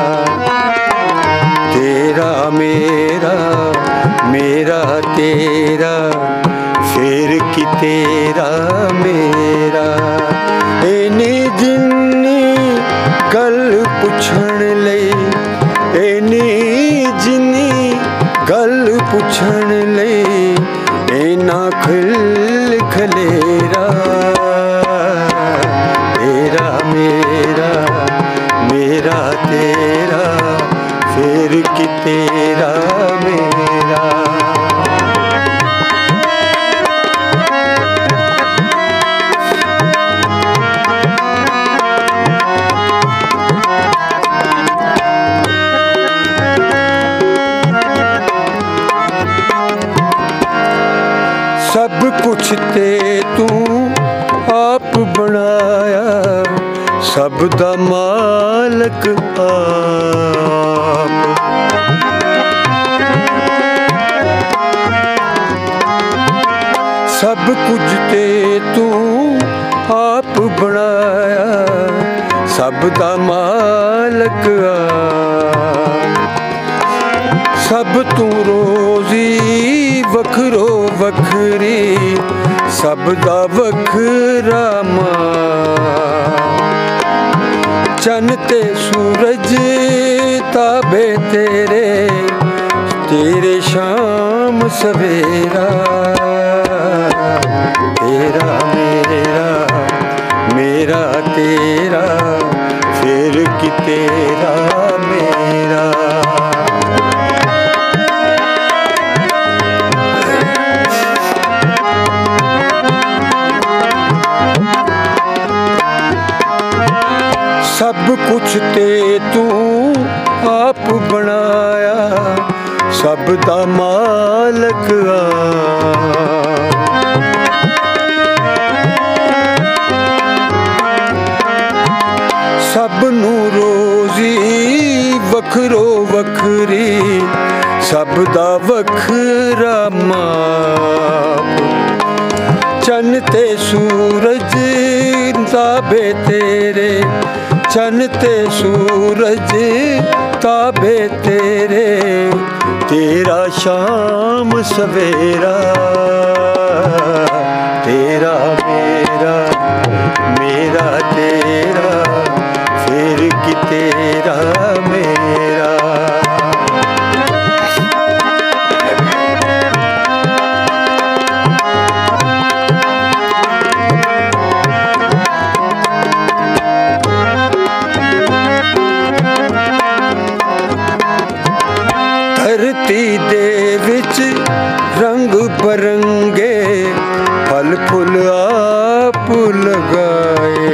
[SPEAKER 3] तेरा मेरा मेरा तेरा फिर कि तेरा मेरा इनी जिन्नी गल पुछण लई इनी जिन्नी गल पुछण लई इना खिल खलेरा तेरा मेरा मेरा तेरा फिर कि तेरा मेरा सब कुछ ते तू आप बनाया सब दा मालक आप सब कुछ ते तू आप बनाया सब दा मालक आप सब तू रोजी वखरो वखरी सब दा वखरा मां चन ते सूरज ताबे तेरे तेरे शाम सवेरा तेरा मेरा मेरा तेरा फिर कि तेरा मेरा सब कुछ ते तू आप बनाया सब दा मालक सब नू रोजी वखरो वखरी सब दा वखरा माप चन ते सूरज ताबे तेरे चन ते सूरज ताबे तेरे तेरा शाम सवेरा तेरा मेरा मेरा तेरा फिर कि तेरा मेरा धरती दे विच रंग बरंगे फल फूल आप लगाए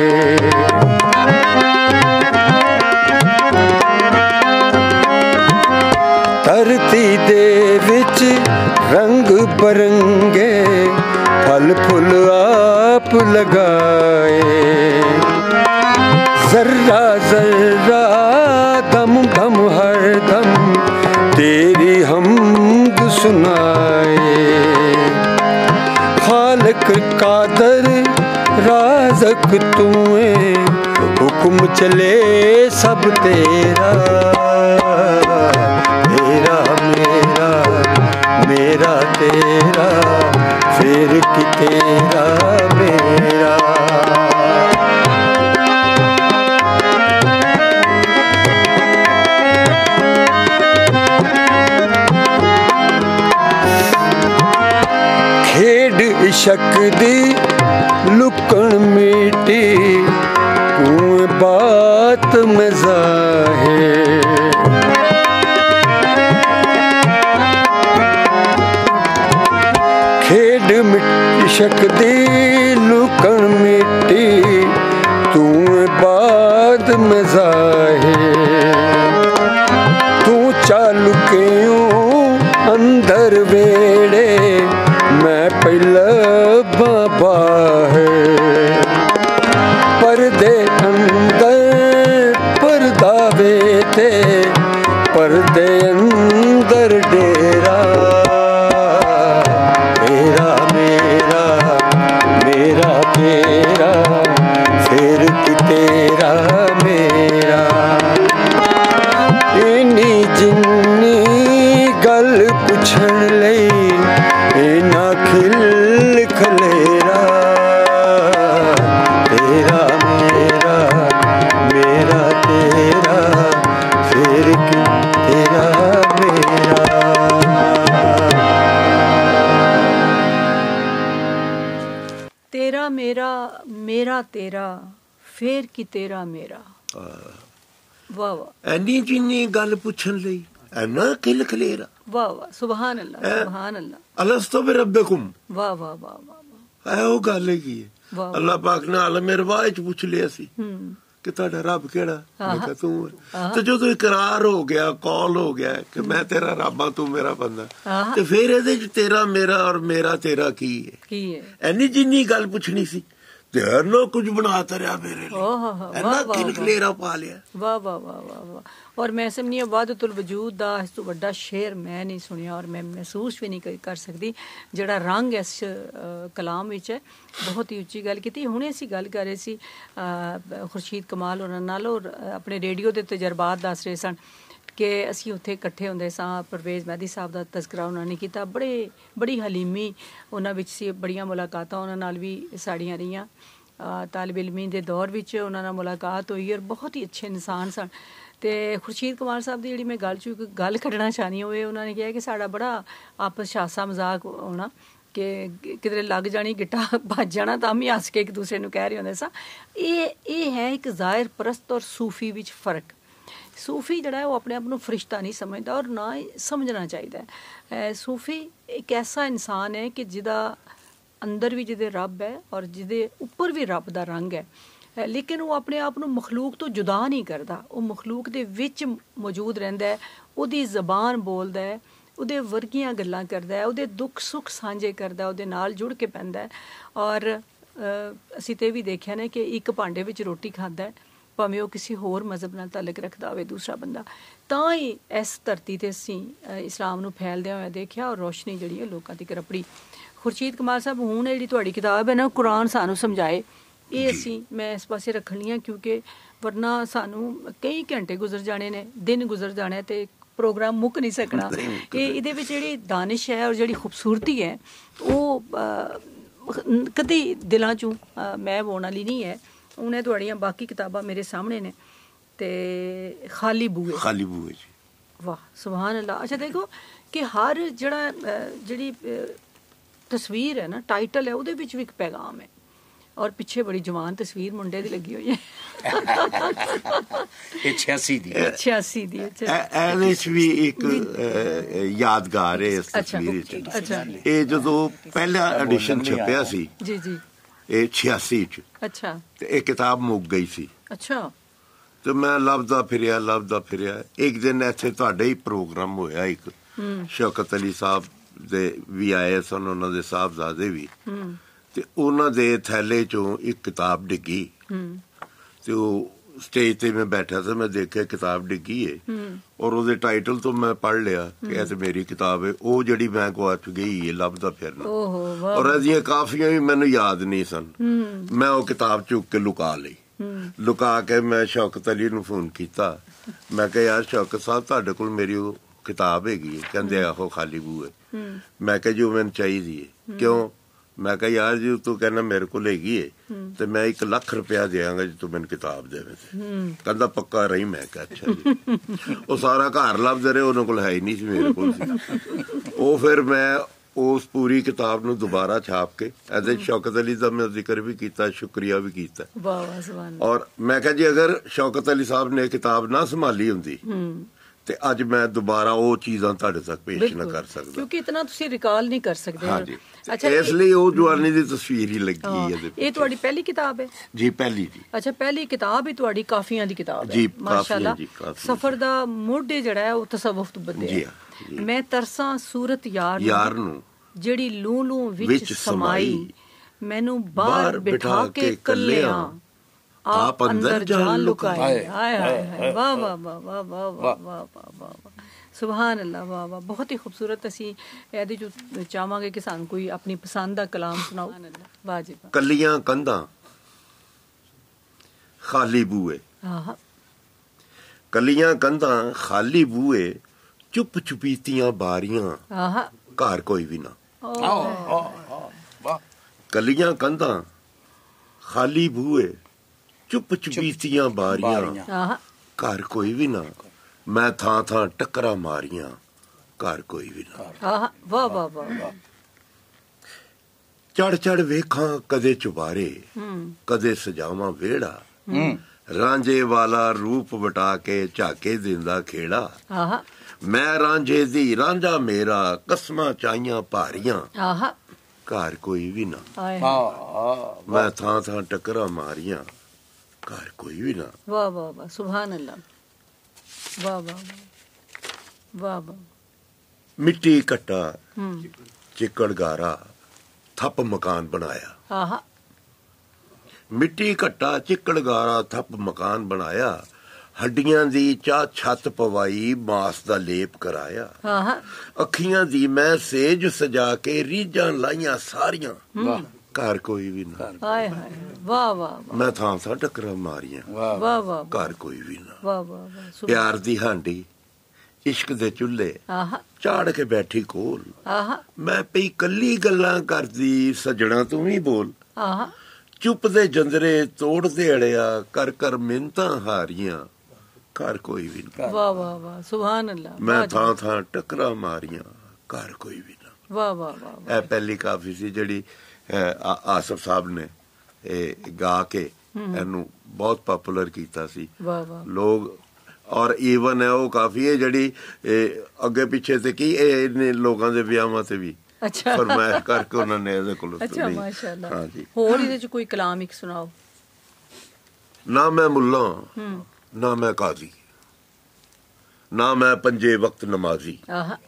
[SPEAKER 3] धरती दे विच रंग बरंगे फल फूल आप लगाए जर्रा जर्रा दम दम हर दम तेरी हमद सुनाए खालिक कादर राज़क तूए हुक्म चले सब तेरा तेरा मेरा मेरा तेरा फिर कि तेरा मेरा खेड इशक दी लुकन मिटी कुएं बात में जाहिर खेड मिट शकदी लुकन मिटी तू बाद में जाहिर तू चालू क्यों अंदर वेड़े मैं पहला बाबा है पर्दे अंदर पर्दा वेते पर्दे अंदर डेरा मेरा मेरा मेरा तेरा फिर कि तेरा मेरा इन्नी जिन्नी गल पुछण लई इना खिल खलेरा तेरा मेरा मेरा तेरा फिर कि तेरा मेरा।
[SPEAKER 1] तेरा मेरा मेरा तेरा फिर कि तेरा मेरा। वाह वाह
[SPEAKER 2] ਐਨੀ ਜਿੰਨੀ ਗੱਲ ਪੁੱਛਣ ਲਈ ਐਨਾ ਖਿਲ ਖਲੇਰਾ।
[SPEAKER 1] वाह वाह सुभान अल्लाह सुभान अल्लाह।
[SPEAKER 2] ਅਲਸਤੋ ਬਿਰੱਬਿਕੁਮ।
[SPEAKER 1] वाह वाह वाह वाह
[SPEAKER 2] ਇਹ ਉਹ ਗੱਲ ਹੈਗੀ ਹੈ। ਅੱਲਾਹ ਪਾਕ ਨੇ ਆਲਮ ਰਵਾਇ ਚ ਪੁੱਛ ਲਿਆ ਸੀ ਕਿ ਤੁਹਾਡਾ ਰੱਬ ਕਿਹੜਾ? ਮੈਂ ਕਿਹਾ ਤੂੰ ਹੈ। ਤੇ ਜਦੋਂ ਇਕਰਾਰ ਹੋ ਗਿਆ ਕੌਲ ਹੋ ਗਿਆ ਕਿ ਮੈਂ ਤੇਰਾ ਰੱਬ ਆ ਤੂੰ ਮੇਰਾ ਬੰਦਾ ਤੇ ਫਿਰ ਇਹਦੇ ਚ ਤੇਰਾ ਮੇਰਾ ਔਰ ਮੇਰਾ ਤੇਰਾ ਕੀ ਹੈ? ਕੀ ਹੈ? ਐਨੀ ਜਿੰਨੀ ਗੱਲ ਪੁੱਛਣੀ ਸੀ ਤੇ ਹਰਨੋ ਕੁਝ ਬਣਾ ਤਰਿਆ ਮੇਰੇ ਲਈ ਐਨਾ ਕਿਲ ਖਲੇਰਾ ਪਾ ਲਿਆ।
[SPEAKER 1] ਵਾਹ ਵਾਹ ਵਾਹ ਵਾਹ ਵਾਹ। ਔਰ ਮੈਂ ਸਮਝਨੀ ਵਾਹਦਤੁਲ ਵਜੂਦ ਦਾ ਇਸ ਤੋਂ ਵੱਡਾ ਸ਼ੇਰ ਮੈਂ ਨਹੀਂ ਸੁਣਿਆ ਔਰ ਮੈਂ ਮਹਿਸੂਸ ਵੀ ਨਹੀਂ ਕਰ ਸਕਦੀ ਜਿਹੜਾ ਰੰਗ ਇਸ ਕਲਾਮ ਵਿੱਚ ਹੈ। ਬਹੁਤ ਹੀ ਉੱਚੀ ਗੱਲ ਕੀਤੀ। ਹੁਣੇ ਅਸੀਂ ਗੱਲ ਕਰ ਰਹੇ ਸੀ ਖੁਰਸ਼ੀਦ ਕਮਾਲ ਉਹਨਾਂ ਨਾਲ ਔਰ ਆਪਣੇ ਰੇਡੀਓ ਦੇ ਤਜਰਬਾਤ ਦੱਸ ਰਹੇ ਸਨ ਕਿ ਅਸੀਂ ਉੱਥੇ ਇਕੱਠੇ ਹੁੰਦੇ ਸਾਂ। ਪਰਵੇਜ਼ ਮਹਿਦੀ ਸਾਹਿਬ ਦਾ ਤਜ਼ਕਰਾ ਉਹਨਾਂ ਨੇ ਕੀਤਾ। ਬੜੇ ਬੜੀ ਹਲੀਮੀ ਉਹਨਾਂ ਵਿੱਚ ਸੀ। ਬੜੀਆਂ ਮੁਲਾਕਾਤਾਂ ਉਹਨਾਂ ਨਾਲ ਵੀ ਸਾਡੀਆਂ ਰਹੀਆਂ। ਤਾਲਿਬ ਇਲਮੀ ਦੇ ਦੌਰ ਵਿੱਚ ਉਹਨਾਂ ਨਾਲ ਮੁਲਾਕਾਤ ਹੋਈ ਔਰ ਬਹੁਤ ਹੀ ਅੱਛੇ ਇਨਸਾਨ ਸਨ। ਅਤੇ ਖੁਰਸ਼ੀਦ ਕੁਮਾਰ ਸਾਹਿਬ ਦੀ ਜਿਹੜੀ ਮੈਂ ਗੱਲ 'ਚ ਗੱਲ ਕੱਢਣਾ ਚਾਹੁੰਦੀ ਹਾਂ ਉਹ ਇਹ ਉਹਨਾਂ ਨੇ ਕਿਹਾ ਕਿ ਸਾਡਾ ਬੜਾ ਆਪਸ 'ਚ ਹਾਸਾ ਮਜ਼ਾਕ ਹੋਣਾ ਕਿ ਕਿਧਰੇ ਲੱਗ ਜਾਣੀ ਗਿੱਟਾ ਭੱਜ ਜਾਣਾ ਤਾਂ ਵੀ ਹੱਸ ਕੇ ਇੱਕ ਦੂਸਰੇ ਨੂੰ ਕਹਿ ਰਹੇ ਹੁੰਦੇ ਸਾਂ। ਇਹ ਇਹ ਹੈ ਇੱਕ ਜ਼ਾਹਿਰ ਪਰਸਤ ਔਰ ਸੂਫੀ ਵਿੱਚ ਫ਼ਰਕ। ਸੂਫੀ ਜਿਹੜਾ ਹੈ ਉਹ ਆਪਣੇ ਆਪ ਨੂੰ ਫਰਿਸ਼ਤਾ ਨਹੀਂ ਸਮਝਦਾ ਔਰ ਨਾ ਹੀ ਸਮਝਣਾ ਚਾਹੀਦਾ ਹੈ। ਸੂਫੀ ਇੱਕ ਐਸਾ ਇਨਸਾਨ ਹੈ ਕਿ ਜਿਹਦਾ ਅੰਦਰ ਵੀ ਜਿਹਦੇ ਰੱਬ ਹੈ ਔਰ ਜਿਹਦੇ ਉੱਪਰ ਵੀ ਰੱਬ ਦਾ ਰੰਗ ਹੈ ਲੇਕਿਨ ਉਹ ਆਪਣੇ ਆਪ ਨੂੰ ਮਖਲੂਕ ਤੋਂ ਜੁਦਾ ਨਹੀਂ ਕਰਦਾ। ਉਹ ਮਖਲੂਕ ਦੇ ਵਿੱਚ ਮੌਜੂਦ ਰਹਿੰਦਾ ਹੈ। ਉਹਦੀ ਜ਼ਬਾਨ ਬੋਲਦਾ ਹੈ ਉਹਦੇ ਵਰਗੀਆਂ ਗੱਲਾਂ ਕਰਦਾ ਹੈ ਉਹਦੇ ਦੁੱਖ ਸੁੱਖ ਸਾਂਝੇ ਕਰਦਾ ਉਹਦੇ ਨਾਲ ਜੁੜ ਕੇ ਪੈਂਦਾ ਹੈ। ਔਰ ਅਸੀਂ ਤੇ ਵੀ ਦੇਖਿਆ ਨਾ ਕਿ ਇੱਕ ਭਾਂਡੇ ਵਿੱਚ ਰੋਟੀ ਖਾਂਦਾ ਹੈ ਭਾਵੇਂ ਉਹ ਕਿਸੇ ਹੋਰ ਮਜ਼ਹਬ ਨਾਲ ਤਾਲੁਕ ਰੱਖਦਾ ਹੋਵੇ ਦੂਸਰਾ ਬੰਦਾ ਤਾਂ ਹੀ ਇਸ ਧਰਤੀ 'ਤੇ ਅਸੀਂ ਇਸਲਾਮ ਨੂੰ ਫੈਲਦਿਆਂ ਹੋਇਆ ਦੇਖਿਆ ਔਰ ਰੋਸ਼ਨੀ ਜਿਹੜੀ ਹੈ ਲੋਕਾਂ ਤੱਕ ਰਪੜੀ। ਖੁਰਸ਼ੀਦ ਕਮਾਲ ਸਾਹਿਬ ਹੁਣ ਜਿਹੜੀ ਤੁਹਾਡੀ ਕਿਤਾਬ ਹੈ ਨਾ ਕੁਰਾਨ ਸਾਨੂੰ ਸਮਝਾਏ ਇਹ ਅਸੀਂ ਮੈਂ ਇਸ ਪਾਸੇ ਰੱਖਣੀ ਆ ਕਿਉਂਕਿ ਵਰਨਾ ਸਾਨੂੰ ਕਈ ਘੰਟੇ ਗੁਜ਼ਰ ਜਾਣੇ ਨੇ ਦਿਨ ਗੁਜ਼ਰ ਜਾਣਾ ਅਤੇ ਪ੍ਰੋਗਰਾਮ ਮੁੱਕ ਨਹੀਂ ਸਕਣਾ। ਇਹ ਇਹਦੇ ਵਿੱਚ ਜਿਹੜੀ ਦਾਨਿਸ਼ ਹੈ ਔਰ ਜਿਹੜੀ ਖੂਬਸੂਰਤੀ ਹੈ ਉਹ ਕਦੇ ਦਿਲਾਂ 'ਚੋਂ ਮੈਂ ਹੋਣ ਵਾਲੀ ਨਹੀਂ ਹੈ। ਉਹਨੇ ਤੁਹਾਡੀਆਂ ਬਾਕੀ ਕਿਤਾਬਾਂ ਮੇਰੇ ਸਾਹਮਣੇ ਨੇ ਤੇ ਖਾਲੀ ਬੂਏ
[SPEAKER 2] ਖਾਲੀ ਬੂਏ ਜੀ
[SPEAKER 1] ਵਾਹ ਸੁਭਾਨ ਅੱਲਾ। ਅੱਛਾ ਦੇਖੋ ਕਿ ਹਰ ਜਿਹੜਾ ਜਿਹੜੀ ਤਸਵੀਰ ਹੈ ਨਾ ਟਾਈਟਲ ਹੈ ਉਹਦੇ ਵਿੱਚ ਵੀ ਇੱਕ ਪੈਗਾਮ ਹੈ ਔਰ ਪਿੱਛੇ ਬੜੀ ਜਵਾਨ ਤਸਵੀਰ ਮੁੰਡੇ ਦੀ ਲੱਗੀ ਹੋਈ ਹੈ
[SPEAKER 4] ਇਹ ਛਿਆਸੀ ਦੀ
[SPEAKER 1] ਛਿਆਸੀ ਦੀ।
[SPEAKER 2] ਇਹਦੇ ਚ ਵੀ ਇੱਕ ਯਾਦਗਾਰ ਹੈ ਇਸ ਤਸਵੀਰ ਚ। ਇਹ ਜਦੋਂ ਪਹਿਲਾ ਐਡੀਸ਼ਨ ਛਪਿਆ ਸੀ
[SPEAKER 1] ਜੀ ਜੀ
[SPEAKER 2] ਇਹ ਛਿਆਸੀ ਚ
[SPEAKER 1] ਅੱਛਾ ਤੇ
[SPEAKER 2] ਇਹ ਕਿਤਾਬ ਮੁੱਕ ਗਈ ਸੀ।
[SPEAKER 1] ਅੱਛਾ
[SPEAKER 2] ਤੇ ਮੈਂ ਲੱਭਦਾ ਫਿਰਿਆ ਲੱਭਦਾ ਫਿਰਿਆ ਇੱਕ ਦਿਨ ਇੱਥੇ ਤੁਹਾਡਾ ਹੀ ਪ੍ਰੋਗਰਾਮ ਹੋਇਆ ਇੱਕ ਸ਼ੌਕਤ ਅਲੀ ਸਾਹਿਬ ਦੇ ਵੀ ਆਏ ਸਨ ਉਹਨਾਂ ਦੇ ਸਾਹਿਬਜ਼ਾਦੇ ਵੀ ਤੇ ਉਹਨਾਂ ਦੇ ਥੈਲੇ ਚੋਂ ਇੱਕ ਕਿਤਾਬ ਡਿੱਗੀ ਤੇ ਉਹ ਸਟੇਜ ਤੇ ਮੈਂ ਬੈਠਾ ਸੀ ਮੈਂ ਦੇਖਿਆ ਕਿਤਾਬ ਡਿੱਗੀ ਹੈ ਔਰ ਉਹਦੇ ਟਾਈਟਲ ਤੋਂ ਮੈਂ ਪੜ੍ਹ ਲਿਆ ਕਿ ਇਹ ਤੇ ਮੇਰੀ ਕਿਤਾਬ ਹੈ ਉਹ ਜਿਹੜੀ ਮੈਂ ਗੁਆਚ ਗਈ ਹੈ ਲੱਭਦਾ ਫਿਰਨਾ। ਔਰ ਇਹਦੀਆਂ ਕਾਫੀਆਂ ਵੀ ਮੈਨੂੰ ਯਾਦ ਨਹੀਂ ਸਨ। ਮੈਂ ਉਹ ਕਿਤਾਬ ਚੁੱਕ ਕੇ ਲੁਕਾ ਲਈ। ਲੁਕਾ ਕੇ ਮੈਂ ਸ਼ੌਕਤ ਅਲੀ ਨੂੰ ਫੋਨ ਕੀਤਾ ਮੈਂ ਕਿਹਾ ਯਾਰ ਸ਼ੌਕਤ ਸਾਹਿਬ ਤੁਹਾਡੇ ਕੋਲ ਮੇਰੀ ਉਹ ਕਿਤਾਬ ਹੈਗੀ ਹੈ? ਕਹਿੰਦੇ ਆਹੋ ਖਾਲੀ ਬੂਏ। ਮੈਂ ਕਿਹਾ ਜੀ ਉਹ ਮੈਨੂੰ ਚਾਹੀਦੀ ਹੈ। ਕਿਉਂ? ਮੈਂ ਕਿਹਾ ਯਾਰ ਜੀ ਤੂੰ ਕਹਿੰਦਾ ਮੇਰੇ ਕੋਲ ਹੈਗੀ ਹੈ ਤੇ ਮੈਂ ਇੱਕ ਲੱਖ ਰੁਪਇਆ ਦਿਆਂਗਾ ਜੀ ਤੂੰ ਮੈਨੂੰ ਕਿਤਾਬ ਦੇਵੇਂ। ਕਹਿੰਦਾ ਪੱਕਾ ਰਹੀ। ਮੈਂ ਕਿਹਾ ਅੱਛਾ ਜੀ। ਉਹ ਸਾਰਾ ਘਰ ਲੱਭਦੇ ਰਹੇ ਉਹਨਾਂ ਕੋਲ ਹੈ ਹੀ ਨਹੀਂ ਸੀ ਮੇਰੇ ਕੋਲ ਸੀ। ਉਹ ਫਿਰ ਮੈਂ ਉਸ ਪੂਰੀ ਕਿਤਾਬ ਨੂੰ ਦੁਬਾਰਾ ਛਾਪ ਕੇ ਇਹਦੇ ਸ਼ੌਕਤ ਅਲੀ ਦਾ ਮੈਂ ਜ਼ਿਕਰ ਵੀ ਕੀਤਾ, ਸ਼ੁਕਰੀਆ ਵੀ ਕੀਤਾ।
[SPEAKER 1] ਵਾਹ ਵਾਹ ਸੁਭਾਨ ਅੱਲਾਹ।
[SPEAKER 2] ਔਰ ਮੈਂ ਕਿਹਾ ਜੀ ਅਗਰ ਸ਼ੌਕਤ ਅਲੀ ਸਾਹਿਬ ਨੇ ਕਿਤਾਬ ਨਾ ਸੰਭਾਲੀ ਹੁੰਦੀ ਤੇ ਅੱਜ ਮੈਂ ਦੁਬਾਰਾ ਉਹ ਚੀਜ਼ਾਂ ਤੁਹਾਡੇ ਤੱਕ ਪੇਸ਼ ਨਾ ਕਰ ਸਕਦਾ,
[SPEAKER 1] ਕਿਉਂਕਿ ਇਤਨਾ ਤੁਸੀਂ ਰਿਕਾਲ ਨਹੀਂ ਕਰ ਸਕਦੇ।
[SPEAKER 2] ਹਾਂਜੀ, ਅੱਛਾ, ਇਸ ਲਈ ਉਹ ਜਵਾਨੀ ਦੀ ਤਸਵੀਰ ਹੀ ਲੱਗੀ ਹੈ।
[SPEAKER 1] ਇਹ ਤੁਹਾਡੀ ਪਹਿਲੀ ਕਿਤਾਬ ਹੈ
[SPEAKER 2] ਜੀ? ਪਹਿਲੀ ਜੀ।
[SPEAKER 1] ਅੱਛਾ, ਪਹਿਲੀ ਕਿਤਾਬ ਹੀ ਤੁਹਾਡੀ ਕਾਫੀਆਂ ਦੀ ਕਿਤਾਬ ਹੈ
[SPEAKER 2] ਜੀ,
[SPEAKER 1] ਮਾਸ਼ਾਅੱਲਾ।
[SPEAKER 2] ਜੀ,
[SPEAKER 1] ਸਫ਼ਰ ਦਾ ਮੁੱਢ ਜਿਹੜਾ ਹੈ ਉਹ ਤਸਵੁਫ ਤੋਂ ਬੱਧਿਆ। ਮੈਂ ਤਰਸਾਂ ਸੂਰਤ ਯਾਰ
[SPEAKER 2] ਯਾਰ ਨੂੰ
[SPEAKER 1] ਜਿਹੜੀ ਲੂ ਲੂ ਵਿੱਚ ਸਮਾਈ, ਮੈਨੂੰ ਬਾਹਰ ਬਿਠਾ ਕੇ ਕੱਲਿਆਂ ਆਪ ਅੰਦਰ ਜਾਨ ਲੁਕਾਏ। ਹਾਏ ਹਾਏ, ਵਾਹ ਵਾਹ ਵਾਹ ਵਾਹ ਵਾਹ ਵਾਹ ਵਾਹ ਵਾਹ, ਸੁਭਾਨ ਅੱਲਾਹ, ਵਾਹ ਵਾਹ, ਬਹੁਤ ਹੀ ਖੂਬਸੂਰਤ। ਅਸੀਂ ਇਹਦੇ ਚ ਚਾਹਾਂਗੇ ਕਿ ਸਾਨੂੰ ਕੋਈ ਆਪਣੀ ਪਸੰਦ ਦਾ ਕਲਾਮ ਸੁਣਾਓ। ਵਾਹ ਜੀ ਵਾਹ।
[SPEAKER 2] ਕੱਲੀਆਂ ਕੰਧਾਂ ਖਾਲੀ ਬੂਏ, ਕੱਲੀਆਂ ਕੰਧਾਂ ਖਾਲੀ ਬੂਏ, ਚੁੱਪ ਚੁਪੀਤੀਆਂ ਬਾਰੀਆਂ, ਘਰ ਕੋਈ ਵੀ ਨਾ। ਕੱਲੀਆਂ ਕੰਧਾਂ ਖਾਲੀ ਬੂਏ, ਚੁੱਪ ਚੁਪੀਤੀਆਂ ਬਾਰੀਆਂ, ਘਰ ਕੋਈ ਵੀ ਨਾ। ਮੈਂ ਥਾਂ ਥਾਂ ਟੱਕਰਾਂ ਮਾਰੀਆਂ, ਘਰ ਕੋਈ ਵੀ ਨਾ।
[SPEAKER 1] ਵਾਹ ਵਾਹ ਵਾਹ।
[SPEAKER 2] ਚੜ ਚੜ ਵੇਖਾਂ ਕਦੇ ਚੁਬਾਰੇ, ਕਦੇ ਸਜਾਵਾਂ ਵਿਹੜਾ, ਰਾਂਝੇ ਵਾਲਾ ਰੂਪ ਵਟਾ ਕੇ ਝਾਕੇ ਦਿੰਦਾ ਖੇੜਾ। ਮੈਂ ਰਾਂਝੇ ਦੀ ਰਾਂਝਾ ਮੇਰਾ, ਕਸਮਾਂ ਚਾਹੀਆਂ ਭਾਰੀਆਂ, ਘਰ ਕੋਈ ਵੀ ਨਾ। ਮੈਂ ਥਾਂ ਥਾਂ ਟੱਕਰਾਂ ਮਾਰੀਆਂ, ਘਰ ਕੋਈ ਵੀ ਨਾ।
[SPEAKER 1] ਵਾਹ ਵਾਹ ਵਾਹ, ਸੁਭਾਨ ਅੱਲਾਹ, ਵਾਹ ਵਾਹ ਵਾਹ ਵਾਹ।
[SPEAKER 2] ਮਿੱਟੀ ਘੱਟਾ ਚਿੱਕੜ ਗਾਰਾ, ਥੱਪ ਮਕਾਨ ਬਣਾਇਆ। ਮਿੱਟੀ ਘੱਟਾ ਚਿੱਕੜ ਗਾਰਾ, ਥੱਪ ਮਕਾਨ ਬਣਾਇਆ, ਹੱਡੀਆਂ ਦੀ ਚਾਹ ਛੱਤ ਪਵਾਈ, ਮਾਸ ਦਾ ਲੇਪ ਕਰਾਇਆ। ਅੱਖੀਆਂ ਦੀ ਮੈਂ ਸੇਜ ਸਜਾ ਕੇ, ਰੀਝਾਂ ਲਾਈਆਂ ਸਾਰੀਆਂ, ਘਰ ਕੋਈ ਵੀ ਨਾ।
[SPEAKER 1] ਹਾਏ ਹਾਏ, ਵਾਹ ਵਾਹ।
[SPEAKER 2] ਮੈਂ ਥਾਂ ਥਾਂ ਟੱਕਰਾਂ ਮਾਰੀਆਂ,
[SPEAKER 1] ਵਾਹ ਵਾਹ,
[SPEAKER 2] ਘਰ ਕੋਈ ਵੀ ਨਾ।
[SPEAKER 1] ਵਾਹ ਵਾਹ।
[SPEAKER 2] ਪਿਆਰ ਦੀ ਹਾਂਡੀ ਇਸ਼ਕ ਦੇ ਚੁੱਲ੍ਹੇ, ਚਾੜ ਕੇ ਬੈਠੀ ਕੋਲ, ਮੈਂ ਪਈ ਕੱਲੀ ਗੱਲਾਂ ਕਰਦੀ, ਸਜਣਾ ਤੂੰ ਵੀ ਬੋਲ। ਚੁੱਪ ਦੇ ਜੰਦਰੇ ਤੋੜਦੇ ਅੜਿਆ, ਕਰ ਕਰ ਮਿੰਨਤਾਂ ਹਾਰੀਆਂ, ਘਰ ਕੋਈ ਵੀ ਨਾ। ਵਾਹ ਵਾਹ ਵਾਹ, ਸੁਭਾਨ ਅੱਲਾਹ। ਮੈਂ ਥਾਂ ਥਾਂ ਟੱਕਰਾਂ ਮਾਰੀਆਂ, ਘਰ ਕੋਈ ਵੀ ਨਾ। ਵਾਹ ਵਾਹ ਵਾਹ। ਇਹ ਪਹਿਲੀ ਕਾਫੀ ਸੀ ਜਿਹੜੀ ਆਸਫ ਸਾਹਿਬ ਨੇ ਇਹ ਗਾ ਕੇ ਇਹਨੂੰ ਬਹੁਤ ਪਪੂਲਰ ਕੀਤਾ ਸੀ। ਲੋਕ ਔਰ ਈਵਨ ਹੈ ਉਹ ਕਾਫੀ ਹੈ ਜਿਹੜੀ ਅੱਗੇ ਪਿੱਛੇ ਤੇ ਕੀ ਇਹ ਲੋਕਾਂ ਦੇ ਵਿਆਹਾਂ ਤੇ ਵੀ ਫਰਮਾਇਸ਼ ਕਰਕੇ ਉਹਨਾਂ ਨੇ ਇਹਦੇ ਕੋਲ।
[SPEAKER 1] ਅੱਛਾ, ਮਾਸ਼ਾਅੱਲਾ। ਹਾਂਜੀ, ਹੋਰ ਇਹਦੇ ਚ ਕੋਈ ਕਲਾਮ ਇੱਕ ਸੁਣਾਓ।
[SPEAKER 2] ਨਾ ਮੈਂ ਮੁੱਲਾ, ਨਾ ਮੈਂ ਕਾਜ਼ੀ, ਨਾ ਮੈਂ ਪੰਜੇ ਵਕਤ ਨਮਾਜ਼ੀ,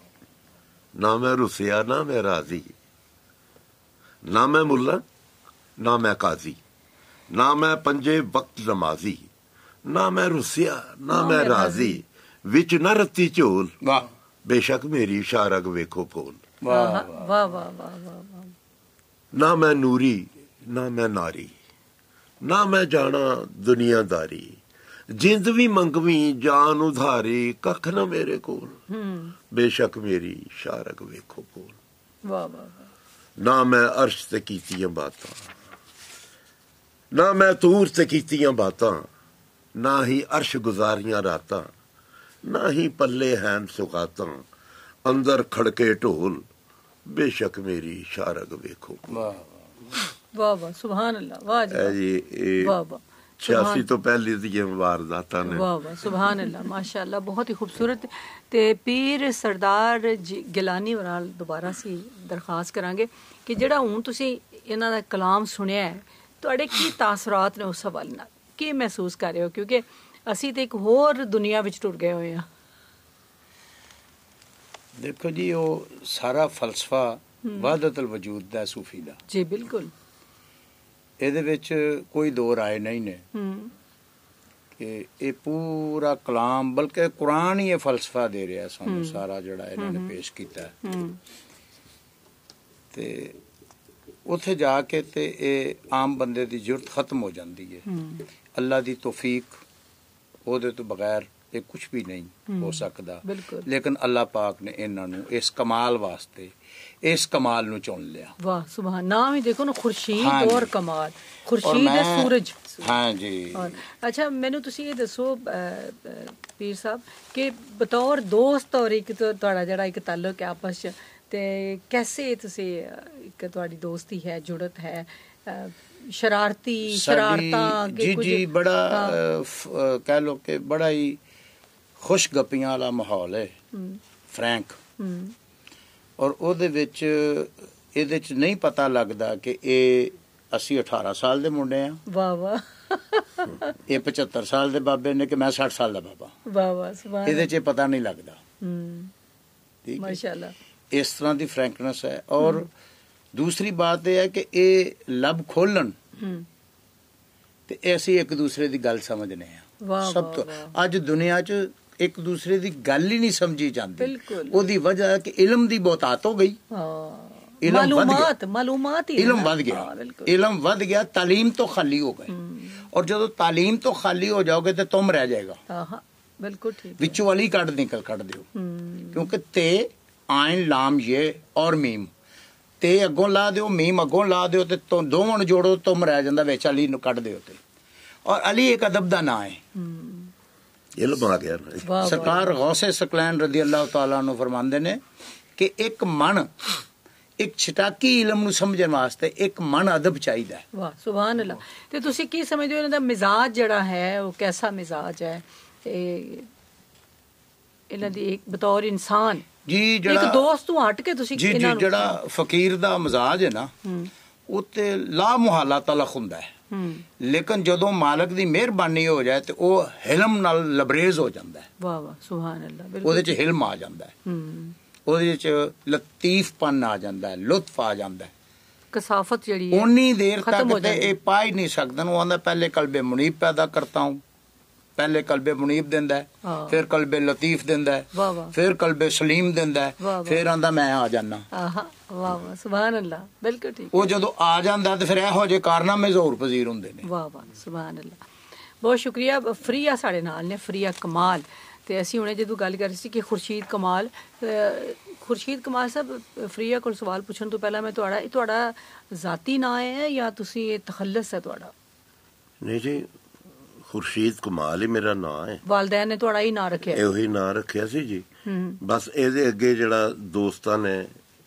[SPEAKER 2] ਨਾ ਮੈਂ ਰੁਸਿਆ ਨਾ ਮੈਂ ਰਾਜ਼ੀ। ਨਾ ਮੈਂ ਮੁੱਲਾ, ਨਾ ਮੈਂ ਕਾਜ਼ੀ, ਨਾ ਮੈਂ ਪੰਜੇ ਵਕਤ ਨਮਾਜ਼ੀ, ਨਾ ਮੈਂ ਰੁਸਿਆ ਨਾ ਮੈਂ ਰਾਜ਼ੀ, ਵਿੱਚ ਨਾ ਰੱਤੀ ਝੋਲ, ਬੇਸ਼ੱਕ ਮੇਰੀ ਸ਼ਾਰਗ ਵੇਖੋ ਫੋਲ। ਵਾਹ ਵਾਹ ਵਾਹ ਵਾਹ। ਨਾ ਮੈਂ ਨੂਰੀ, ਨਾ ਮੈਂ ਨਾਰੀ, ਨਾ ਮੈਂ ਜਾਣਾ ਦੁਨੀਆਦਾਰੀ, ਜਿੰਦ ਵੀ ਮੰਗਵੀਂ ਜਾਨ ਉਧਾਰੀ, ਕੱਖ ਨਾ ਮੇਰੇ ਕੋਲ, ਬੇਸ਼ੱਕ ਮੇਰੀ ਸ਼ਾਰਗ ਵੇਖੋ ਫੋਲ। ਵਾਹ ਵਾਹ। ਨਾ ਮੈਂ ਅਰਸ਼ ਤੇ ਕੀਤੀਆਂ ਬਾਤਾਂ, ਨਾ ਮੈਂ ਤੂਰ ਤੇ ਕੀਤੀਆਂ ਬਾਤਾਂ, ਨਾ ਹੀ ਅਰਸ਼ ਗੁਜ਼ਾਰੀਆਂ ਰਾਤਾਂ, ਨਾ ਹੀ ਪੱਲੇ ਹੈਨ ਸੁਗਾਤਾਂ, ਅੰਦਰ ਖੜਕੇ ਢੋਲ, ਬੇਸ਼ੱਕ ਮੇਰੀ ਸ਼ਾਰਗ ਵੇਖੋ। ਵਾਹ ਵਾਹ ਵਾਹ, ਸੁਭਾਨ ਅੱਲਾਹ। ਵਾਹ ਜੀ, ਵਾਹ ਵਾਹ। ਛਿਆਸੀ ਤੋਂ ਪਹਿਲੀ ਦੀਆਂ ਵਾਰਦਾਤਾਂ ਨੇ। ਵਾਹ ਵਾਹ, ਸੁਭਾਨ ਅੱਲਾਹ, ਮਾਸ਼ਾਅੱਲਾ, ਬਹੁਤ ਹੀ ਖੂਬਸੂਰਤ। ਤੇ ਪੀਰ ਸਰਦਾਰ ਗਿਲਾਨੀ ਨਾਲ ਦੁਬਾਰਾ ਅਸੀਂ ਦਰਖਾਸਤ ਕਰਾਂਗੇ ਕਿ ਜਿਹੜਾ ਹੁਣ ਤੁਸੀਂ ਇਹਨਾਂ ਦਾ ਕਲਾਮ ਸੁਣਿਆ ਹੈ, ਤੁਹਾਡੇ ਕੀ ਤਾਸਰਾਤ ਨੇ ਉਸ ਹਵਾਲੇ ਨਾਲ, ਕੀ ਮਹਿਸੂਸ ਕਰ ਰਹੇ ਹੋ? ਕਿਉਂਕਿ ਅਸੀਂ ਤੇ ਇੱਕ ਹੋਰ ਦੁਨੀਆ ਵਿੱਚ ਟੁਰ ਗਏ ਹੋਏ ਹਾਂ।
[SPEAKER 4] ਦੇਖੋ ਜੀ, ਉਹ ਸਾਰਾ ਫਲਸਫਾ ਵਹਦਤੁਲ ਵਜੂਦ ਦਾ ਸੂਫੀ ਦਾ।
[SPEAKER 1] ਜੀ ਬਿਲਕੁਲ,
[SPEAKER 4] ਇਹਦੇ ਵਿੱਚ ਕੋਈ ਦੋ ਰਾਏ ਨਹੀਂ ਨੇ ਕਿ ਇਹ ਪੂਰਾ ਕਲਾਮ, ਬਲਕਿ ਕੁਰਾਨ ਹੀ ਇਹ ਫਲਸਫਾ ਦੇ ਰਿਹਾ ਸਾਨੂੰ ਸਾਰਾ, ਜਿਹੜਾ ਇਹਨਾਂ ਨੇ ਪੇਸ਼ ਕੀਤਾ। ਤੇ ਉੱਥੇ ਜਾ ਕੇ ਤੇ ਇਹ ਆਮ ਬੰਦੇ ਦੀ ਜ਼ਰੂਰਤ ਖਤਮ ਹੋ ਜਾਂਦੀ ਹੈ। ਅੱਲਾ ਦੀ ਤੌਫੀਕ, ਉਹਦੇ ਤੋਂ ਬਗੈਰ ਇਹ ਕੁਝ ਵੀ ਨਹੀਂ ਹੋ ਸਕਦਾ। ਲੇਕਿਨ ਅੱਲਾ ਪਾਕ ਨੇ ਇਹਨਾਂ ਨੂੰ ਇਸ ਕਮਾਲ ਵਾਸਤੇ ਇਸ ਕਮਾਲ ਨੂੰ ਚੁਣ ਲਿਆ। ਵਾਹ
[SPEAKER 1] ਸੁਭਾਨ। ਨਾਮ ਹੀ ਦੇਖੋ ਨਾ, ਖੁਰਸ਼ੀਦ ਔਰ ਕਮਾਲ, ਖੁਰਸ਼ੀਦ ਹੈ ਸੂਰਜ।
[SPEAKER 4] ਹਾਂ ਜੀ।
[SPEAKER 1] ਅੱਛਾ, ਮੈਨੂੰ ਤੁਸੀਂ ਇਹ ਦੱਸੋ ਪੀਰ ਸਾਹਿਬ ਕਿ ਬਤੌਰ ਦੋਸਤ ਔਰ ਇੱਕ ਤੁਹਾਡਾ ਜਿਹੜਾ ਇੱਕ ਤਾਲੁਕ ਹੈ ਆਪਸ ਚ, ਤੇ ਕੈਸੇ ਤੁਸੀਂ ਇੱਕ ਤੁਹਾਡੀ ਦੋਸਤੀ ਹੈ, ਜੁੜਤ ਹੈ, ਸ਼ਰਾਰਤੀ ਸ਼ਰਾਰਤਾਂ
[SPEAKER 4] ਜੀ ਜੀ ਬੜਾ ਕਹਿ ਲੋ ਕਿ ਬੜਾ ਹੀ ਖੁਸ਼ ਗੱਪੀਆਂ ਵਾਲਾ ਮਾਹੌਲ ਹੈ, ਫਰੈਂਕ, ਔਰ ਉਹਦੇ ਵਿੱਚ ਇਹਦੇ ਚ ਨਹੀਂ ਪਤਾ ਲੱਗਦਾ ਕਿ ਇਹ ਅਸੀਂ ਅਠਾਰਾਂ ਸਾਲ ਦੇ ਮੁੰਡੇ ਆ, ਵਾਹ ਵਾਹ, ਇਹ ਪਚੱਤਰ ਸਾਲ ਦੇ ਬਾਬੇ ਨੇ ਕਿ ਮੈਂ ਸੱਠ ਸਾਲ ਦਾ ਬਾਬਾ, ਵਾਹ ਵਾਹ, ਸੁਭਾਨ, ਇਹਦੇ ਚ ਪਤਾ ਨਹੀਂ ਲੱਗਦਾ। ਠੀਕ, ਮਾਸ਼ਾਅੱਲਾ, ਇਸ ਤਰ੍ਹਾਂ ਦੀ ਫਰੈਂਕਨੈਸ ਹੈ। ਔਰ ਦੂਸਰੀ ਬਾਤ ਇਹ ਹੈ ਕਿ ਇਹ ਲੱਭ ਖੋਲਣ ਤੇ ਅਸੀਂ ਇੱਕ ਦੂਸਰੇ ਦੀ ਗੱਲ ਸਮਝਨੇ ਆ। ਸਭ ਤੋਂ ਅੱਜ ਦੁਨੀਆ 'ਚ ਇੱਕ ਦੂਸਰੇ ਦੀ ਗੱਲ ਹੀ ਨਹੀਂ ਸਮਝੀ ਜਾਂਦੀ, ਉਹਦੀ ਵਜ੍ਹਾ ਹੈ ਕਿ ਇਲਮ ਦੀ ਬਹੁਤਾਤ ਹੋ ਗਈ, ਮਾਲੂਮਾਤ ਮਾਲੂਮਾਤ ਇਲਮ ਵੱਧ ਗਿਆ, ਇਲਮ ਵੱਧ ਗਿਆ, ਤਾਲੀਮ ਤੋਂ ਖਾਲੀ ਹੋ ਗਏ। ਔਰ ਜਦੋਂ ਤਾਲੀਮ ਤੋਂ ਖਾਲੀ ਹੋ ਜਾਓਗੇ ਤੇ ਤੁਮ ਰਹਿ ਜਾਏਗਾ, ਬਿਲਕੁਲ ਠੀਕ, ਵਿੱਚੋਂ ਵਾਲੀ ਕੱਢ ਨਿਕਲ ਕੱਢ ਦਿਓ, ਕਿਉਂਕਿ ਤੇ ਆਇਨ ਲਾਮ ਇਹ ਔਰ ਮੀਮ, ਤੇ ਅੱਗੋਂ ਲਾ ਦਿਓ, ਮੀਮ ਅੱਗੋਂ ਲਾ ਦਿਓ ਤੇ ਦੋਵਾਂ ਨੂੰ ਜੋੜੋ, ਤੁਮ ਰਹਿ ਜਾਂਦਾ, ਵਿੱਚ ਅਲੀ ਨੂੰ ਕੱਢ ਦਿਓ। ਤੇ ਔਰ ਅਲੀ ਇੱਕ ਅਦਬ ਦਾ ਨਾਂ ਹੈ, ਇਲਮ ਆ ਗਿਆ। ਸਰਕਾਰ ਗੌਸੇ ਸਕਲੈਨ ਰਜ਼ੀ ਅੱਲਾਹ ਤਾਲਾ ਨੂੰ ਫਰਮਾਉਂਦੇ ਨੇ ਕਿ ਇੱਕ ਮਨ, ਇੱਕ ਛਟਾਕੀ ਇਲਮ ਨੂੰ ਸਮਝਣ ਵਾਸਤੇ ਇੱਕ ਮਨ ਅਦਬ ਚਾਹੀਦਾ।
[SPEAKER 1] ਵਾਹ ਸੁਭਾਨ ਅੱਲਾਹ। ਤੇ ਤੁਸੀਂ ਕੀ ਸਮਝਦੇ ਹੋ ਇਹਨਾਂ ਦਾ ਮਿਜ਼ਾਜ ਜਿਹੜਾ ਹੈ ਉਹ ਕੈਸਾ ਮਿਜ਼ਾਜ ਹੈ, ਤੇ ਇਹਨਾਂ ਦੀ ਇੱਕ ਬਤੌਰ ਇਨਸਾਨ
[SPEAKER 4] ਜੀ, ਜਿਹੜਾ
[SPEAKER 1] ਇੱਕ ਦੋਸਤ ਤੋਂ ਹਟ ਕੇ ਤੁਸੀਂ
[SPEAKER 4] ਜੀ ਜੀ ਜਿਹੜਾ ਫਕੀਰ ਦਾ ਮਿਜ਼ਾਜ ਹੈ ਨਾ, ਉਹ ਤੇ ਲਾ ਮੁਹਾਲਾ ਤਲਖ ਹੁੰਦਾ ਹੈ, ਲੇਕਿਨ ਜਦੋਂ ਮਾਲਕ ਦੀ ਮਿਹਰਬਾਨੀ ਹੋ ਜਾਏ ਤੇ ਉਹ ਹਿਲਮ ਨਾਲ ਲਬਰੇਜ਼ ਹੋ ਜਾਂਦਾ ਹੈ। ਵਾਹ ਵਾਹ ਸੁਭਾਨ ਅੱਲਾਹ। ਉਹਦੇ ਚ ਹਿਲਮ ਆ ਜਾਂਦਾ ਹੈ, ਉਹਦੇ ਚ ਲਤੀਫਪਨ ਆ ਜਾਂਦਾ ਹੈ, ਲੁਤਫ ਆ ਜਾਂਦਾ ਹੈ,
[SPEAKER 1] ਕਸਾਫਤ ਜਿਹੜੀ ਹੈ
[SPEAKER 4] ਉਨੀ ਦੇਰ ਤੱਕ ਤੇ ਇਹ ਪਾ ਹੀ ਨਹੀਂ ਸਕਦਾ। ਉਹ ਆਂਦਾ ਪਹਿਲੇ ਕਲਬੇ ਮੁਨੀਬ ਪੈਦਾ ਕਰਤਾ ਹੂੰ, ਪਹਿਲੇ ਕਲਬੇ ਮੁਨੀਬ ਦਿੰਦਾ ਹੈ, ਫਿਰ ਕਲਬੇ ਲਤੀਫ ਦਿੰਦਾ ਹੈ, ਫਿਰ ਕਲਬੇ ਸਲੀਮ ਦਿੰਦਾ ਹੈ, ਫਿਰ ਆਂਦਾ ਮੈਂ ਆ ਜਾਨਾ।
[SPEAKER 1] ਵਾਹ ਵਾਹ ਸੁਭਾਨ ਅੱਲਾਹ, ਬਿਲਕੁਲ ਠੀਕ।
[SPEAKER 4] ਉਹ ਜਦੋਂ ਆ ਜਾਂਦਾ ਤੇ ਫਿਰ ਇਹੋ ਜਿਹੇ ਕਾਰਨਾਮੇ ਜ਼ੋਰ ਪਜ਼ੀਰ ਹੁੰਦੇ ਨੇ।
[SPEAKER 1] ਵਾਹ ਵਾਹ ਸੁਭਾਨ ਅੱਲਾਹ, ਬਹੁਤ ਸ਼ੁਕਰੀਆ। ਫਰੀਆ ਸਾਡੇ ਨਾਲ ਨੇ, ਫਰੀਆ ਕਮਾਲ। ਤੇ ਅਸੀਂ ਹੁਣੇ ਜਦੋਂ ਗੱਲ ਕਰ ਰਹੇ ਸੀ ਕਿ ਖੁਰਸ਼ੀਦ ਕਮਾਲ, ਖੁਰਸ਼ੀਦ ਕਮਾਲ ਸਾਹਿਬ, ਫਰੀਆ ਕੋਲ ਸਵਾਲ ਪੁੱਛਣ ਤੋਂ ਪਹਿਲਾਂ ਮੈਂ ਤੁਹਾਡਾ ਇਹ ਤੁਹਾਡਾ ਜ਼ਾਤੀ ਨਾਂ ਹੈ ਜਾਂ ਤੁਸੀਂ ਇਹ ਤਖੱਲਸ ਹੈ ਤੁਹਾਡਾ?
[SPEAKER 2] ਨਹੀਂ ਜੀ, ਖੁਰਸ਼ੀਦ ਕਮਾਲ ਹੀ ਮੇਰਾ ਨਾਂ ਹੈ।
[SPEAKER 1] ਵਾਲਦੈਨ ਨੇ ਤੁਹਾਡਾ ਹੀ ਨਾਂ ਰੱਖਿਆ?
[SPEAKER 2] ਇਹੋ ਹੀ ਨਾਂ ਰੱਖਿਆ ਸੀ ਜੀ। ਬਸ ਇਹਦੇ ਅੱਗੇ ਜਿਹੜਾ ਦੋਸਤਾਂ ਨੇ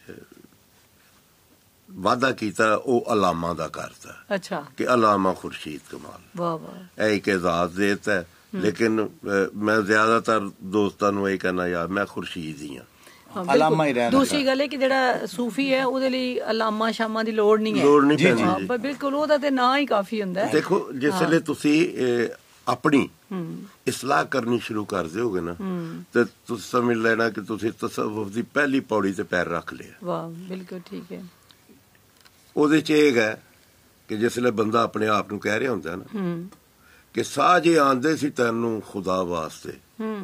[SPEAKER 2] ਵਾਅਦਾ ਕੀਤਾ ਉਹ ਅਲਾਮਾ ਦਾ ਕਰਤਾ। ਅੱਛਾ, ਕਿ ਅਲਾਮਾ ਖੁਰਸ਼ੀਦ ਕਮਾਲ। ਵਾਹ ਵਾਹ, ਇਹ ਇੱਕ ਇਜਾਜ਼ ਦੇਤਾ ਹੈ, ਲੇਕਿਨ ਮੈਂ ਜ਼ਿਆਦਾਤਰ ਦੋਸਤਾਂ ਨੂੰ ਇਹ ਕਹਿਣਾ ਯਾਰ ਮੈਂ ਖੁਰਸ਼ੀਦ ਹੀ ਹਾਂ।
[SPEAKER 1] ਅਲਾਮਾ ਹੀ ਰਹਿਣਾ। ਦੂਸਰੀ ਗੱਲ ਹੈ ਕਿ ਜਿਹੜਾ ਸੂਫੀ ਹੈ ਉਹਦੇ ਲਈ ਅਲਾਮਾ ਸ਼ਾਮਾਂ ਦੀ ਲੋੜ ਨਹੀਂ ਹੈ,
[SPEAKER 2] ਲੋੜ ਨਹੀਂ ਪੈਂਦੀ।
[SPEAKER 1] ਪਰ ਬਿਲਕੁਲ ਉਹਦਾ ਤੇ ਨਾਂ ਹੀ ਕਾਫੀ ਹੁੰਦਾ ਹੈ।
[SPEAKER 2] ਦੇਖੋ, ਜਿਸ ਵੇਲੇ ਤੁਸੀਂ ਆਪਣੀ ਇਸਲਾਹ ਕਰਨੀ ਸ਼ੁਰੂ ਕਰ ਦਿਓਗੇ ਨਾ ਤੇ ਤੁਸੀਂ ਸਮਝ ਲੈਣਾ ਕਿ ਤੁਸੀਂ ਤਸੱਵੁਫ ਦੀ ਪਹਿਲੀ ਪੌੜੀ ਤੇ ਪੈਰ ਰੱਖ ਲਿਆ।
[SPEAKER 1] ਵਾਹ, ਬਿਲਕੁਲ ਠੀਕ ਹੈ।
[SPEAKER 2] ਉਹਦੇ ਚ ਇਹ ਹੈ ਕਿ ਜਿਸ ਵੇਲੇ ਬੰਦਾ ਆਪਣੇ ਆਪ ਨੂੰ ਕਹਿ ਰਿਹਾ ਹੁੰਦਾ ਨਾ ਕਿ ਸਾਹ ਜੇ ਆਂਦੇ ਸੀ ਤੈਨੂੰ ਖੁਦਾ ਵਾਸਤੇ,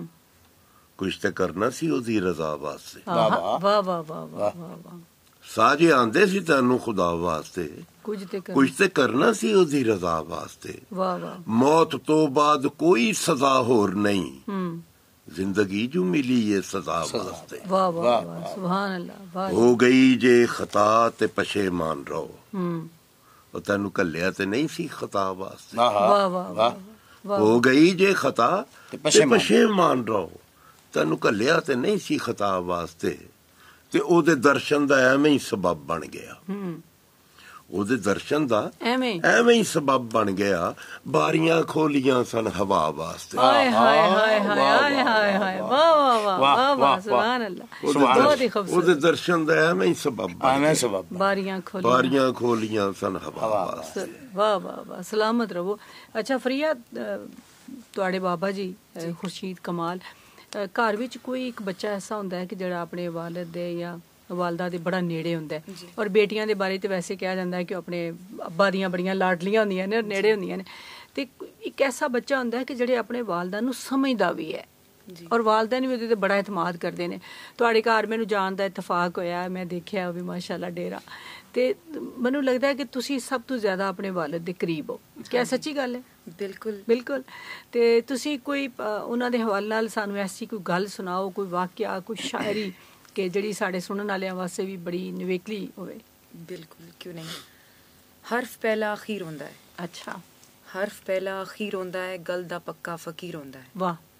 [SPEAKER 2] ਕੁਛ ਤੇ ਕਰਨਾ ਸੀ ਉਹਦੀ ਰਜ਼ਾ ਵਾਸਤੇ। ਵਾਹ ਵਾਹ ਵਾਹ ਵਾਹ ਵਾਹ ਵਾਹ। ਸਾਹ ਜੇ ਆਂਦੇ ਸੀ ਤੈਨੂੰ ਖੁਦਾ ਵਾਸਤੇ, ਕੁਝ ਤੇ ਕੁਝ ਤੇ ਕਰਨਾ ਸੀ ਉਹਦੀ ਰਜ਼ਾ ਵਾਸਤੇ। ਵਾਹ ਵਾਹ। ਮੌਤ ਤੋਂ ਬਾਅਦ ਕੋਈ ਸਜ਼ਾ ਹੋਰ ਨਹੀਂ, ਜ਼ਿੰਦਗੀ ਜੋ ਮਿਲੀ ਇਹ ਸਜ਼ਾ ਵਾਸਤੇ। ਵਾਹ ਵਾਹ ਵਾਹ ਸੁਭਾਨ ਅੱਲਾਹ। ਹੋ ਗਈ ਜੇ ਖਤਾ ਤੇ ਪਸ਼ੇਮਾਨ ਰਹੋ, ਉਹ ਤੈਨੂੰ ਕੱਲਿਆ ਤੇ ਨਹੀਂ ਸੀ ਖਤਾ ਵਾਸਤੇ। ਵਾਹ ਵਾਹ ਵਾਹ। ਹੋ ਗਈ ਜੇ ਖਤਾ ਤੇ ਪਸ਼ੇਮਾਨ ਰਹੋ, ਤੈਨੂੰ ਕੱਲਿਆ ਤੇ ਨਹੀਂ ਸੀ ਖਤਾ ਵਾਸਤੇ। ਤੇ ਉਹਦੇ ਦਰਸ਼ਨ ਦਾ ਐਵੇਂ ਹੀ ਸਬਬ ਬਣ ਗਿਆ, ਉਹਦੇ ਦਰਸ਼ਨ ਦਾ ਐਵੇਂ ਐਵੇਂ ਹੀ ਸਬਬ ਬਣ ਗਿਆ। ਬਾਰੀਆਂ ਖੋਲੀਆਂ ਸਨ ਹਵਾ ਵਾਸਤੇ। ਹਾਏ ਹਾਏ ਹਾਏ ਹਾਏ ਹਾਏ ਹਾਏ ਵਾਹ ਵਾਹ ਵਾਹ ਵਾਹ ਵਾਹ ਸੁਭਾਨ ਅੱਲਾਹ। ਬਹੁਤ ਹੀ ਖੂਬਸੂਰਤ, ਉਹਦੇ ਦਰਸ਼ਨ ਦਾ ਐਵੇਂ ਹੀ ਸਬਬ ਐਵੇਂ ਸਬਬ ਬਾਰੀਆਂ ਖੋਲੀਆਂ ਬਾਰੀਆਂ ਖੋਲੀਆਂ ਸਨ ਹਵਾ ਵਾਸਤੇ। ਵਾਹ ਵਾਹ ਵਾਹ, ਸਲਾਮਤ ਰਹੋ। ਅੱਛਾ ਫਰੀਆ, ਤੁਹਾਡੇ ਬਾਬਾ ਜੀ ਖੁਰਸ਼ੀਦ ਕਮਾਲ, ਘਰ ਵਿੱਚ ਕੋਈ ਇੱਕ ਬੱਚਾ ਐਸਾ ਹੁੰਦਾ ਹੈ ਕਿ ਜਿਹੜਾ ਆਪਣੇ ਵਾਲਿਦ ਦੇ ਜਾਂ ਵਾਲਦਾ ਦੇ ਬੜਾ ਨੇੜੇ ਹੁੰਦਾ ਹੈ, ਔਰ ਬੇਟੀਆਂ ਦੇ ਬਾਰੇ ਤੇ ਵੈਸੇ ਕਿਹਾ ਜਾਂਦਾ ਹੈ ਕਿ ਆਪਣੇ ਅੱਬਾ ਦੀਆਂ ਬੜੀਆਂ ਲਾਡਲੀਆਂ ਹੁੰਦੀਆਂ ਨੇ, ਨੇੜੇ ਹੁੰਦੀਆਂ ਨੇ। ਤੇ ਇੱਕ ਐਸਾ ਬੱਚਾ ਹੁੰਦਾ ਹੈ ਕਿ ਜਿਹੜੇ ਆਪਣੇ ਵਾਲਦਾ ਨੂੰ ਸਮਝਦਾ ਵੀ ਹੈ, ਔਰ ਵਾਲਦੈਨ ਵੀ ਉਹਦੇ ਤੇ ਬੜਾ ਇਤਮਾਦ ਕਰਦੇ ਨੇ। ਤੁਹਾਡੇ ਘਰ ਮੈਨੂੰ ਜਾਣ ਦਾ ਇਤਫਾਕ ਹੋਇਆ, ਮੈਂ ਦੇਖਿਆ ਵੀ ਮਾਸ਼ਾਅੱਲਾ ਡੇਰਾ, ਤੇ ਮੈਨੂੰ ਲੱਗਦਾ ਹੈ ਕਿ ਤੁਸੀਂ ਸਭ ਤੋਂ ਜ਼ਿਆਦਾ ਆਪਣੇ ਵਾਲਿਦ ਦੇ ਕਰੀਬ ਹੋ। ਕਿਆ ਸੱਚੀ ਗੱਲ ਹੈ? ਬਿਲਕੁਲ ਬਿਲਕੁਲ। ਤੇ ਤੁਸੀਂ ਕੋਈ ਉਹਨਾਂ ਦੇ ਹਵਾਲੇ ਨਾਲ ਸਾਨੂੰ ਐਸੀ ਕੋਈ ਗੱਲ ਸੁਣਾਓ, ਕੋਈ ਵਾਕਿਆ, ਕੋਈ ਸ਼ਾਇਰੀ ਕਿ ਜਿਹੜੀ ਸਾਡੇ ਸੁਣਨ ਵਾਲਿਆਂ ਵਾਸਤੇ ਵੀ ਬੜੀ ਨਿਵੇਕਲੀ ਹੋਵੇ।
[SPEAKER 5] ਬਿਲਕੁਲ, ਕਿਉਂ ਨਹੀਂ। ਹਰਫ ਪਹਿਲਾ ਅਖੀਰ ਹੁੰਦਾ ਹੈ।
[SPEAKER 1] ਅੱਛਾ,
[SPEAKER 5] ਹਰਫ ਪਹਿਲਾ ਅਖੀਰ ਹੁੰਦਾ ਹੈ, ਗੱਲ ਦਾ ਪੱਕਾ ਫਕੀਰ ਹੁੰਦਾ ਹੈ।
[SPEAKER 1] ਵਾਹ।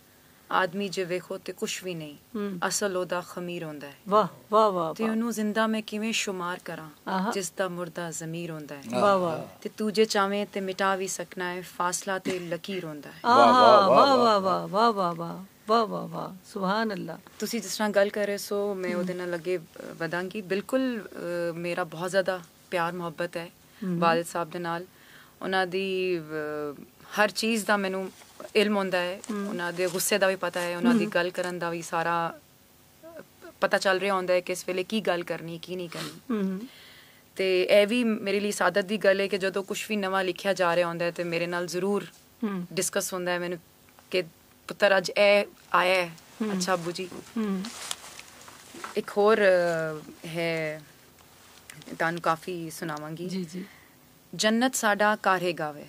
[SPEAKER 5] ਆਦਮੀ ਜੇ ਵੇਖੋ ਤੇ ਕੁਛ ਵੀ ਨਹੀਂ, ਅਸਲ ਉਹਦਾ ਖਮੀਰ ਹੁੰਦਾ ਹੈ।
[SPEAKER 1] ਵਾਹ ਵਾਹ ਵਾਹ।
[SPEAKER 5] ਤੇ ਉਹਨੂੰ ਜ਼ਿੰਦਾ ਮੈਂ ਕਿਵੇਂ ਸ਼ੁਮਾਰ ਕਰਾਂ ਜਿਸ ਦਾ ਮੁਰਦਾ ਜ਼ਮੀਰ ਹੁੰਦਾ ਹੈ।
[SPEAKER 1] ਵਾਹ ਵਾਹ।
[SPEAKER 5] ਤੇ ਤੂੰ ਜੇ ਚਾਵੇਂ ਤੇ ਮਿਟਾ ਵੀ ਸਕਣਾ ਹੈ, ਫਾਸਲਾ ਤੇ ਲਕੀਰ ਹੁੰਦਾ ਹੈ।
[SPEAKER 1] ਵਾਹ ਵਾਹ ਵਾਹ ਵਾਹ ਵਾਹ ਵਾਹ ਵਾਹ ਵਾਹ ਵਾਹ ਵਾਹ, ਸੁਭਾਨ ਅੱਲਾ।
[SPEAKER 5] ਤੁਸੀਂ ਜਿਸ ਤਰ੍ਹਾਂ ਗੱਲ ਕਰ ਰਹੇ ਸੋ ਮੈਂ ਉਹਦੇ ਨਾਲ ਅੱਗੇ ਵਧਾਂਗੀ। ਬਿਲਕੁਲ ਮੇਰਾ ਬਹੁਤ ਜ਼ਿਆਦਾ ਪਿਆਰ ਮੁਹੱਬਤ ਹੈ ਵਾਲਿਦ ਸਾਹਿਬ ਦੇ ਨਾਲ। ਉਹਨਾਂ ਦੀ ਹਰ ਚੀਜ਼ ਦਾ ਮੈਨੂੰ ਇਲਮ ਹੁੰਦਾ ਹੈ, ਉਹਨਾਂ ਦੇ ਗੁੱਸੇ ਦਾ ਵੀ ਪਤਾ ਹੈ, ਉਹਨਾਂ ਦੀ ਗੱਲ ਕਰਨ ਦਾ ਵੀ ਸਾਰਾ ਪਤਾ ਚੱਲ ਰਿਹਾ ਹੁੰਦਾ ਹੈ ਕਿ ਇਸ ਵੇਲੇ ਕੀ ਗੱਲ ਕਰਨੀ ਕੀ ਨਹੀਂ ਕਰਨੀ। ਤੇ ਇਹ ਵੀ ਮੇਰੇ ਲਈ ਸਾਦਤ ਦੀ ਗੱਲ ਹੈ ਕਿ ਜਦੋਂ ਕੁਛ ਵੀ ਨਵਾਂ ਲਿਖਿਆ ਜਾ ਰਿਹਾ ਹੁੰਦਾ ਹੈ ਤੇ ਮੇਰੇ ਨਾਲ ਜ਼ਰੂਰ ਡਿਸਕਸ ਹੁੰਦਾ ਹੈ ਮੈਨੂੰ ਕਿ ਪੁੱਤਰ ਅੱਜ ਇਹ ਆਇਆ ਹੈ, ਅੱਛਾ ਅੱਬੂ ਜੀ। ਇੱਕ ਹੋਰ ਹੈ ਤੁਹਾਨੂੰ ਕਾਫੀ ਸੁਣਾਵਾਂਗੀ।
[SPEAKER 1] ਜੀ ਜੀ।
[SPEAKER 5] ਜੰਨਤ ਸਾਡਾ ਕਾਰੇ ਗਾਵੇ,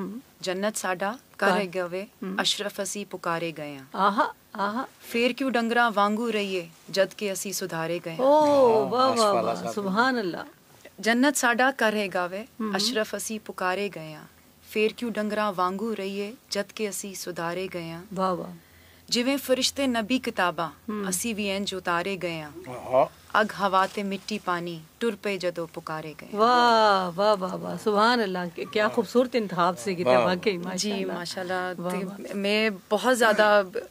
[SPEAKER 5] ਜੰਨਤ ਸਾਡਾ ਕਾਰੇ ਗਾਵੇ, ਅਸ਼ਰਫ ਅਸੀਂ ਪੁਕਾਰੇ ਗਏ ਆਂ।
[SPEAKER 1] ਆਹਾ ਆਹਾ।
[SPEAKER 5] ਫੇਰ ਕਿਉਂ ਡੰਗਰਾਂ ਵਾਂਗੂ ਰਹੀਏ ਜਦ ਕਿ ਅਸੀਂ ਸੁਧਾਰੇ ਗਏ।
[SPEAKER 1] ਓ ਵਾਹ ਵਾਹ ਵਾਹ, ਸੁਭਾਨ ਅੱਲਾ।
[SPEAKER 5] ਜੰਨਤ ਸਾਡਾ ਕਾਰੇ ਗਾਵੇ, ਅਸ਼ਰਫ ਅਸੀਂ ਪੁਕਾਰੇ ਗਏ ਆਂ। ਫੇਰ ਕਿਉਂ ਡੰਗਰਾਂ ਵਾਂਗੂ ਰਹੀਏ ਜਦ ਕਿ ਅਸੀਂ ਸੁਧਾਰੇ ਗਏ ਆਂ।
[SPEAKER 1] ਵਾਹ ਵਾਹ।
[SPEAKER 5] ਜਿਵੇਂ ਫਰਿਸ਼ਤੇ ਨਬੀ ਕਿਤਾਬਾਂ ਅਸੀਂ ਵੀ ਇੰਜ ਉਤਾਰੇ ਗਏ ਆਂ। ਅਗ ਹਵਾ ਤੇ ਮਿੱਟੀ ਪਾਣੀ ਟੁਰ ਪਏ ਜਦੋਂ ਪੁਕਾਰੇ ਗਏ।
[SPEAKER 1] ਵਾਹ ਵਾਹ ਵਾਹ ਵਾਹ, ਸੁਭਾਨ ਅੱਲਾਹ। क्या खूबसूरत इंतखाब से किया वाकई।
[SPEAKER 5] जी माशाल्लाह। ते मैं बहुत ज़्यादा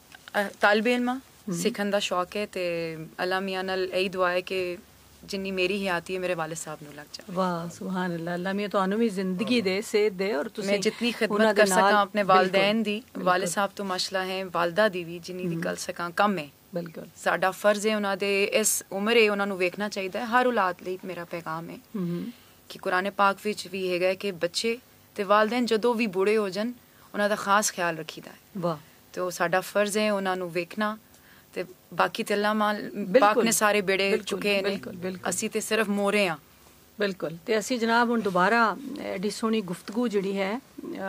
[SPEAKER 5] तालिब इल्म सिखण ਦਾ ਸ਼ੌਕ ਹੈ ਤੇ ਅੱਲਾ ਮੀਆਂ ਨਾਲ ਇਹੀ ਦੁਆ ਹੈ ਕਿ ਜਿੰਨੀ ਮੇਰੀ ਹਯਾਤੀ ਹੈ ਮੇਰੇ ਵਾਲਿਦ ਸਾਹਿਬ ਨੂੰ ਲੱਗ ਜਾਏ।
[SPEAKER 1] ਵਾਹ ਸੁਭਾਨ ਅੱਲਾਹ। ਅੱਲਾ ਮੀਆਂ ਤੁਹਾਨੂੰ ਵੀ ਜ਼ਿੰਦਗੀ ਦੇ, ਸਿਹਤ ਦੇ, ਔਰ ਤੁਸੀਂ
[SPEAKER 5] ਮੈਂ ਜਿੰਨੀ ਖਿਦਮਤ ਕਰ ਸਕਾਂ ਆਪਣੇ ਵਾਲਿदैन ਦੀ, ਵਾਲਿਦ ਸਾਹਿਬ ਤੋਂ ਮਾਸ਼ਾਅੱਲਾ ਹੈ, ਵਾਲਦਾ ਦੀ ਵੀ ਜਿੰਨੀ ਵੀ ਕਰ ਸਕਾਂ ਕਮ ਹੈ। ਬਿਲਕੁਲ ਸਾਡਾ ਫਰਜ਼ ਹੈ ਉਹਨਾਂ ਦੇ ਇਸ ਉਮਰੇ ਉਹਨਾਂ ਨੂੰ ਵੇਖਣਾ ਚਾਹੀਦਾ ਹੈ। ਹਰ ਔਲਾਦ ਲਈ ਮੇਰਾ ਪੈਗਾਮ ਹੈ ਕਿ ਕੁਰਾਨ ਪਾਕ ਵਿੱਚ ਵੀ ਹੈਗਾ ਕਿ ਬੱਚੇ ਤੇ ਵਾਲਿदैन ਜਦੋਂ ਵੀ ਬੁੜੇ ਹੋ ਜਾਣ ਉਹਨਾਂ ਦਾ ਖਾਸ ਖਿਆਲ ਰੱਖੀਦਾ ਹੈ। ਵਾਹ। ਤੇ ਉਹ ਸਾਡਾ ਫਰਜ਼ ਹੈ ਉਹਨਾਂ ਨੂੰ ਵੇਖਣਾ। ਤੇ ਬਾਕੀ ਤੇ ਅੱਲਾ ਪਾਕ ਨੇ ਸਾਰੇ ਬੇੜੇ ਚੁੱਕੇ ਨੇ, ਅਸੀਂ ਤੇ ਸਿਰਫ ਮੋਰੇ ਹਾਂ। ਬਿਲਕੁਲ। ਤੇ ਅਸੀਂ ਜਨਾਬ ਹੁਣ ਦੁਬਾਰਾ ਐਡੀ ਸੋਹਣੀ ਗੁਫ਼ਤਗੂ ਜਿਹੜੀ ਹੈ,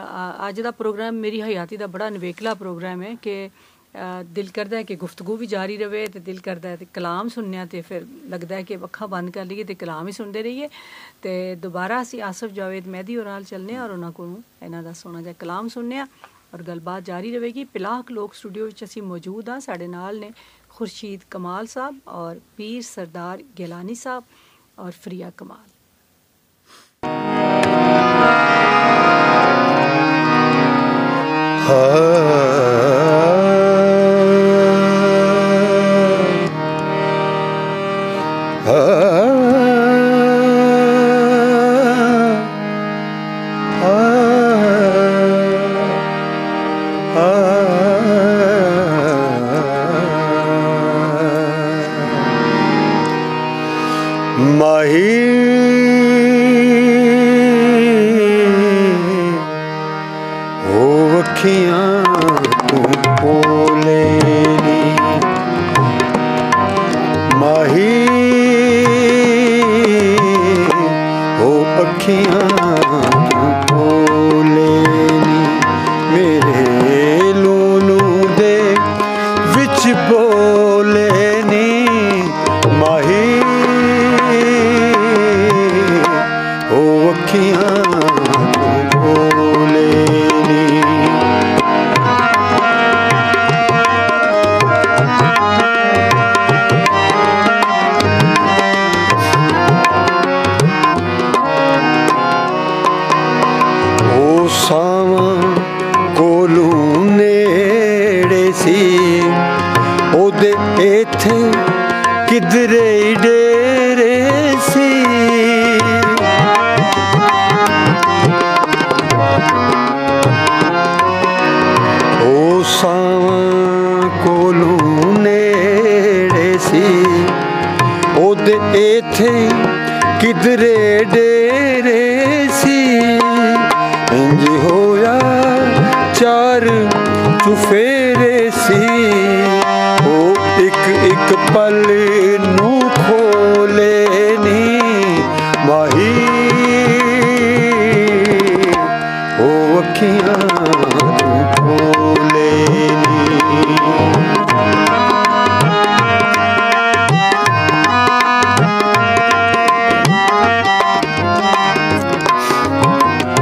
[SPEAKER 5] ਅੱਜ ਦਾ ਪ੍ਰੋਗਰਾਮ ਮੇਰੀ ਹਯਾਤੀ ਦਾ ਬੜਾ ਨਵੇਕਲਾ ਪ੍ਰੋਗਰਾਮ ਹੈ ਕਿ ਦਿਲ ਕਰਦਾ ਹੈ ਕਿ ਗੁਫ਼ਤਗੂ ਵੀ ਜਾਰੀ ਰਵੇ ਤੇ ਦਿਲ ਕਰਦਾ ਹੈ ਤੇ ਕਲਾਮ ਸੁਣਿਆ ਤੇ ਫਿਰ ਲੱਗਦਾ ਹੈ ਕਿ ਅੱਖਾਂ ਬੰਦ ਕਰ ਲਈਏ ਤੇ ਕਲਾਮ ਹੀ ਸੁਣਦੇ ਰਹੀਏ। ਤੇ ਦੁਬਾਰਾ ਅਸੀਂ ਆਸਫ ਜਾਵੇਦ ਮਹਿਦੀ ਹੋਰਾਂ ਨਾਲ ਚੱਲਨੇ ਆ ਔਰ ਉਹਨਾਂ ਕੋਲੋਂ ਇਹਨਾਂ ਦਾ ਸੋਹਣਾ ਜਿਹਾ ਕਲਾਮ ਸੁਣਨੇ ਆ ਔਰ ਗੱਲਬਾਤ ਜਾਰੀ ਰਹੇਗੀ। ਪਿਲਾਕ ਲੋਕ ਸਟੂਡੀਓ ਵਿੱਚ ਅਸੀਂ ਮੌਜੂਦ ਹਾਂ। ਸਾਡੇ ਨਾਲ ਨੇ ਖੁਰਸ਼ੀਦ ਕਮਾਲ ਸਾਹਿਬ ਔਰ ਪੀਰ ਸਰਦਾਰ ਗਿਲਾਨੀ ਸਾਹਿਬ ਔਰ ਫਰੀਆ ਕਮਾਲ।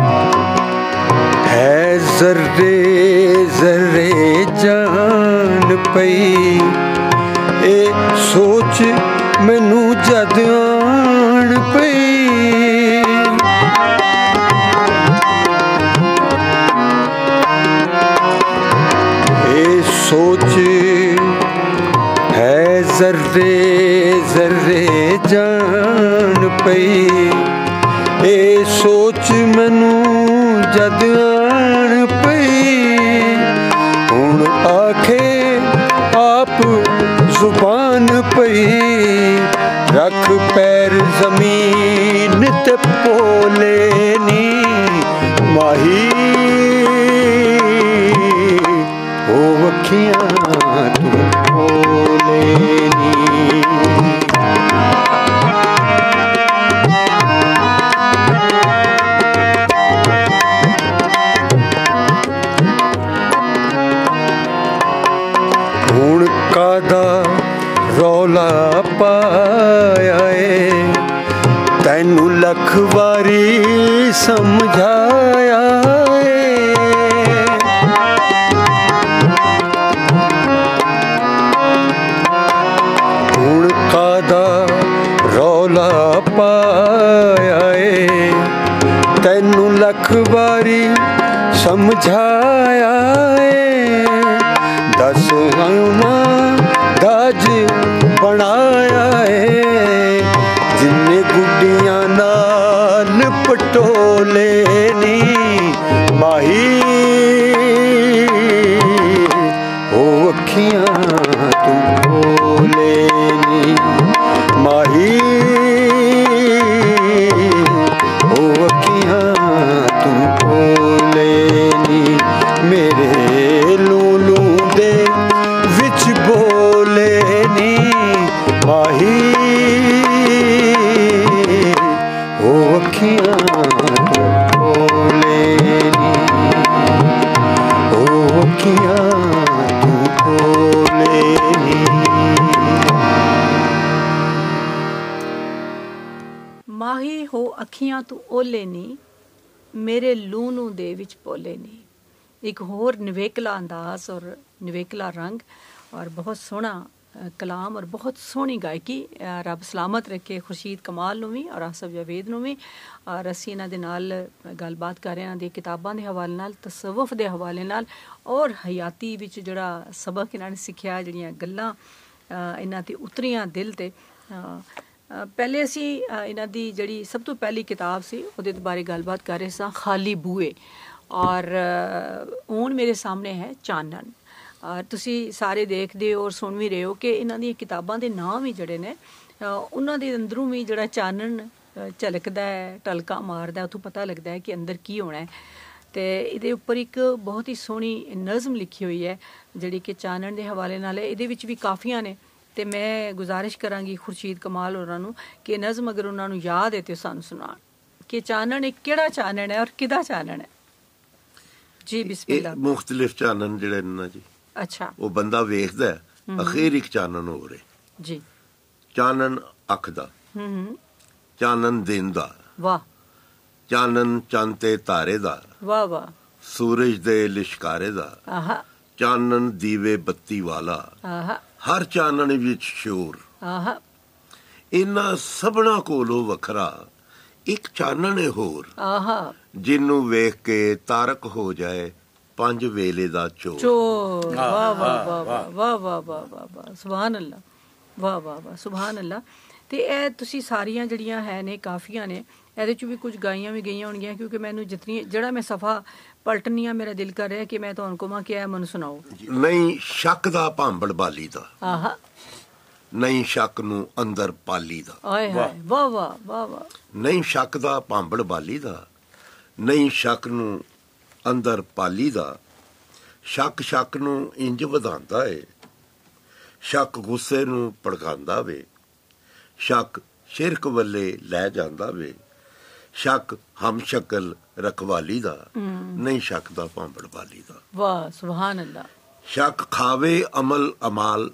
[SPEAKER 3] जर्रे जर्रे जान ਪਈ ਇਹ ਸੋਚ ਮੈਨੂੰ ਜਦ ਆਣ ਪਈ ਇਹ ਸੋਚ ਹੈ ਜ਼ਰਰੇ ਜ਼ਰਰੇ ਜਾਣ ਪਈ ਇਹ ਸੋਚ ਮੈਨੂੰ ਜਦ ਆਣ ਪਈ ਹੁਣ ਆਖੇ ਆਪ ਜ਼ੁਬਾਨ ਪਈ ਰੱਖ ਪੈਰ ਜ਼ਮੀਨ ਤੇ ਪੋਲੇ ਨੀ ਮਾਹੀ ਉਹ ਅੱਖੀਆਂ ਤੂੰ ਪੋਲੇ ਨੀ ਹੁਣ ਕਾਦਾ ਰੌਲਾ ਪਾਇਆ ਏ ਤੈਨੂੰ ਲੱਖ ਵਾਰੀ ਸਮਝਾਇਆ ਏ ਹੁਣ ਕਾਦਾ ਰੌਲਾ ਪਾਇਆ ਏ ਤੈਨੂੰ ਲੱਖ ਵਾਰੀ ਸਮਝਾਇਆ ਏ ਦਸ ਨਾ ਦਾਜ ਬਣਾਇਆ ਏ ਜਿੰਨੇ ਗੁੱਡੀਆਂ ਨਾਲ ਪਟੋਲੇ ਨੀ ਮਾਹੀ ਉਹ ਅੱਖੀਆਂ ਤੂੰ ਬੋਲੇ ਨੀ ਮਾਹੀ ਉਹ ਅੱਖੀਆਂ ਤੂੰ ਬੋਲੇ ਨੀ ਮੇਰੇ ਲੂਲੂ ਦੇ ਵਿੱਚ ਬੋਲੇ ਨੀ ਮਾਹੀ ਉਹ ਅੱਖੀਆਂ ਤੂੰ ਬੋਲੇ ਨੀ ਉਹ ਅੱਖੀਆਂ ਤੂੰ ਬੋਲੇ ਨੀ
[SPEAKER 1] ਮਾਹੀ ਹੋ ਅੱਖੀਆਂ ਤੂੰ ਓਲੇ ਨੀ ਮੇਰੇ ਲੂ ਨੂੰ ਦੇ ਵਿੱਚ ਪੋਲੇ ਨੀ ਇੱਕ ਹੋਰ ਨਿਵੇਕਲਾ ਅੰਦਾਜ਼ ਔਰ ਨਿਵੇਕਲਾ ਰੰਗ ਔਰ ਬਹੁਤ ਸੋਹਣਾ ਕਲਾਮ ਔਰ ਬਹੁਤ ਸੋਹਣੀ ਗਾਇਕੀ ਰੱਬ ਸਲਾਮਤ ਰੱਖੇ ਖੁਰਸ਼ੀਦ ਕਮਾਲ ਨੂੰ ਵੀ ਔਰ ਆਸਫ ਜਾਵੇਦ ਨੂੰ ਵੀ ਔਰ ਅਸੀਂ ਇਹਨਾਂ ਦੇ ਨਾਲ ਗੱਲਬਾਤ ਕਰ ਰਹੇ ਹਾਂ ਦੀ ਕਿਤਾਬਾਂ ਦੇ ਹਵਾਲੇ ਨਾਲ ਤਸਵੁਫ ਦੇ ਹਵਾਲੇ ਨਾਲ ਔਰ ਹਯਾਤੀ ਵਿੱਚ ਜਿਹੜਾ ਸਬਕ ਇਹਨਾਂ ਨੇ ਸਿੱਖਿਆ ਜਿਹੜੀਆਂ ਗੱਲਾਂ ਇਹਨਾਂ ਤੇ ਉਤਰੀਆਂ ਦਿਲ ਤੇ ਪਹਿਲੇ ਅਸੀਂ ਇਹਨਾਂ ਦੀ ਜਿਹੜੀ ਸਭ ਤੋਂ ਪਹਿਲੀ ਕਿਤਾਬ ਸੀ ਉਹਦੇ ਬਾਰੇ ਗੱਲਬਾਤ ਕਰ ਰਹੇ ਸਾਂ ਖਾਲੀ ਬੂਏ ਔਰ ਹੁਣ ਮੇਰੇ ਸਾਹਮਣੇ ਹੈ ਚਾਨਣ ਔਰ ਤੁਸੀਂ ਸਾਰੇ ਦੇਖਦੇ ਹੋ ਔਰ ਸੁਣ ਵੀ ਰਹੇ ਹੋ ਕਿ ਇਹਨਾਂ ਦੀਆਂ ਕਿਤਾਬਾਂ ਦੇ ਨਾਮ ਵੀ ਜਿਹੜੇ ਨੇ ਉਹਨਾਂ ਦੇ ਅੰਦਰੋਂ ਵੀ ਜਿਹੜਾ ਚਾਨਣ ਝਲਕਦਾ ਹੈ ਟਲਕਾ ਮਾਰਦਾ ਉੱਥੋਂ ਪਤਾ ਲੱਗਦਾ ਹੈ ਕਿ ਅੰਦਰ ਕੀ ਹੋਣਾ ਹੈ ਤੇ ਇਹਦੇ ਉੱਪਰ ਇੱਕ ਬਹੁਤ ਹੀ ਸੋਹਣੀ ਨਜ਼ਮ ਲਿਖੀ ਹੋਈ ਹੈ ਜਿਹੜੀ ਕਿ ਚਾਨਣ ਦੇ ਹਵਾਲੇ ਨਾਲ ਹੈ ਇਹਦੇ ਵਿੱਚ ਵੀ ਕਾਫੀਆਂ ਨੇ ਤੇ ਮੈਂ ਗੁਜ਼ਾਰਿਸ਼ ਕਰਾਂਗੀ ਖੁਰਸ਼ੀਦ ਕਮਾਲ ਹੋਰਾਂ ਨੂੰ ਕਿ ਨਜ਼ਮ ਅਗਰ ਉਹਨਾਂ ਨੂੰ ਯਾਦ ਹੈ ਤੇ ਸਾਨੂੰ ਸੁਣਾਉਣ ਕਿ ਚਾਨਣ ਇੱਕ ਕਿਹੜਾ ਚਾਨਣ ਹੈ ਔਰ ਕਿਹਦਾ ਚਾਨਣ ਹੈ ਜੀ ਬਿਸਮਿਲ੍ਲਾ
[SPEAKER 2] ਮੁਖਤਲਿਫ ਚਾਨਣ ਜਿਹੜੇ ਨੇ ਨਾ ਜੀ
[SPEAKER 1] ਅੱਛਾ ਉਹ
[SPEAKER 2] ਬੰਦਾ ਵੇਖਦਾ ਅਖੀਰ ਇੱਕ ਚਾਨਣ ਹੋ ਰਿਹਾ
[SPEAKER 1] ਜੀ
[SPEAKER 2] ਚਾਨਣ ਅੱਖ ਦਾ
[SPEAKER 1] ਹੂੰ
[SPEAKER 2] ਚਾਨਣ ਦਿਨ ਦਾ
[SPEAKER 1] ਵਾਹ
[SPEAKER 2] ਚਾਨਣ ਚੰਦ ਤੇ ਤਾਰੇ ਦਾ
[SPEAKER 1] ਵਾਹ ਵਾਹ
[SPEAKER 2] ਸੂਰਜ ਦੇ ਲਿਸ਼ਕਾਰੇ ਦਾ
[SPEAKER 1] ਆਹਾ
[SPEAKER 2] ਚਾਨਣ ਦੀਵੇ ਬੱਤੀ ਵਾਲਾ
[SPEAKER 1] ਆਹਾ
[SPEAKER 2] ਹਰ ਚਾਨਣ ਵਿੱਚ ਸ਼ੋਰ
[SPEAKER 1] ਆਹਾ
[SPEAKER 2] ਇਹਨਾਂ ਸਭਨਾ ਕੋਲੋਂ ਵੱਖਰਾ ਇੱਕ ਚਾਨਣ ਹੈ ਹੋਰ
[SPEAKER 1] ਆਹਾ
[SPEAKER 2] ਜਿਹਨੂੰ ਵੇਖ ਕੇ ਤਾਰਕ ਹੋ ਜਾਏ ਪੰਜ ਵੇਲੇ ਦਾ ਚੋਰ
[SPEAKER 1] ਚੋਰ ਵਾਹ ਵਾਹ ਵਾਹ ਵਾਹ ਵਾਹ ਵਾਹ ਵਾਹ ਵਾਹ ਸੁਭਾਨ ਅੱਲਾ ਵਾਹ ਵਾਹ ਵਾਹ ਸੁਭਾਨ ਅੱਲਾ ਤੇ ਇਹ ਤੁਸੀਂ ਸਾਰੀਆਂ ਜਿਹੜੀਆਂ ਹੈ ਨੇ ਕਾਫੀਆਂ ਨੇ ਇਹਦੇ ਚ ਵੀ ਕੁਝ ਗਾਈਆਂ ਵੀ ਗਈਆਂ ਹੋਣਗੀਆਂ ਕਿਉਂਕਿ ਮੈਨੂੰ ਜਿਤਨੀ ਜਿਹੜਾ ਮੈਂ ਸਫਾ ਪਲਟਨੀਆਂ ਮੇਰਾ ਦਿਲ ਕਰ ਰਿਹਾ ਕਿ ਮੈਂ ਤੁਹਾਨੂੰ ਕਹਾਂ ਕਿ ਇਹ ਮੈਨੂੰ ਸੁਣਾਓ
[SPEAKER 2] ਨਹੀਂ ਸ਼ੱਕ ਦਾ ਭਾਂਬੜ ਬਾਲੀ ਦਾ
[SPEAKER 1] ਆਹਾ
[SPEAKER 2] ਨਹੀਂ ਸ਼ੱਕ ਨੂੰ ਅੰਦਰ ਪਾਲੀ ਦਾ
[SPEAKER 1] ਆਏ ਹਾਏ ਵਾਹ ਵਾਹ ਵਾਹ ਵਾਹ
[SPEAKER 2] ਨਹੀਂ ਸ਼ੱਕ ਦਾ ਭਾਂਬੜ ਬਾਲੀ ਦਾ ਨਹੀਂ ਸ਼ੱਕ ਨੂੰ ਅੰਦਰ ਪਾਲੀ ਦਾ ਸ਼ੱਕ ਸ਼ੱਕ ਨੂੰ ਇੰਜ ਵਧਾਉਂਦਾ ਏ ਸ਼ੱਕ ਗੁੱਸੇ ਨੂੰ ਭੜਕਾਉਂਦਾ ਵੇ ਸ਼ੱਕ ਸ਼ਿਰਕ ਵੱਲੇ ਲੈ ਜਾਂਦਾ ਵੇ ਸ਼ੱਕ ਹਮ ਸ਼ਕਲ ਰਖਵਾਲੀ ਦਾ ਨਹੀਂ ਸ਼ੱਕ ਦਾ ਭਾਂਬੜ ਬਾਲੀ ਦਾ
[SPEAKER 1] ਵਾਹ ਸੁਭਾਨ ਅੱਲਾ
[SPEAKER 2] ਸ਼ੱਕ ਖਾਵੇ ਅਮਲ ਅਮਾਲ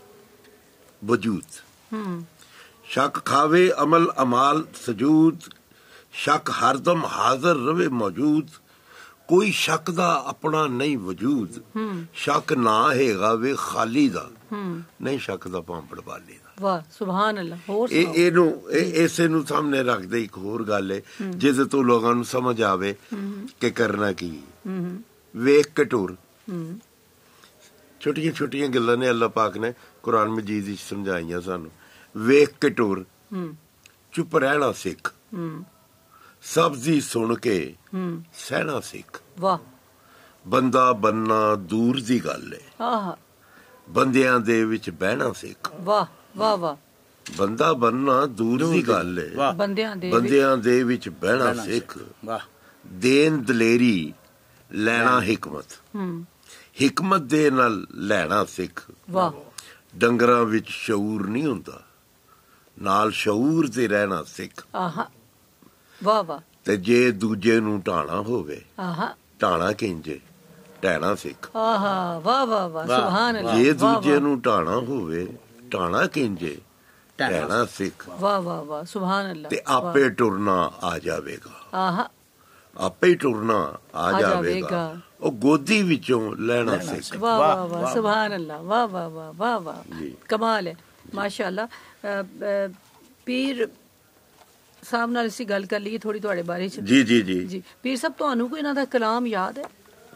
[SPEAKER 2] ਵਜੂਦ
[SPEAKER 1] ਹੂੰ
[SPEAKER 2] ਸ਼ੱਕ ਖਾਵੇ ਅਮਲ ਅਮਾਲ ਸਜੂਦ ਸ਼ੱਕ ਹਰਦਮ ਹਾਜ਼ਰ ਰਵੇ ਮੌਜੂਦ ਕੋਈ ਸ਼ੱਕ ਦਾ ਆਪਣਾ ਨਹੀਂ ਵਜੂਦ, ਸ਼ੱਕ ਨਾ ਹੈਗਾ ਵੇ ਖਾਲੀ ਦਾ, ਨਹੀਂ ਸ਼ੱਕ ਦਾ ਪਾਂਪੜ ਬਾਲੀ ਦਾ।
[SPEAKER 1] ਵਾਹ ਸੁਭਾਨ ਅੱਲਾ। ਹੋਰ
[SPEAKER 2] ਇਹ ਇਹਨੂੰ ਇਸੇ ਨੂੰ ਸਾਹਮਣੇ ਰੱਖਦੇ ਇੱਕ ਹੋਰ ਗੱਲ ਹੈ ਜਿਹਦੇ ਤੋਂ ਲੋਕਾਂ ਨੂੰ ਸਮਝ ਆਵੇ ਕਿ ਕਰਨਾ ਕੀ। ਵੇਖ ਕੇ ਟੁਰ, ਛੋਟੀਆਂ ਛੋਟੀਆਂ ਗੱਲਾਂ ਨੇ ਅੱਲਾਹ ਪਾਕ ਨੇ ਕੁਰਾਨ ਮਜੀਦ ਵਿੱਚ ਸਮਝਾਈਆਂ ਸਾਨੂੰ। ਵੇਖ ਕੇ ਟੁਰ, ਚੁੱਪ ਰਹਿਣਾ ਸਿੱਖ, ਸਬਜ਼ੀ ਸੁਣ ਕੇ ਸਹਿਣਾ ਸਿੱਖ।
[SPEAKER 1] ਵਾਹ।
[SPEAKER 2] ਬੰਦਾ ਬੰਨਾ ਦੂਰ ਦੀ ਗੱਲ ਹੈ,
[SPEAKER 1] ਆਹ
[SPEAKER 2] ਬੰਦਿਆਂ ਦੇ ਵਿੱਚ ਬਹਿਣਾ ਸਿੱਖ।
[SPEAKER 1] ਵਾਹ ਵਾਹ ਵਾਹ।
[SPEAKER 2] ਬੰਦਾ ਬੰਨਾ ਦੂਰ ਦੀ ਗੱਲ ਹੈ,
[SPEAKER 1] ਬੰਦਿਆਂ ਦੇ
[SPEAKER 2] ਬੰਦਿਆਂ ਦੇ ਵਿੱਚ ਬਹਿਣਾ ਸਿੱਖ।
[SPEAKER 4] ਵਾਹ।
[SPEAKER 2] ਦੇਨ ਦਲੇਰੀ, ਲੈਣਾ ਹਿਕਮਤ, ਹਿਕਮਤ ਦੇ ਨਾਲ ਲੈਣਾ ਸਿੱਖ।
[SPEAKER 1] ਵਾਹ।
[SPEAKER 2] ਡੰਗਰਾਂ ਵਿੱਚ ਸ਼ਊਰ ਨਹੀਂ ਹੁੰਦਾ, ਨਾਲ ਸ਼ਊਰ ਤੇ ਰਹਿਣਾ ਸਿੱਖ।
[SPEAKER 1] ਆਹਾ ਵਾਹ ਵਾਹ।
[SPEAKER 2] ਤੇ ਜੇ ਦੂਜੇ ਨੂੰ ਢਾਣਾ ਹੋਵੇ,
[SPEAKER 1] ਆਹਾ
[SPEAKER 2] ਢਾਣਾ ਕਿੰਜੇ, ਢਹਿਣਾ ਸਿੱਖ।
[SPEAKER 1] ਆਹਾ ਵਾਹ ਵਾਹ ਵਾਹ ਸੁਭਾਨ ਅੱਲਾਹ।
[SPEAKER 2] ਜੇ ਦੂਜੇ ਨੂੰ ਢਾਣਾ ਹੋਵੇ, ਢਾਣਾ ਕਿੰਜੇ, ਢਹਿਣਾ ਸਿੱਖ।
[SPEAKER 1] ਵਾਹ ਵਾਹ ਵਾਹ ਸੁਭਾਨ ਅੱਲਾਹ।
[SPEAKER 2] ਤੇ ਆਪੇ ਟੁਰਨਾ ਆ ਜਾਵੇਗਾ।
[SPEAKER 1] ਆਹਾ
[SPEAKER 2] ਆਪੇ ਹੀ ਟੁਰਨਾ ਆ ਜਾਵੇਗਾ, ਉਹ ਗੋਦੀ ਵਿੱਚੋਂ ਲੈਣਾ ਸਿੱਖ।
[SPEAKER 1] ਵਾਹ ਵਾਹ ਵਾਹ ਸੁਭਾਨ ਅੱਲਾਹ। ਵਾਹ ਵਾਹ ਵਾਹ ਵਾਹ ਵਾਹ, ਕਮਾਲ ਹੈ ਮਾਸ਼ਾਅੱਲਾ। ਪੀਰ ਸਾਹਿਬ ਨਾਲ ਅਸੀਂ ਗੱਲ ਕਰ ਲਈਏ ਥੋੜੀ ਤੁਹਾਡੇ ਬਾਰੇ ਚ।
[SPEAKER 2] ਜੀ ਜੀ ਜੀ
[SPEAKER 1] ਜੀ ਪੀਰ ਸਾਹਿਬ, ਤੁਹਾਨੂੰ ਕੋਈ ਇਹਨਾਂ ਦਾ ਕਲਾਮ ਯਾਦ ਹੈ?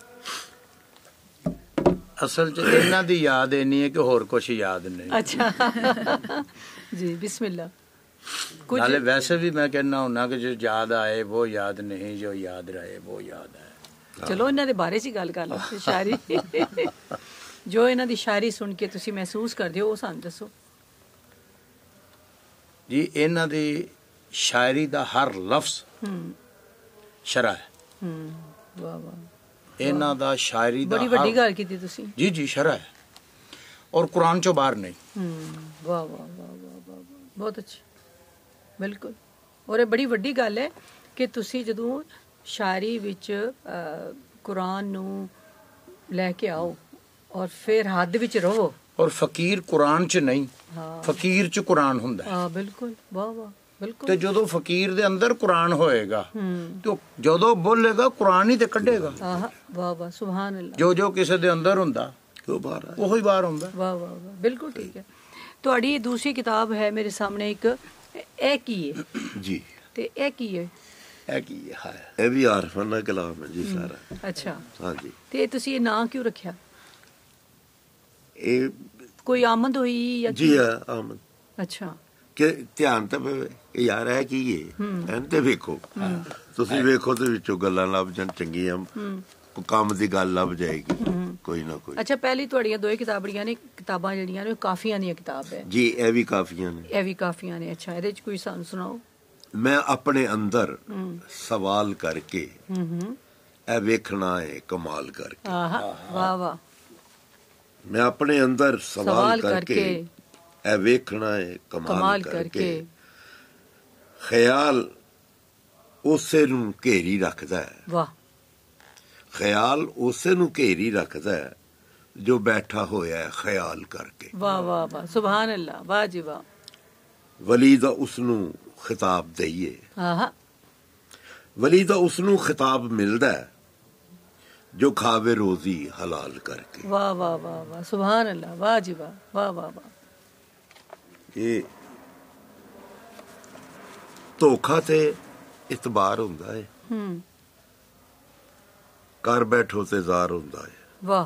[SPEAKER 4] ਅਸਲ ਚ ਇਹਨਾਂ ਦੀ ਯਾਦ ਇੰਨੀ ਹੈ ਕਿ ਹੋਰ ਕੁਝ ਯਾਦ ਨਹੀਂ।
[SPEAKER 1] ਅੱਛਾ ਜੀ ਬਿਸਮਿल्लाह। ਕੁਝ
[SPEAKER 4] ਨਾਲੇ ਵੈਸੇ ਵੀ ਮੈਂ ਕਹਿੰਦਾ ਹੁੰਨਾ ਕਿ ਜੋ ਯਾਦ ਆਏ ਉਹ ਯਾਦ ਨਹੀਂ, ਜੋ ਯਾਦ ਰਹੇ ਉਹ ਯਾਦ ਹੈ।
[SPEAKER 1] ਚਲੋ ਇਹਨਾਂ ਦੇ ਬਾਰੇ ਚ ਗੱਲ ਕਰ ਲਓ। ਸ਼ਾਇਰੀ ਜੋ ਇਹਨਾਂ ਦੀ ਸ਼ਾਇਰੀ ਸੁਣ ਕੇ ਤੁਸੀਂ ਮਹਿਸੂਸ ਕਰਦੇ ਹੋ ਉਹ ਸਾਨੂੰ ਦੱਸੋ
[SPEAKER 4] ਜੀ। ਇਹਨਾਂ ਦੀ ਸ਼ਾਇਰੀ ਦਾ ਹਰ ਲਫ਼ਜ਼ ਸ਼ਰਅ ਹੈ।
[SPEAKER 1] ਵਾਹ ਵਾਹ।
[SPEAKER 4] ਇਹਨਾਂ ਦਾ ਸ਼ਾਇਰੀ ਦਾ
[SPEAKER 1] ਬੜੀ ਵੱਡੀ ਗੱਲ ਕੀਤੀ ਤੁਸੀਂ।
[SPEAKER 4] ਜੀ ਜੀ ਸ਼ਰਅ ਹੈ ਔਰ ਕੁਰਾਨ ਚੋਂ ਬਾਹਰ ਨਹੀਂ।
[SPEAKER 1] ਵਾਹ ਵਾਹ ਵਾਹ ਵਾਹ, ਬਹੁਤ ਅੱਛਾ, ਬਿਲਕੁਲ। ਔਰ ਇਹ ਬੜੀ ਵੱਡੀ ਗੱਲ ਹੈ ਕਿ ਤੁਸੀਂ ਜਦੋਂ ਸ਼ਾਇਰੀ ਵਿੱਚ ਕੁਰਾਨ ਨੂੰ ਲੈ ਕੇ ਆਓ ਔਰ ਫਿਰ ਹੱਦ ਵਿੱਚ ਰਹੋ।
[SPEAKER 4] ਔਰ ਫਕੀਰ ਕੁਰਾਨ ਚ ਨਹੀਂ, ਫਕੀਰ ਚ ਕੁਰਾਨ ਹੁੰਦਾ ਹੈ।
[SPEAKER 1] ਹਾਂ ਬਿਲਕੁਲ। ਵਾਹ ਵਾਹ ਬਿਲਕੁਲ।
[SPEAKER 4] ਤੇ ਜਦੋਂ ਫਕੀਰ ਦੇ ਅੰਦਰ ਕੁਰਾਨ ਹੋਏਗਾ ਤੇ ਜਦੋਂ ਬੋਲੇਗਾ ਕੁਰਾਨ ਹੀ ਤੇ ਕੱਢੇਗਾ।
[SPEAKER 1] ਆਹ ਵਾਹ ਵਾਹ ਸੁਭਾਨ ਅੱਲਾਹ।
[SPEAKER 4] ਜੋ ਜੋ ਕਿਸੇ ਦੇ ਅੰਦਰ ਹੁੰਦਾ
[SPEAKER 2] ਉਹ ਬਾਹਰ ਆ,
[SPEAKER 4] ਉਹੀ ਬਾਹਰ ਹੁੰਦਾ।
[SPEAKER 1] ਵਾਹ ਵਾਹ ਵਾਹ ਬਿਲਕੁਲ ਠੀਕ ਹੈ। ਤੁਹਾਡੀ ਦੂਸਰੀ ਕਿਤਾਬ ਹੈ ਮੇਰੇ ਸਾਹਮਣੇ ਇੱਕ, ਇਹ ਕੀ ਹੈ
[SPEAKER 2] ਜੀ?
[SPEAKER 1] ਤੇ ਇਹ ਕੀ ਹੈ?
[SPEAKER 4] ਇਹ ਕੀ ਹੈ?
[SPEAKER 2] ਇਹ ਵੀ ਆਰਫਾਨਾ ਕਲਾਮ ਹੈ ਜੀ ਸਾਰਾ।
[SPEAKER 1] ਅੱਛਾ
[SPEAKER 2] ਹਾਂਜੀ।
[SPEAKER 1] ਤੇ ਤੁਸੀਂ ਇਹ ਨਾਂ ਕਿਉਂ ਰੱਖਿਆ?
[SPEAKER 2] ਇਹ
[SPEAKER 1] ਕੋਈ ਆਮਦ ਹੋਈ ਜਾਂ
[SPEAKER 2] ਜੀ ਆ ਆਮਦ।
[SPEAKER 1] ਅੱਛਾ।
[SPEAKER 2] ਕਿ ਧਿਆਨ ਤਾਂ ਪਵੇ ਯਾਰ ਹੈ ਕੀ ਹੈ, ਐਨ ਤੇ ਵੇਖੋ ਤੁਸੀਂ, ਵੇਖੋ ਤੇ ਵਿੱਚੋਂ ਗੱਲਾਂ ਲੱਭ ਜਾਣ ਚੰਗੀਆਂ, ਕੰਮ ਦੀ ਗੱਲ ਲੱਭ ਜਾਏਗੀ ਕੋਈ ਨਾ ਕੋਈ।
[SPEAKER 1] ਅੱਛਾ, ਪਹਿਲੀ ਤੁਹਾਡੀਆਂ ਦੋ ਕਿਤਾਬੜੀਆਂ ਨੇ, ਕਿਤਾਬਾਂ ਜਿਹੜੀਆਂ ਨੇ ਕਾਫੀਆਂ ਦੀਆਂ ਕਿਤਾਬ ਹੈ
[SPEAKER 2] ਜੀ। ਇਹ ਵੀ ਕਾਫੀਆਂ ਨੇ,
[SPEAKER 1] ਇਹ ਵੀ ਕਾਫੀਆਂ ਨੇ। ਅੱਛਾ, ਇਹਦੇ ਚ ਕੋਈ ਸਾਨੂੰ ਸੁਣਾਓ।
[SPEAKER 2] ਮੈਂ ਆਪਣੇ ਅੰਦਰ ਸਵਾਲ ਕਰਕੇ ਇਹ ਵੇਖਣਾ ਹੈ ਕਮਾਲ ਕਰਕੇ।
[SPEAKER 1] ਵਾਹ ਵਾਹ।
[SPEAKER 2] ਮੈਂ ਆਪਣੇ ਅੰਦਰ ਸਵਾਲ ਕਰਕੇ ਇਹ ਵੇਖਣਾ ਹੈ ਕਮਾਲ ਕਰਕੇ। ਖਿਆਲ ਉਸੇ ਨੂੰ ਘੇਰੀ ਰੱਖਦਾ ਹੈ।
[SPEAKER 1] ਵਾਹ।
[SPEAKER 2] ਖਿਆਲ ਉਸੇ ਨੂੰ ਘੇਰੀ ਰੱਖਦਾ ਹੈ ਜੋ ਬੈਠਾ ਹੋਇਆ ਹੈ ਖਿਆਲ ਕਰਕੇ।
[SPEAKER 1] ਵਾਹ ਵਾਹ ਵਾਹ ਸੁਭਾਨ ਅੱਲਾਹ। ਵਾਹ ਜੀ ਵਾਹ।
[SPEAKER 2] ਵਲੀ ਦਾ ਉਸ ਨੂੰ ਖਿਤਾਬ ਦਈਏ।
[SPEAKER 1] ਹਾਂ।
[SPEAKER 2] ਵਲੀ ਦਾ ਉਸ ਨੂੰ ਖਿਤਾਬ ਮਿਲਦਾ ਹੈ ਜੋ ਖਾਵੇ ਰੋਜ਼ੀ ਹਲਾਲ ਕਰਕੇ।
[SPEAKER 1] ਵਾਹ ਵਾਹ ਵਾਹ ਵਾਹ ਸੁਭਾਨ ਅੱਲਾਹ। ਵਾਹ ਜੀ ਵਾਹ। ਵਾਹ ਵਾਹ ਵਾਹ।
[SPEAKER 2] ਇਹ ਧੋਖਾ ਤੇ ਇਤਬਾਰ ਹੁੰਦਾ ਹੈ,
[SPEAKER 1] ਹੂੰ,
[SPEAKER 2] ਕਰ ਬੈਠੋ ਤੇ ਜ਼ਾਰ ਹੁੰਦਾ ਹੈ।
[SPEAKER 1] ਵਾਹ।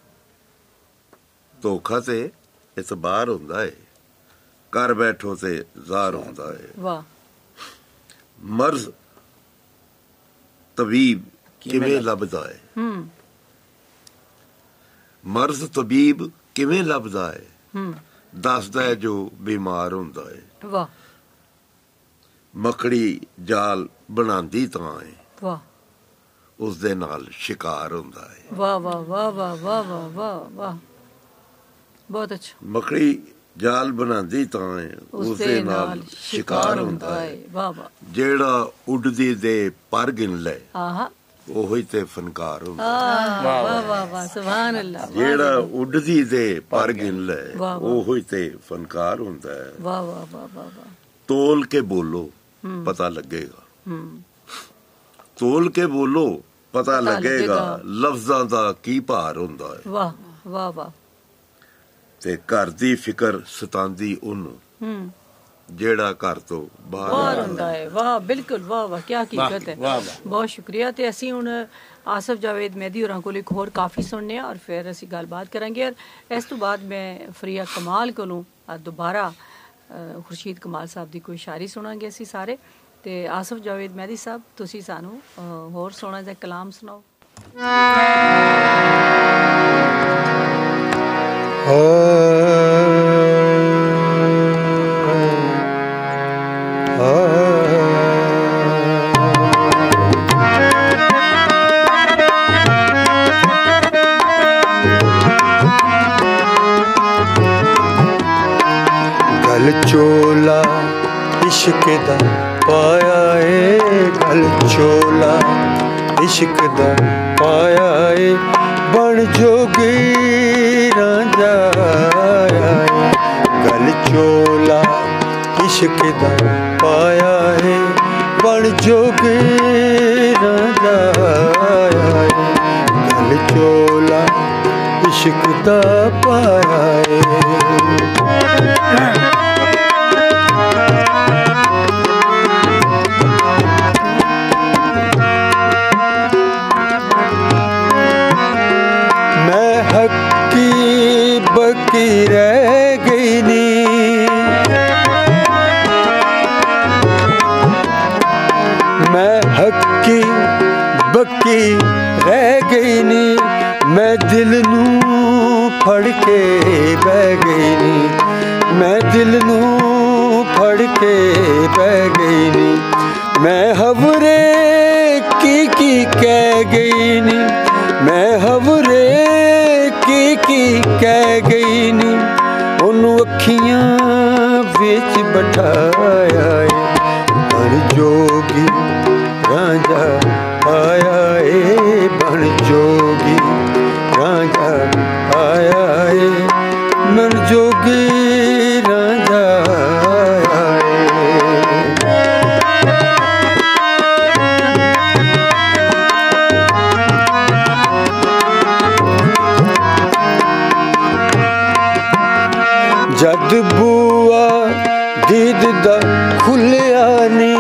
[SPEAKER 2] ਧੋਖਾ ਤੇ ਇਤਬਾਰ ਹੁੰਦਾ ਹੈ, ਕਰ ਬੈਠੋ ਤੇ ਜ਼ਾਰ ਹੁੰਦਾ ਹੈ।
[SPEAKER 1] ਵਾਹ।
[SPEAKER 2] ਮਰਜ਼ ਤਬੀਬ ਕਿਵੇਂ ਲੱਭਦਾ ਹੈ?
[SPEAKER 1] ਹੂੰ।
[SPEAKER 2] ਮਰਜ਼ ਤਬੀਬ ਕਿਵੇਂ ਲੱਭਦਾ ਹੈ?
[SPEAKER 1] ਹੂੰ।
[SPEAKER 2] ਦੱਸਦਾ ਹੈ ਜੋ ਬਿਮਾਰ ਹੁੰਦਾ ਹੈ।
[SPEAKER 1] ਵਾਹ।
[SPEAKER 2] ਮੱਕੜੀ ਜਾਲ ਬਣਾਉਂਦੀ ਤਾਂ ਹੈ,
[SPEAKER 1] ਵਾਹ।
[SPEAKER 2] ਉਸ ਦੇ ਨਾਲ ਸ਼ਿਕਾਰ ਹੁੰਦਾ ਹੈ।
[SPEAKER 1] ਵਾਹ ਵਾਹ ਵਾਹ ਵਾਹ ਵਾਹ ਵਾਹ ਵਾਹ ਵਾਹ ਬਹੁਤ ਅੱਛਾ।
[SPEAKER 2] ਮੱਕੜੀ ਜਾਲ ਬਣਾਉਂਦੀ ਤਾਂ ਹੈ, ਉਸ ਦੇ ਨਾਲ ਸ਼ਿਕਾਰ ਹੁੰਦਾ ਹੈ।
[SPEAKER 1] ਵਾਹ ਵਾਹ।
[SPEAKER 2] ਜਿਹੜਾ ਉੱਡਦੀ ਦੇ ਪਰ ਗਿਣ ਲੈ,
[SPEAKER 1] ਆਹਾ,
[SPEAKER 2] ਉਹੀ ਤੇ ਫਨਕਾਰ ਹੁੰਦਾ।
[SPEAKER 1] ਵਾਹ ਵਾਹ ਵਾਹ ਵਾਹ ਸੁਭਾਨ ਅੱਲਾਹ।
[SPEAKER 2] ਜਿਹੜਾ ਉੱਡਦੀ ਦੇ ਪਰ ਗਿਣ ਲੈ, ਉਹੀ ਤੇ ਫਨਕਾਰ ਹੁੰਦਾ ਹੈ।
[SPEAKER 1] ਵਾਹ ਵਾਹ ਵਾਹ ਵਾਹ ਵਾਹ।
[SPEAKER 2] ਤੋਲ ਕੇ ਬੋਲੋ ਪਤਾ ਲੱਗੇਗਾ,
[SPEAKER 1] ਹੂੰ,
[SPEAKER 2] ਤੋਲ ਕੇ ਬੋਲੋ ਪਤਾ ਲੱਗੇਗਾ ਲਫ਼ਜ਼ਾਂ ਦਾ ਕੀ ਭਾਰ ਹੁੰਦਾ ਹੈ।
[SPEAKER 1] ਵਾਹ ਵਾਹ ਵਾਹ।
[SPEAKER 2] ਤੇ ਘਰ ਦੀ ਫਿਕਰ ਸਤਾਂਦੀ ਉਹਨੂੰ
[SPEAKER 1] ਹੂੰ
[SPEAKER 2] ਜਿਹੜਾ ਘਰ ਤੋਂ ਬਾਹਰ
[SPEAKER 1] ਹੁੰਦਾ ਹੈ। ਵਾਹ ਬਿਲਕੁਲ, ਵਾਹ ਵਾਹ, ਕੀ ਹਕੀਕਤ ਹੈ। ਬਹੁਤ ਸ਼ੁਕਰੀਆ। ਤੇ ਅਸੀਂ ਹੁਣ ਆਸਫ ਜਾਵੇਦ ਮਹਿਦੀ ਹੋਰਾਂ ਕੋਲ ਇੱਕ ਹੋਰ ਕਾਫੀ ਸੁਣਨੇ ਆ ਔਰ ਫਿਰ ਅਸੀਂ ਗੱਲਬਾਤ ਕਰਾਂਗੇ। ਔਰ ਇਸ ਤੋਂ ਬਾਅਦ ਮੈਂ ਫਰੀਆ ਕਮਾਲ ਕੋਲੋਂ ਦੁਬਾਰਾ ਖੁਰਸ਼ੀਦ ਕਮਾਲ ਸਾਹਿਬ ਦੀ ਕੋਈ ਸ਼ਾਇਰੀ ਸੁਣਾਂਗੇ ਅਸੀਂ ਸਾਰੇ। ਤੇ ਆਸਫ ਜਾਵੇਦ ਮਹਿਦੀ ਸਾਹਿਬ, ਤੁਸੀਂ ਸਾਨੂੰ ਹੋਰ ਸੋਹਣਾ ਜਿਹਾ ਕਲਾਮ ਸੁਣਾਓ।
[SPEAKER 3] गल चोला इश्क दा पाया ए, गल चोला इश्क दा पाया ए, बन जोगी रांझा आया ए। गल चोला इश्क दा पाया ए, बन जोगी रांझा आया ए। गल चोला इश्क दा पाया ए। मैं हक्की बकी रह गई नी, मैं हक्की बकी रह गई नी, मैं दिल नू फड़ के बह गई नी, मैं दिल नू फड़ के बह गई नी। मैं हवरे की की कह गई नी, मैं हवरे की की कह गई नी, ओनू अखियां विच बिठाया ए, बन जोगी रांझा आया ए, बन जोगी रांझा आया ए, बन जोगी रांझा आया ए। जद बुआ दीद दा खुलिया नी,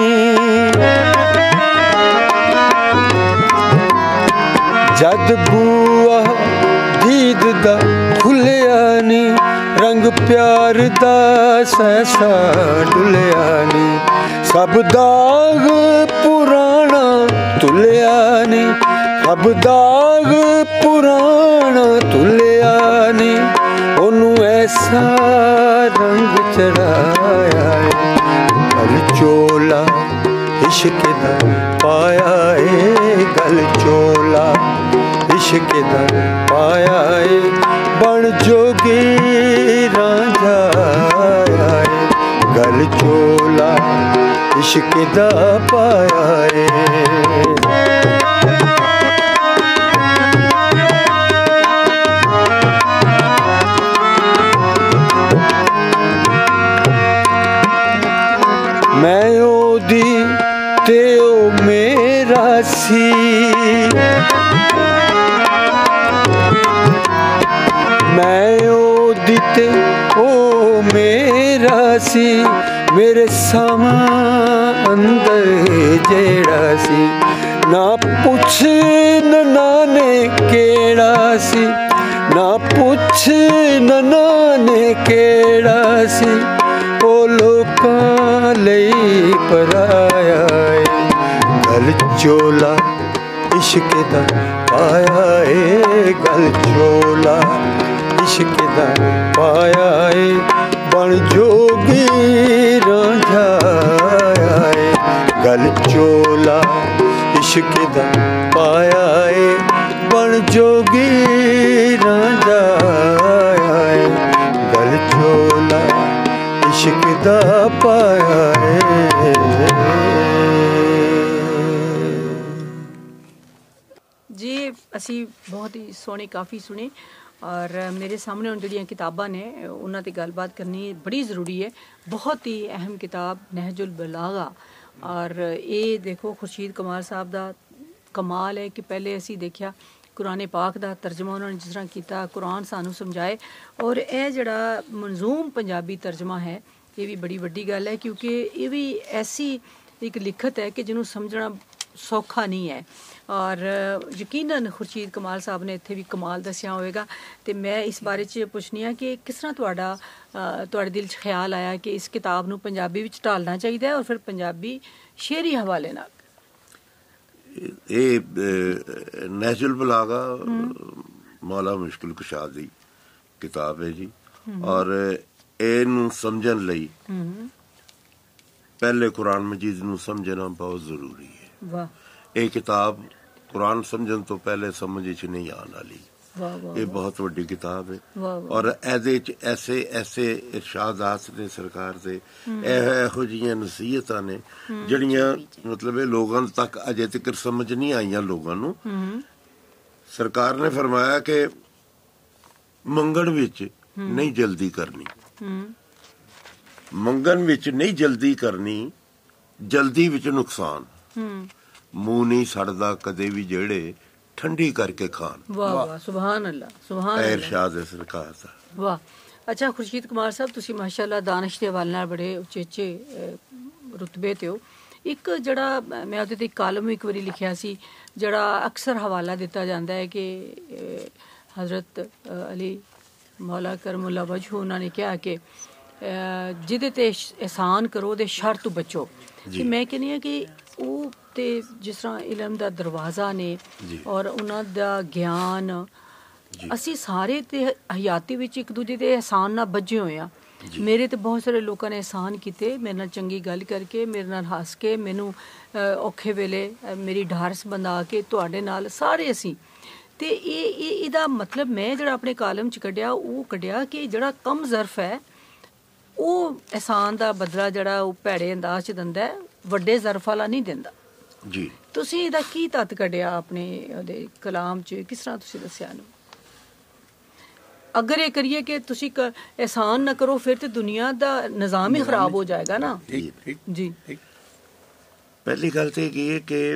[SPEAKER 3] जद बुआ दीद दा खुलिया नी, रंग प्यार दा सहसा डुलिया नी, सब दाग पुराना तुलिया नी, सब दाग पुराना तुलिया नी, ओनू ऐसा रंग चढ़ाया है। गल चोला इश्क दा पाया ए, गल चोला इश्क दा पाया ए, बन जोगी रांझा आया ए। गल चोला इश्क दा पाया ए। मैं ओदी ते ओ मेरा सी, मैं ओदी ते ओ मेरा सी, मेरे समा अंदर जेड़ा सी, ना पुछ नना ने केड़ा सी, ना पुछ नना ने केड़ा सी, ओ लोकां लई पराया ए। गल चोला इश्क दा पाया ए, गल चोला इश्क दा पाया ए, बन जोगी रांझा आया ए। गल चोला इश्क दा पाया ए, बन जोगी रांझा आया ए। गल चोला इश्क दा पाया
[SPEAKER 1] जी। असी बहुत ही सोहनी काफ़ी सुनी और मेरे सामने हुण जिहड़ियां किताबां ने उन्हां ते गलबात करनी बड़ी ज़रूरी है। बहुत ही अहम किताब नहजुल बलागा और ये देखो खुर्शीद कमाल साहब दा ਕਮਾਲ ਹੈ ਕਿ ਪਹਿਲੇ ਅਸੀਂ ਦੇਖਿਆ ਕੁਰਾਨ ਪਾਕ ਦਾ ਤਰਜਮਾ ਉਹਨਾਂ ਨੇ ਜਿਸ ਤਰ੍ਹਾਂ ਕੀਤਾ, ਕੁਰਾਨ ਸਾਨੂੰ ਸਮਝਾਏ, ਔਰ ਇਹ ਜਿਹੜਾ ਮਨਜ਼ੂਮ ਪੰਜਾਬੀ ਤਰਜਮਾ ਹੈ ਇਹ ਵੀ ਬੜੀ ਵੱਡੀ ਗੱਲ ਹੈ, ਕਿਉਂਕਿ ਇਹ ਵੀ ਐਸੀ ਇੱਕ ਲਿਖਤ ਹੈ ਕਿ ਜਿਹਨੂੰ ਸਮਝਣਾ ਸੌਖਾ ਨਹੀਂ ਹੈ। ਔਰ ਯਕੀਨਨ ਖੁਰਸ਼ੀਦ ਕਮਾਲ ਸਾਹਿਬ ਨੇ ਇੱਥੇ ਵੀ ਕਮਾਲ ਦੱਸਿਆ ਹੋਵੇਗਾ। ਤੇ ਮੈਂ ਇਸ ਬਾਰੇ 'ਚ ਪੁੱਛਣੀ ਆ ਕਿ ਕਿਸ ਤਰ੍ਹਾਂ ਤੁਹਾਡਾ ਤੁਹਾਡੇ ਦਿਲ 'ਚ ਖਿਆਲ ਆਇਆ ਕਿ ਇਸ ਕਿਤਾਬ ਨੂੰ ਪੰਜਾਬੀ ਵਿੱਚ ਢਾਲਣਾ ਚਾਹੀਦਾ ਹੈ, ਔਰ ਫਿਰ ਪੰਜਾਬੀ ਸ਼ੇਰੀ ਹਵਾਲੇ ਨਾਲ?
[SPEAKER 2] ਇਹ ਨਹਿਜੁਲ ਬਲਾਗਾ ਮੌਲਾ ਮੁਸ਼ਕਿਲ ਕੁਸ਼ਾ ਦੀ ਕਿਤਾਬ ਹੈ ਜੀ, ਔਰ ਇਹਨੂੰ ਸਮਝਣ ਲਈ ਪਹਿਲੇ ਕੁਰਾਨ ਮਜੀਦ ਨੂੰ ਸਮਝਣਾ ਬਹੁਤ ਜ਼ਰੂਰੀ ਹੈ। ਵਾਹ। ਇਹ ਕਿਤਾਬ ਕੁਰਾਨ ਸਮਝਣ ਤੋਂ ਪਹਿਲੇ ਸਮਝ ਵਿੱਚ ਨਹੀਂ ਆਉਣ ਵਾਲੀ। ਇਹ ਬਹੁਤ ਵੱਡੀ ਕਿਤਾਬ ਹੈ, ਔਰ ਇਹਦੇ ਚ ਐਸੇ ਐਸੇ ਇਰਸ਼ਾਦਾਤ ਨੇ ਸਰਕਾਰ ਦੇ, ਇਹੋ ਜਿਹੀਆਂ ਨਸੀਹਤਾਂ ਨੇ ਜਿਹੜੀਆਂ ਮਤਲਬ ਇਹ ਲੋਕਾਂ ਤੱਕ ਅਜੇ ਤੱਕ ਸਮਝ ਨਹੀਂ ਆਈਆਂ ਲੋਕਾਂ ਨੂੰ। ਸਰਕਾਰ ਨੇ ਫਰਮਾਇਆ ਕਿ ਮੰਗਣ ਵਿੱਚ ਨਹੀਂ ਜਲਦੀ ਕਰਨੀ, ਮੰਗਣ ਵਿੱਚ ਨਹੀਂ ਜਲਦੀ ਕਰਨੀ, ਜਲਦੀ ਵਿੱਚ ਨੁਕਸਾਨ। ਮੂੰਹ ਨਹੀਂ ਸੜਦਾ ਕਦੇ ਵੀ ਜਿਹੜੇ ਠੰਡੀ ਕਰਕੇ ਖਾਣ।
[SPEAKER 1] ਵਾਹ ਵਾਹ, ਸੁਭਾਨ ਅੱਲਾ, ਸੁਭਾਨ ਅੱਲਾ।
[SPEAKER 2] ਇਰਸ਼ਾਦ ਹੈ ਸਰਕਾਰ ਦਾ।
[SPEAKER 1] ਵਾਹ। ਅੱਛਾ ਖੁਰਸ਼ੀਦ ਕੁਮਾਰ ਸਾਹਿਬ, ਤੁਸੀਂ ਮਾਸ਼ਾਅੱਲਾ ਦਾਨਿਸ਼ ਦੇ ਹਵਾਲੇ ਨਾਲ ਬੜੇ ਉਚੇਚੇ ਰੁਤਬੇ ਤੇ ਹੋ। ਇੱਕ ਜਿਹੜਾ ਮੈਂ ਉਹਦੇ ਤੇ ਕਾਲਮ ਇੱਕ ਵਾਰੀ ਲਿਖਿਆ ਸੀ, ਜਿਹੜਾ ਅਕਸਰ ਹਵਾਲਾ ਦਿੱਤਾ ਜਾਂਦਾ ਹੈ ਕਿ ਹਜ਼ਰਤ ਅਲੀ ਮੌਲਾ ਕਰਮੁੱਲਾ ਵਜਹ ਉਹਨਾਂ ਨੇ ਕਿਹਾ ਕਿ ਜਿਹਦੇ ਤੇ ਅਹਿਸਾਨ ਕਰੋ ਉਹਦੇ ਸ਼ਰ ਤੋਂ ਬਚੋ। ਕਿ ਮੈਂ ਕਹਿੰਦੀ ਹਾਂ ਕਿ ਉਹ ਤੇ ਜਿਸ ਤਰ੍ਹਾਂ ਇਲਮ ਦਾ ਦਰਵਾਜ਼ਾ ਨੇ ਔਰ ਉਹਨਾਂ ਦਾ ਗਿਆਨ, ਅਸੀਂ ਸਾਰੇ ਤੇ ਹਯਾਤੀ ਵਿੱਚ ਇੱਕ ਦੂਜੇ ਦੇ ਅਹਿਸਾਨ ਨਾਲ ਬੱਝੇ ਹੋਏ ਹਾਂ। ਮੇਰੇ ਤੇ ਬਹੁਤ ਸਾਰੇ ਲੋਕਾਂ ਨੇ ਅਹਿਸਾਨ ਕੀਤੇ, ਮੇਰੇ ਨਾਲ ਚੰਗੀ ਗੱਲ ਕਰਕੇ, ਮੇਰੇ ਨਾਲ ਹੱਸ ਕੇ, ਮੈਨੂੰ ਔਖੇ ਵੇਲੇ ਮੇਰੀ ਢਾਰਸ ਬੰਦਾ ਕੇ, ਤੁਹਾਡੇ ਨਾਲ ਸਾਰੇ ਅਸੀਂ। ਤੇ ਇਹ ਇਹ ਇਹਦਾ ਮਤਲਬ ਮੈਂ ਜਿਹੜਾ ਆਪਣੇ ਕਾਲਮ 'ਚ ਕੱਢਿਆ ਉਹ ਕੱਢਿਆ ਕਿ ਜਿਹੜਾ ਕਮ ਜ਼ਰਫ ਹੈ ਉਹ ਅਹਿਸਾਨ ਦਾ ਬਦਲਾ ਜਿਹੜਾ ਉਹ ਭੈੜੇ ਅੰਦਾਜ਼ 'ਚ ਦਿੰਦਾ, ਵੱਡੇ ਜ਼ਰਫ ਵਾਲਾ ਨਹੀਂ ਦਿੰਦਾ
[SPEAKER 2] ਜੀ। ਤੁਸੀਂ
[SPEAKER 1] ਇਹਦਾ ਕੀ ਤੱਤ ਕੱਢਿਆ ਆਪਣੇ ਉਹਦੇ ਕਲਾਮ 'ਚ, ਕਿਸ ਤਰ੍ਹਾਂ ਤੁਸੀਂ ਦੱਸਿਆ ਇਹਨੂੰ? ਅਗਰ ਇਹ ਕਰੀਏ ਕਿ ਤੁਸੀਂ ਅਹਿਸਾਨ ਨਾ ਕਰੋ ਫਿਰ ਤੇ ਦੁਨੀਆ ਦਾ ਨਿਜ਼ਾਮ ਹੀ ਖਰਾਬ ਹੋ ਜਾਏਗਾ ਨਾ। ਜੀ,
[SPEAKER 2] ਪਹਿਲੀ ਗੱਲ ਤੇ ਇਹ ਹੈ ਕਿ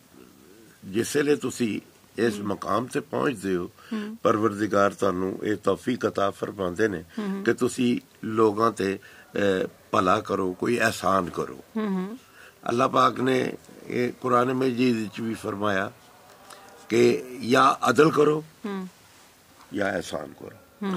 [SPEAKER 2] ਜਿਸ ਵੇਲੇ ਤੁਸੀਂ ਇਸ ਮਕਾਮ ਤੇ ਪਹੁੰਚਦੇ ਹੋ, ਪਰਵਰਦਿਗਾਰ ਤੁਹਾਨੂੰ ਇਹ ਤੌਫੀਕ ਅਤਾ ਫਰਮਾਉਂਦੇ ਨੇ ਕਿ ਤੁਸੀਂ ਲੋਕਾਂ ਤੇ ਭਲਾ ਕਰੋ, ਕੋਈ ਅਹਿਸਾਨ ਕਰੋ। ਅੱਲਾਹ ਪਾਕ ਨੇ ਇਹ ਕੁਰਾਨ ਮਜੀਦ ਵਿੱਚ ਵੀ ਫਰਮਾਇਆ ਕਿ ਜਾਂ ਅਦਲ ਕਰੋ ਜਾਂ ਅਹਿਸਾਨ ਕਰੋ।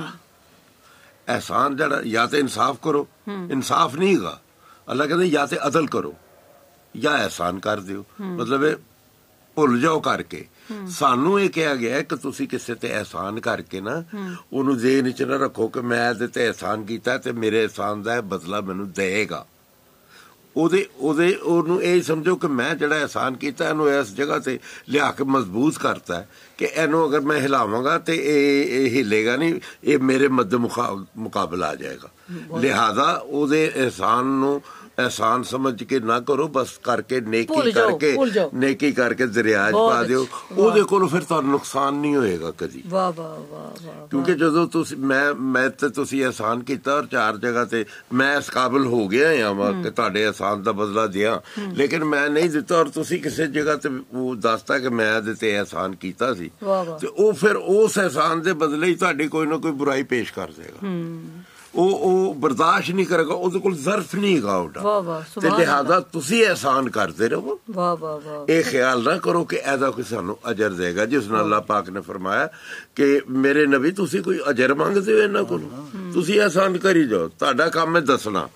[SPEAKER 2] ਅਹਿਸਾਨ ਜਿਹੜਾ ਜਾਂ ਤੇ ਇਨਸਾਫ ਕਰੋ, ਇਨਸਾਫ ਨਹੀਂ ਹੈਗਾ। ਅੱਲਾਹ ਕਹਿੰਦੇ ਜਾਂ ਤੇ ਅਦਲ ਕਰੋ ਜਾਂ ਅਹਿਸਾਨ ਕਰ ਦਿਓ, ਮਤਲਬ ਇਹ ਭੁੱਲ ਜਾਓ ਕਰਕੇ। ਸਾਨੂੰ ਇਹ ਕਿਹਾ ਗਿਆ ਕਿ ਤੁਸੀਂ ਕਿਸੇ ਤੇ ਅਹਿਸਾਨ ਕਰਕੇ ਨਾ ਉਹਨੂੰ ਜ਼ਿਹਨ ਚ ਨਾ ਰੱਖੋ ਕਿ ਮੈਂ ਇਹਦੇ ਤੇ ਅਹਿਸਾਨ ਕੀਤਾ ਤੇ ਮੇਰੇ ਅਹਿਸਾਨ ਦਾ ਬਦਲਾ ਮੈਨੂੰ ਦੇਏਗਾ। ਉਹਦੇ ਉਹਦੇ ਉਹਨੂੰ ਇਹ ਸਮਝੋ ਕਿ ਮੈਂ ਜਿਹੜਾ ਅਹਿਸਾਨ ਕੀਤਾ ਇਹਨੂੰ ਇਸ ਜਗ੍ਹਾ ਤੇ ਲਿਆ ਕੇ ਮਜ਼ਬੂਤ ਕਰਤਾ ਕਿ ਇਹਨੂੰ ਅਗਰ ਮੈਂ ਹਿਲਾਵਾਂਗਾ ਤੇ ਇਹ ਇਹ ਹਿੱਲੇਗਾ ਨਹੀਂ, ਇਹ ਮੇਰੇ ਮੱਦ ਮੁਕਾਬਲਾ ਆ ਜਾਏਗਾ। ਲਿਹਾਜ਼ਾ ਉਹਦੇ ਅਹਿਸਾਨ ਨੂੰ ਅਹਿਸਾਨ ਸਮਝ ਕੇ ਨਾ ਕਰੋ, ਬਸ ਕਰਕੇ ਨੇਕੀ ਕਰਕੇ ਨੇਕੀ ਕਰਕੇ ਦਰਿਆ 'ਚ ਪਾ ਦਿਓ, ਉਹਦੇ ਕੋਲ ਫਿਰ ਤੁਹਾਨੂੰ ਨੁਕਸਾਨ ਨਹੀਂ ਹੋਏਗਾ ਕਦੀ।
[SPEAKER 1] ਵਾਹ ਵਾਹ ਵਾਹ।
[SPEAKER 2] ਕਿਉਂਕਿ ਜਦੋਂ ਤੁਸੀਂ ਮੈਂ ਮੈਂ ਤੇ ਤੁਸੀਂ ਅਹਿਸਾਨ ਕੀਤਾ ਔਰ ਚਾਰ ਜਗ੍ਹਾ ਤੇ ਮੈਂ ਇਸ ਕਾਬਲ ਹੋ ਗਿਆ ਹਾਂ ਕਿ ਤੁਹਾਡੇ ਅਹਿਸਾਨ ਦਾ ਬਦਲਾ ਦਿਆਂ, ਲੇਕਿਨ ਮੈਂ ਨਹੀਂ ਦਿੱਤਾ ਔਰ ਤੁਸੀਂ ਕਿਸੇ ਜਗ੍ਹਾ ਤੇ ਉਹ ਦੱਸਤਾ ਕਿ ਮੈਂ ਇਹਦੇ ਤੇ ਅਹਿਸਾਨ ਕੀਤਾ ਸੀ, ਤੇ ਉਹ ਫਿਰ ਉਸ ਅਹਿਸਾਨ ਦੇ ਬਦਲੇ ਹੀ ਤੁਹਾਡੀ ਕੋਈ ਨਾ ਕੋਈ ਬੁਰਾਈ ਪੇਸ਼ ਕਰ ਦੇਗਾ। ਉਹ ਉਹ ਬਰਦਾਸ਼ਤ ਨਹੀਂ ਕਰੇਗਾ, ਉਹਦੇ ਕੋਲ ਜ਼ਰਫ ਨਹੀਂ ਹੈਗਾ ਉਹਦਾ, ਤੇ ਲਿਹਾਜ਼ਾ ਤੁਸੀਂ ਅਹਿਸਾਨ ਕਰਦੇ ਰਹੋ।
[SPEAKER 1] ਵਾਹ ਵਾਹ ਵਾਹ।
[SPEAKER 2] ਇਹ ਖਿਆਲ ਨਾ ਕਰੋ ਕਿ ਇਹਦਾ ਕੋਈ ਸਾਨੂੰ ਅਜਰ ਦੇਗਾ, ਜਿਸ ਨਾਲ ਅੱਲਾਹ ਪਾਕ ਨੇ ਫਰਮਾਇਆ ਕਿ ਮੇਰੇ ਨਬੀ ਤੁਸੀਂ ਕੋਈ ਅਜਰ ਮੰਗਦੇ ਹੋ ਇਹਨਾਂ ਕੋਲੋਂ, ਤੁਸੀਂ ਅਹਿਸਾਨ ਕਰੀ ਜਾਓ, ਤੁਹਾਡਾ ਕੰਮ ਹੈ ਦੱਸਣਾ।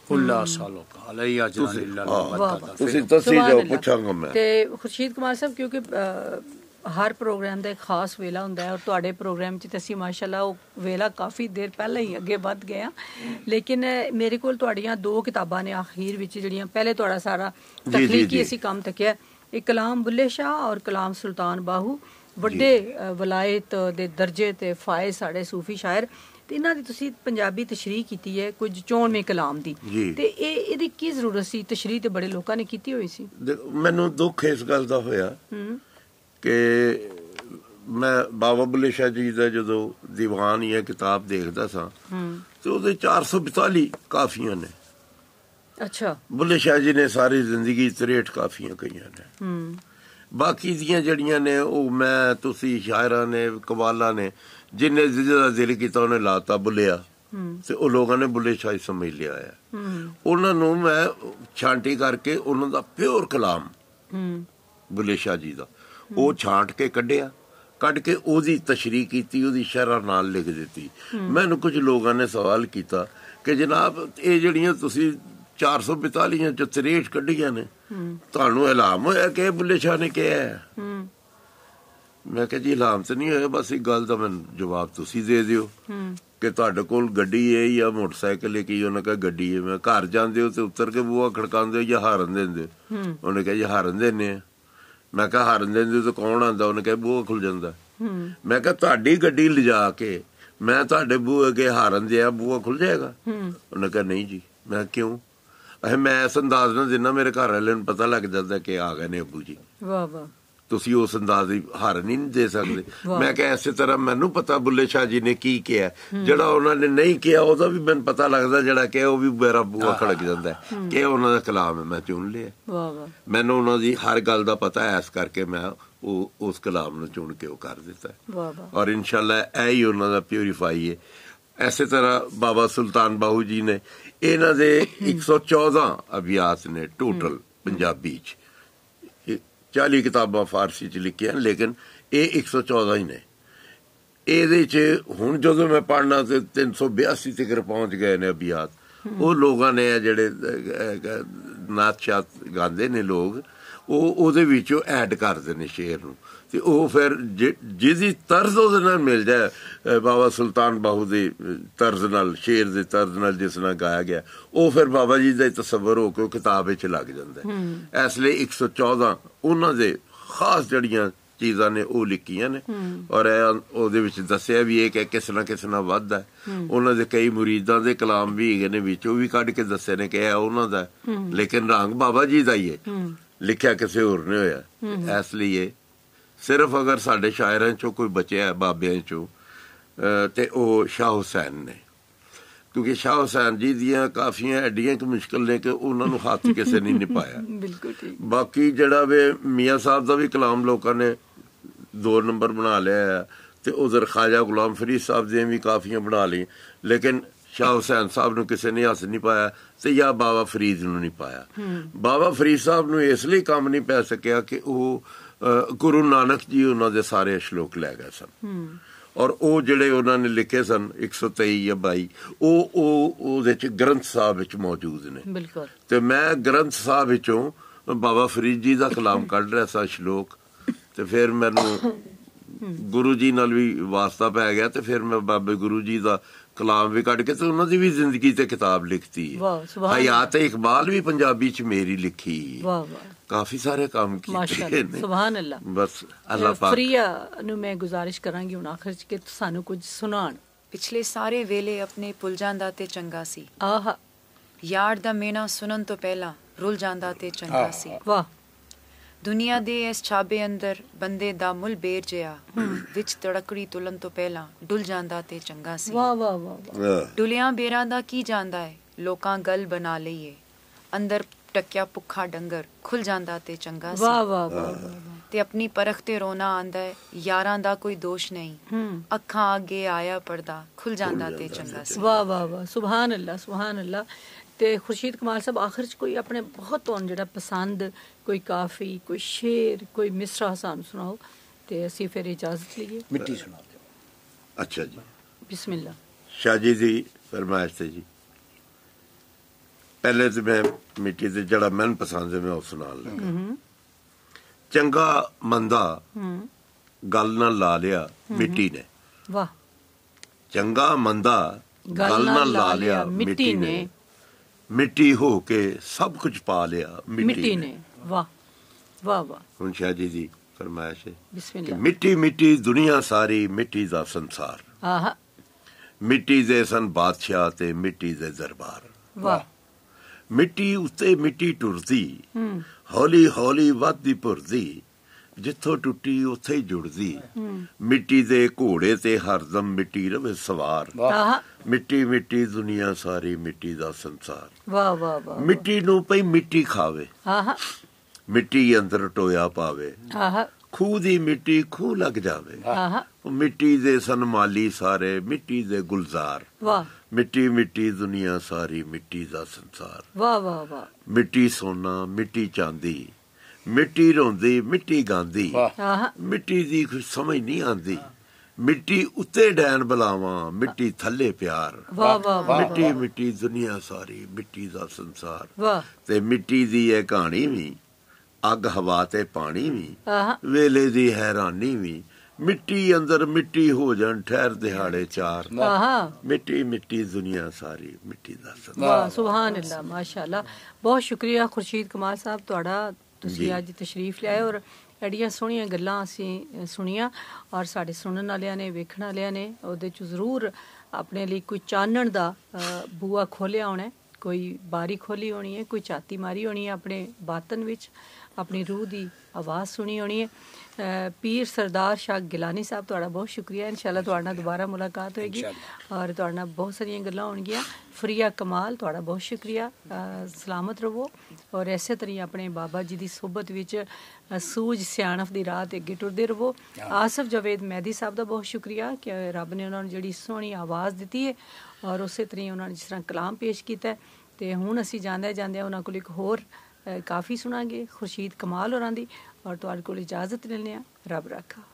[SPEAKER 2] ਤੁਸੀਂ ਦੱਸੀ ਜਾਓ, ਪੁੱਛਾਂਗਾ ਮੈਂ।
[SPEAKER 1] ਤੇ ਖੁਰਸ਼ੀਦ ਕੁਮਾਰ ਸਾਹਿਬ, ਕਿਉਂਕਿ ਹਰ ਪ੍ਰੋਗਰਾਮ ਦਾ ਇੱਕ ਖਾਸ ਵੇਲਾ ਹੁੰਦਾ ਹੈ ਔਰ ਤੁਹਾਡੇ ਪ੍ਰੋਗਰਾਮ 'ਚ ਤਾਂ ਅਸੀਂ ਮਾਸ਼ਾਅੱਲਾ ਉਹ ਵੇਲਾ ਕਾਫੀ ਦੇਰ ਪਹਿਲਾਂ ਹੀ ਅੱਗੇ ਵੱਧ ਗਏ ਹਾਂ, ਲੇਕਿਨ ਮੇਰੇ ਕੋਲ ਤੁਹਾਡੀਆਂ ਦੋ ਕਿਤਾਬਾਂ ਨੇ ਆਖੀਰ ਵਿੱਚ ਜਿਹੜੀਆਂ ਪਹਿਲੇ ਤੁਹਾਡਾ ਸਾਰਾ ਤਖਲੀਕੀ ਅਸੀਂ ਕੰਮ ਤੱਕਿਆ, ਇੱਕ ਕਲਾਮ ਬੁੱਲੇ ਸ਼ਾਹ ਔਰ ਕਲਾਮ ਸੁਲਤਾਨ ਬਾਹੂ, ਵੱਡੇ ਵਲਾਇਤ ਦੇ ਦਰਜੇ ਤੇ ਫਾਇਜ਼ ਸਾਡੇ ਸੂਫੀ ਸ਼ਾਇਰ, ਤੇ ਇਹਨਾਂ ਦੀ ਤੁਸੀਂ ਪੰਜਾਬੀ ਤਸ਼ਰੀਹ ਕੀਤੀ ਹੈ ਕੁਝ ਚੌਨਵੇਂ ਕਲਾਮ ਦੀ, ਤੇ ਇਹ ਇਹਦੀ ਕੀ ਜ਼ਰੂਰਤ ਸੀ? ਤਸ਼ਰੀਹ ਤੇ ਬੜੇ ਲੋਕਾਂ ਨੇ ਕੀਤੀ ਹੋਈ ਸੀ।
[SPEAKER 2] ਮੈਨੂੰ ਦੁੱਖ ਇਸ ਗੱਲ ਦਾ ਹੋਇਆ ਕਿ ਮੈਂ ਬਾਬਾ ਬੁੱਲੇ ਸ਼ਾਹ ਜੀ ਦਾ ਜਦੋਂ ਦੀਵਾਨ ਜਾਂ ਕਿਤਾਬ ਦੇਖਦਾ ਸਾਂ ਤੇ ਉਹਦੇ ਚਾਰ ਸੌ ਬਤਾਲੀ ਕਾਫੀਆਂ ਨੇ। ਅੱਛਾ। ਬੁੱਲੇ ਸ਼ਾਹ ਜੀ ਨੇ ਸਾਰੀ ਜ਼ਿੰਦਗੀ ਤਰੇਹਠ ਕਾਫੀਆਂ ਕਹੀਆਂ ਨੇ। ਬਾਕੀ ਦੀਆਂ ਜਿਹੜੀਆਂ ਨੇ ਉਹ ਮੈਂ ਤੁਸੀਂ ਸ਼ਾਇਰਾਂ ਨੇ ਕਵਾਲਾਂ ਨੇ ਜਿੰਨੇ ਜਿਹਦਾ ਦਿਲ ਕੀਤਾ ਉਹਨੇ ਲਾਤਾ ਬੁੱਲਿਆ ਤੇ ਉਹ ਲੋਕਾਂ ਨੇ ਬੁੱਲੇ ਸ਼ਾਹ ਸਮਝ ਲਿਆ ਆ। ਉਹਨਾਂ ਨੂੰ ਮੈਂ ਛਾਂਟੀ ਕਰਕੇ ਉਹਨਾਂ ਦਾ ਪਿਓਰ ਕਲਾਮ ਬੁੱਲੇ ਸ਼ਾਹ ਜੀ ਦਾ ਉਹ ਛਾਂਟ ਕੇ ਕੱਢਿਆ, ਕੱਢ ਕੇ ਉਹਦੀ ਤਸ਼ਰੀਹ ਕੀਤੀ, ਉਹਦੀ ਸ਼ਰ੍ਹਾਂ ਨਾਲ ਲਿਖ ਦਿੱਤੀ। ਮੈਨੂੰ ਕੁਝ ਲੋਕਾਂ ਨੇ ਸਵਾਲ ਕੀਤਾ ਕਿ ਜਨਾਬ ਇਹ ਜਿਹੜੀਆਂ ਤੁਸੀਂ ਚਾਰ ਸੌ ਬਿਤਾਲੀਆਂ ਚ ਤਰੇਠ ਕੱਢੀਆਂ ਨੇ ਤੁਹਾਨੂੰ ਇਲਾਮ ਹੋਇਆ ਕਿ ਬੁੱਲੇ ਸ਼ਾਹ ਨੇ ਕਿਹਾ? ਮੈਂ ਕਿਹਾ ਜੀ ਇਲਾਮ ਤੇ ਨਹੀਂ ਹੋਇਆ, ਬਸ ਇੱਕ ਗੱਲ ਦਾ ਮੈਨੂੰ ਜਵਾਬ ਤੁਸੀਂ ਦੇ ਦਿਓ ਕਿ ਤੁਹਾਡੇ ਕੋਲ ਗੱਡੀ ਹੈ ਜਾਂ ਮੋਟਰਸਾਈਕਲ ਹੈ? ਕੀ ਉਹਨੇ ਕਿਹਾ ਗੱਡੀ ਹੈ। ਮੈਂ ਘਰ ਜਾਂਦੇ ਹੋ ਤੇ ਉੱਤਰ ਕੇ ਬੂਹਾ ਖੜਕਾਉਂਦੇ ਹੋ ਜਾਂ ਹਾਰਨ ਦਿੰਦੇ ਹੋ? ਉਹਨੇ ਕਿਹਾ ਜੀ ਹਾਰਨ ਦਿੰਦੇ ਆ। ਮੈਂ ਕਿਹਾ ਹਾਰਨ ਦਿੰਦੇ ਹੋ ਤਾਂ ਕੌਣ ਆਉਂਦਾ? ਉਹਨੇ ਕਿਹਾ ਬੂਹਾ ਖੁੱਲ ਜਾਂਦਾ। ਮੈਂ ਕਿਹਾ ਤੁਹਾਡੀ ਗੱਡੀ ਲਿਜਾ ਕੇ ਮੈਂ ਤੁਹਾਡੇ ਬੂਹੇ ਅੱਗੇ ਹਾਰਨ ਦਿਆ ਬੂਹਾ ਖੁੱਲ ਜਾਏਗਾ? ਉਹਨੇ ਕਿਹਾ ਨਹੀਂ ਜੀ। ਮੈਂ ਕਿਉਂ? ਅਹ ਮੈਂ ਇਸ ਅੰਦਾਜ਼ ਨਾਲ ਦਿਨਾ ਮੇਰੇ ਘਰ ਵਾਲੇ ਨੂੰ ਪਤਾ ਲੱਗ ਜਾਂਦਾ ਕਿ ਆ ਗਏ ਨੇ ਅੱਬੂ ਜੀ। ਵਾਹ ਵਾਹ, ਤੁਸੀਂ ਉਸ ਅੰਦਾਜ਼ ਦੀ ਹਾਰਨ ਹੀ ਨਹੀਂ ਦੇ ਸਕਦੇ। ਮੈਂ ਕਿਹਾ ਇਸੇ ਤਰ੍ਹਾਂ ਮੈਨੂੰ ਪਤਾ ਬੁੱਲੇ ਸ਼ਾਹ ਜੀ ਨੇ ਕੀ ਕਿਹਾ, ਜਿਹੜਾ ਉਹਨਾਂ ਨੇ ਨਹੀਂ ਕਿਹਾ ਉਹਦਾ ਵੀ ਮੈਨੂੰ ਪਤਾ ਲੱਗਦਾ, ਜਿਹੜਾ ਕਿ ਉਹ ਵੀ ਮੇਰਾ ਬੂਹਾ ਖੜਕ ਜਾਂਦਾ ਕਿ ਉਹਨਾਂ ਦਾ ਕਲਾਮ ਹੈ, ਮੈਂ ਚੁਣ ਲਿਆ। ਮੈਨੂੰ ਉਹਨਾਂ ਦੀ ਹਰ ਗੱਲ ਦਾ ਪਤਾ ਹੈ, ਇਸ ਕਰਕੇ ਮੈਂ ਉਹ ਉਸ ਕਲਾਮ ਨੂੰ ਚੁਣ ਕੇ ਉਹ ਕਰ ਦਿੱਤਾ ਔਰ ਇਨਸ਼ਾਅੱਲਾ ਇਹ ਹੀ ਉਹਨਾਂ ਦਾ ਪਿਊਰੀਫਾਈ ਹੈ। ਇਸੇ ਤਰ੍ਹਾਂ ਬਾਬਾ ਸੁਲਤਾਨ ਬਾਹੂ ਜੀ ਨੇ ਇਹਨਾਂ ਦੇ ਇੱਕ ਸੌ ਚੌਦਾਂ ਅਭਿਆਸ ਨੇ ਟੋਟਲ ਪੰਜਾਬੀ ਚ, ਚਾਲੀ ਕਿਤਾਬਾਂ ਫਾਰਸੀ ਚ ਲਿਖੀਆਂ ਲੇਕਿਨ ਇਹ ਇੱਕ ਸੌ ਚੌਦਾਂ ਹੀ ਨੇ। ਇਹਦੇ ਚ ਹੁਣ ਜਦੋਂ ਮੈਂ ਪੜ੍ਹਨਾ ਤੇ ਤਿੰਨ ਸੌ ਬਿਆਸੀ ਤੱਕ ਪਹੁੰਚ ਗਏ ਨੇ ਅਭਿਆਸ। ਉਹ ਲੋਕਾਂ ਨੇ ਜਿਹੜੇ ਨਾਤ ਸ਼ਾਤ ਗਾਉਂਦੇ ਨੇ ਲੋਕ ਉਹ ਉਹਦੇ ਵਿੱਚੋਂ ਐਡ ਕਰਦੇ ਨੇ ਸ਼ੇਰ ਨੂੰ ਤੇ ਉਹ ਫਿਰ ਜਿਹਦੀ ਤਰਜ਼ ਉਹਦੇ ਨਾਲ ਮਿਲ ਜਾਏ ਬਾਬਾ ਸੁਲਤਾਨ ਬਾਹੂ ਦੀ ਤਰਜ਼ ਨਾਲ, ਸ਼ੇਰ ਦੇ ਤਰਜ਼ ਨਾਲ ਜਿਸ ਨਾਲ ਗਾਇਆ ਗਿਆ, ਉਹ ਫਿਰ ਬਾਬਾ ਜੀ ਦਾ ਤਸੱਵਰ ਹੋ ਕੇ ਉਹ ਕਿਤਾਬ ਵਿੱਚ ਲੱਗ ਜਾਂਦਾ। ਇਸ ਲਈ ਇੱਕ ਸੌ ਚੌਦਾਂ ਉਹਨਾਂ ਦੇ ਖਾਸ ਜਿਹੜੀਆਂ ਚੀਜ਼ਾਂ ਨੇ ਉਹ ਲਿਖੀਆਂ ਨੇ ਔਰ ਉਹਦੇ ਵਿੱਚ ਦੱਸਿਆ ਵੀ ਇਹ ਕਿ ਕਿਸ ਨਾ ਕਿਸ ਨਾਲ ਵੱਧ ਹੈ। ਉਹਨਾਂ ਦੇ ਕਈ ਮੁਰੀਦਾਂ ਦੇ ਕਲਾਮ ਵੀ ਹੈਗੇ ਨੇ ਵਿੱਚ, ਉਹ ਵੀ ਕੱਢ ਕੇ ਦੱਸੇ ਨੇ ਕਿ ਇਹ ਉਹਨਾਂ ਦਾ, ਲੇਕਿਨ ਰੰਗ ਬਾਬਾ ਜੀ ਦਾ ਹੀ ਹੈ, ਲਿਖਿਆ ਕਿਸੇ ਹੋਰ ਨੇ ਹੋਇਆ। ਇਸ ਲਈ ਇਹ ਸਿਰਫ ਅਗਰ ਸਾਡੇ ਸ਼ਾਇਰਾਂ ਚੋਂ ਕੋਈ ਬਚਿਆ ਬਾਬਿਆਂ ਚੋਂ ਤੇ ਉਹ ਸ਼ਾਹ ਹੁਸੈਨ ਨੇ, ਕਿਉਂਕਿ ਸ਼ਾਹ ਹੁਸੈਨ ਜੀ ਦੀਆਂ ਕਾਫੀਆਂ ਐਡੀਆਂ ਕਿ ਮੁਸ਼ਕਿਲ ਨੇ ਕਿ ਉਹਨਾਂ ਨੂੰ ਹੱਥ ਕਿਸੇ ਨੇ ਨਹੀਂ ਪਾਇਆ। ਬਾਕੀ ਜਿਹੜਾ ਵੇ ਮੀਆਂ ਸਾਹਿਬ ਦਾ ਵੀ ਕਲਾਮ ਲੋਕਾਂ ਨੇ ਦੋ ਨੰਬਰ ਬਣਾ ਲਿਆ ਤੇ ਉਧਰ ਖਾਜਾ ਗੁਲਾਮ ਫਰੀਦ ਸਾਹਿਬ ਦੀਆਂ ਵੀ ਕਾਫੀਆਂ ਬਣਾ ਲਈ, ਲੇਕਿਨ ਸ਼ਾਹ ਹੁਸੈਨ ਸਾਹਿਬ ਨੂੰ ਕਿਸੇ ਨੇ ਹੱਥ ਨਹੀਂ ਪਾਇਆ ਤੇ ਜਾਂ ਬਾਬਾ ਫਰੀਦ ਨੂੰ ਨਹੀਂ ਪਾਇਆ। ਬਾਬਾ ਫਰੀਦ ਸਾਹਿਬ ਨੂੰ ਇਸ ਲਈ ਕੰਮ ਨਹੀਂ ਪੈ ਸਕਿਆ ਕਿ ਉਹ ਗੁਰੂ ਨਾਨਕ ਜੀ ਉਹਨਾਂ ਦੇ ਸਾਰੇ ਸ਼ਲੋਕ ਲੈ ਗਏ ਸਨ ਔਰ ਉਹ ਜਿਹੜੇ ਉਹਨਾਂ ਨੇ ਲਿਖੇ ਸਨ ਇੱਕ ਸੌ ਤੇਈ ਜਾਂ ਬਾਈ ਉਹ ਉਹ ਉਹਦੇ ਚ ਗ੍ਰੰਥ ਸਾਹਿਬ ਵਿੱਚ ਮੌਜੂਦ ਨੇ। ਤੇ ਮੈਂ ਗ੍ਰੰਥ ਸਾਹਿਬ ਵਿੱਚੋਂ ਬਾਬਾ ਫਰੀਦ ਜੀ ਦਾ ਕਲਾਮ ਕੱਢ ਰਿਹਾ ਸਾਂ ਸ਼ਲੋਕ, ਤੇ ਫਿਰ ਮੈਨੂੰ ਗੁਰੂ ਜੀ ਨਾਲ ਵੀ ਵਾਸਤਾ ਪੈ ਗਿਆ ਤੇ ਫਿਰ ਮੈਂ ਬਾਬੇ ਗੁਰੂ ਜੀ ਦਾ ਕਲਾਮ ਵੀ ਕੱਢ ਕੇ ਤੇ ਉਹਨਾਂ ਦੀ ਵੀ ਜ਼ਿੰਦਗੀ ਤੇ ਕਿਤਾਬ ਲਿਖਤੀ ਹੈ। ਹਯਾਤ ਇਕਬਾਲ ਵੀ ਪੰਜਾਬੀ ਚ ਮੇਰੀ ਲਿਖੀ, ਕਾਫੀ ਸਾਰੇ ਕੰਮ ਕੀਤੇ ਨੇ। ਸੁਭਾਨ ਅੱਲਾ। ਬਸ ਅੱਲਾ ਪਾਕ।
[SPEAKER 1] ਫਰੀਆ ਨੂੰ ਮੈਂ ਗੁਜ਼ਾਰਿਸ਼ ਕਰਾਂਗੀ ਹੁਣ ਆਖਰ ਚ ਕਿ ਸਾਨੂੰ ਕੁਝ ਸੁਣਾਣ।
[SPEAKER 5] ਪਿਛਲੇ ਸਾਰੇ ਵੇਲੇ ਆਪਣੇ ਭੁੱਲ ਜਾਂਦਾ ਤੇ ਚੰਗਾ ਸੀ।
[SPEAKER 1] ਆਹਾ,
[SPEAKER 5] ਯਾਰ ਦਾ ਮੇਣਾ ਸੁਣਨ ਤੋਂ ਪਹਿਲਾਂ ਰੁੱਲ ਜਾਂਦਾ ਤੇ ਚੰਗਾ ਸੀ। ਵਾਹ। ਦੁਨੀਆ ਦੇ ਇਸ ਛਾਬੇ ਅੰਦਰ ਬੰਦੇ ਦਾ ਮੁੱਲ ਬੇਰ ਜਿਆ ਵਿੱਚ ਤੜਕੜੀ ਤੁਲਨ ਤੋਂ ਪਹਿਲਾਂ ਡੁੱਲ ਜਾਂਦਾ ਤੇ ਚੰਗਾ ਸੀ।
[SPEAKER 1] ਵਾਹ ਵਾਹ ਵਾਹ।
[SPEAKER 5] ਡੁੱਲਿਆਂ ਬੇਰਾਂ ਦਾ ਕੀ ਜਾਂਦਾ ਹੈ, ਲੋਕਾਂ ਗੱਲ ਬਣਾ ਲਈਏ, ਅੰਦਰ ਟੱਕਿਆ ਭੁੱਖਾ ਡੰਗਰ ਖੁੱਲ ਜਾਂਦਾ ਤੇ ਚੰਗਾ ਸੀ।
[SPEAKER 1] ਵਾਹ ਵਾਹ ਵਾਹ।
[SPEAKER 5] ਤੇ ਆਪਣੀ ਪਰਖ ਤੇ ਰੋਣਾ ਆਂਦਾ ਹੈ, ਯਾਰਾਂ ਦਾ ਕੋਈ ਦੋਸ਼ ਨਹੀਂ, ਅੱਖਾਂ ਅੱਗੇ ਆਇਆ ਪਰਦਾ ਖੁੱਲ ਜਾਂਦਾ ਤੇ ਚੰਗਾ ਸੀ।
[SPEAKER 1] ਵਾਹ ਵਾਹ ਵਾਹ, ਸੁਭਾਨ ਅੱਲਾ ਸੁਭਾਨ ਅੱਲਾ। ਤੇ ਖੁਰਸ਼ੀਦ ਕਮਾਲ ਸਾਹਿਬ ਆਖਰ ਚ ਕੋਈ ਆਪਣੇ ਬਹੁਤ ਤੁਹਾਨੂੰ ਜਿਹੜਾ ਪਸੰਦ ਕੋਈ ਕਾਫੀ ਕੋਈ ਸ਼ੇਰ ਕੋਈ ਮਿਸਰਾ ਸਾਨੂੰ ਸੁਣਾਓ ਤੇ ਅਸੀਂ ਫਿਰ ਇਜਾਜ਼ਤ ਲਈਏ।
[SPEAKER 4] ਮਿੱਟੀ ਸੁਣਾ ਦਿਓ।
[SPEAKER 2] ਅੱਛਾ ਜੀ,
[SPEAKER 1] ਬਿਸਮਿल्लाह।
[SPEAKER 2] शाह जी ਦੀ फरमाइश से जी पहले तो मैं मिट्टी से जड़ा मैन पसंद है मैं उस सुनान लगा। चंगा मंदा गल ना ला लिया मिट्टी ने।
[SPEAKER 1] वाह।
[SPEAKER 2] चंगा मंदा गल ना ला लिया मिट्टी ने, मिट्टी हो के सब कुछ पा लिया मिट्टी ने। वाह वाह वाह। हुण शाह जी दी फरमाइश है बिस्मिल्लाह। मिट्टी मिट्टी दुनिया सारी मिट्टी दा संसार। आहा। मिट्टी दे सन बादशाह ते मिट्टी दे दरबार। वाह। मिट्टी उत्ते मिट्टी टुरदी हौली हौली वधदी भुरदी, जिथों टुटी उत्थे ही जुड़दी, मिट्टी दे घोड़े ते हरदम मिट्टी रवे सवार। मिट्टी मिट्टी दुनिया सारी मिट्टी दा संसार। वाह वाह वाह। मिट्टी नू पई मिट्टी खावे, मिट्टी अंदर टोया पावे, खूह दी मिट्टी खूह लग जावे। मिट्टी दे सन माली सारे, मिट्टी दे गुलजार, मिट्टी मिट्टी दुनिया सारी, मिट्टी दा संसार।
[SPEAKER 1] वाह वाह वाह।
[SPEAKER 2] मिट्टी सोना मिट्टी चांदी, मिट्टी रोंदी मिट्टी गांदी, मिट्टी दी कुछ समझ नहीं आंदी। मिट्टी उत्ते डैन बुलावा, मिट्टी थल्ले प्यार। मिट्टी मिट्टी दुनिया सारी, मिट्टी दा संसार। ते मिट्टी दी ये कहानी भी, अग हवा ते पानी भी, वेले दी हैरानी भी। मिट्टी अंदर मिट्टी हो जान ठहर दिहाड़े चार, मिट्टी मिट्टी दुनिया सारी, मिट्टी दा संसार।
[SPEAKER 1] सुभान अल्लाह, माशाअल्लाह। बहुत शुक्रिया खुर्शीद कमाल साहब तुहाड़ा, तुसी अज तशरीफ लिआए और एडियां सोहणियां गल्लां असीं सुनियां और साडे सुनन वालियां ने, वेखण वालियां ने ओहदे च जरूर अपने लिए कोई चानण दा बूआ खोलिया होना, कोई बारी खोली होनी है, कोई छाती मारी होनी है अपने बातन विच, अपनी रूह दी आवाज़ सुनी होनी है। पीर सरदार शाह गिलानी साहब तुहाड़ा बहुत शुक्रिया। इंशाअल्लाह तुहाड़े नाल दोबारा मुलाकात होएगी और तुहाड़े नाल बहुत सारियां गल्लां होणगियां। फरिया कमाल तुहाड़ा बहुत शुक्रिया, सलामत रवो और इसे तरीके अपने बाबा जी दी सोहबत विच सूझ सियाणफ दी राह ते अगे टुरदे रवो। आसिफ जावेद मैदी साहब दा बहुत शुक्रिया कि रब ने उन्होंने जिहड़ी सोहनी आवाज़ दित्ती है और उस तरीके उन्होंने जिस तरह कलाम पेश किया। ते हुण असीं जांदे जांदे उन्हां कोल इक होर काफ़ी सुनांगे खुर्शीद कमाल होरां दी और तुहाडे कोल इजाजत लैने आ। रब रखा।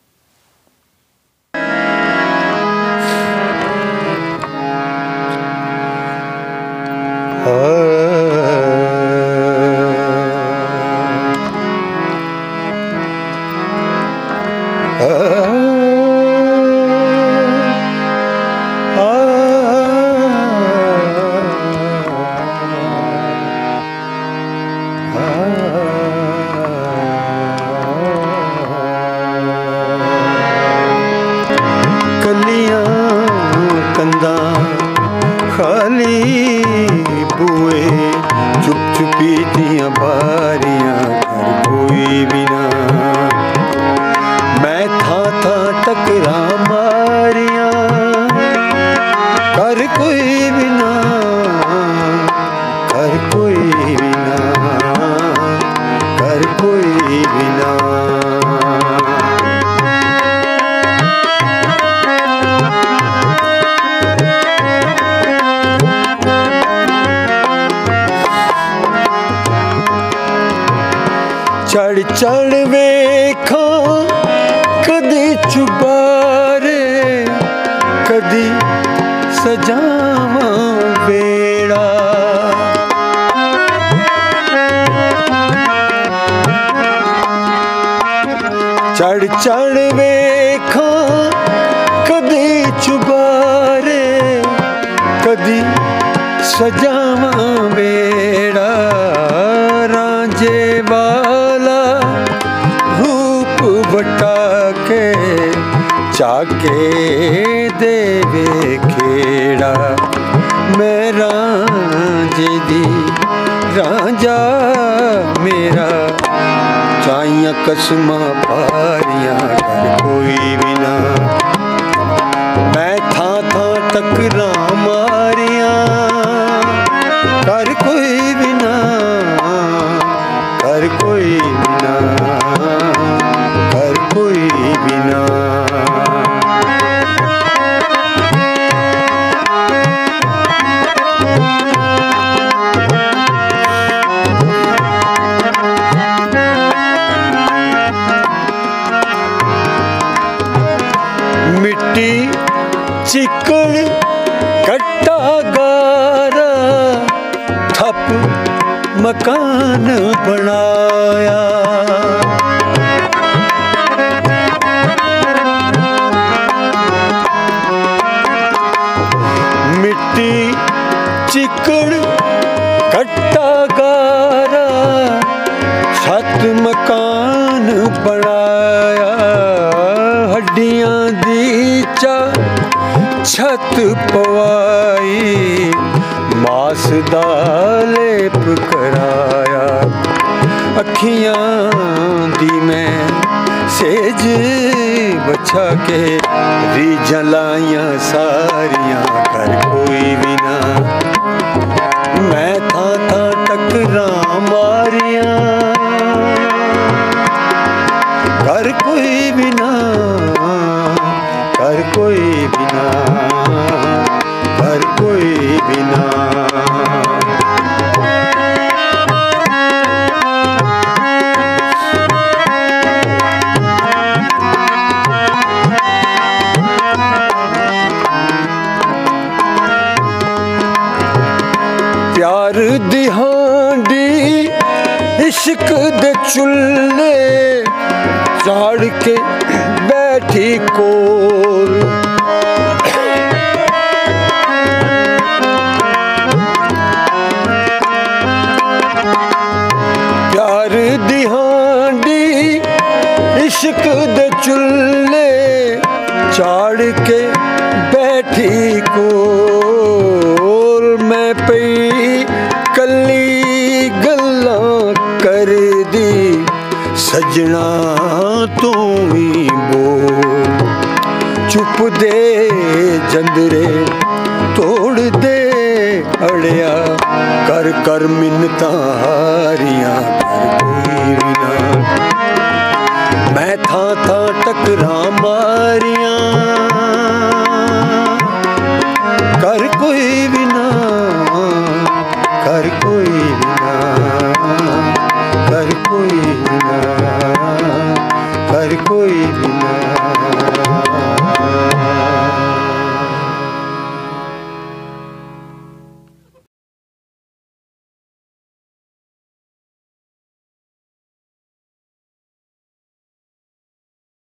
[SPEAKER 6] चढ़ चढ़ वेखा कदी चुबारे, कदी सजावा बेड़ा। चढ़ चढ़ वेखा कदी चुबारे, कदी सजावा बेड़ा। रांझे वाला रूप वटा के चाके देवे खेड़ा। मैं रांझे दी रांझा मेरा, चाइयां कसमां पारियां कर कोई भी ना। मैं थां थां टकरा मारियां कर कोई भी ना, कर कोई भी ना, कर कोई भी ना। मिट्टी चिकड़ कट्टा गारा, थप मकान बनाया। मिट्टी चिकड़ कट्टा गारा, छत मकान बनाया। हड्डियां दी चा छत पवाई, मास दा लेप कराया। अखियां दी मैं सेज बछा के, रीझां लाइयां सारियां कर कोई भी ना। मैं थां थां टकरा मारियां
[SPEAKER 3] इश्क दे चुल्ले चाड़ के बैठी कोल प्यार दी हांडी इश्क दे चुल्ले चाड़ के बैठी कोल मैं पई कली गल्लां कर दी सजना तू ही बोल चुप दे जंदरे तोड़ दे अड़िया कर कर मिन्नतां हारियां कर कोई भी ना मैं था था टकरा मारियां कर कोई भी ना कर कोई भी ना कर कोई भी ना कर कोई भी ना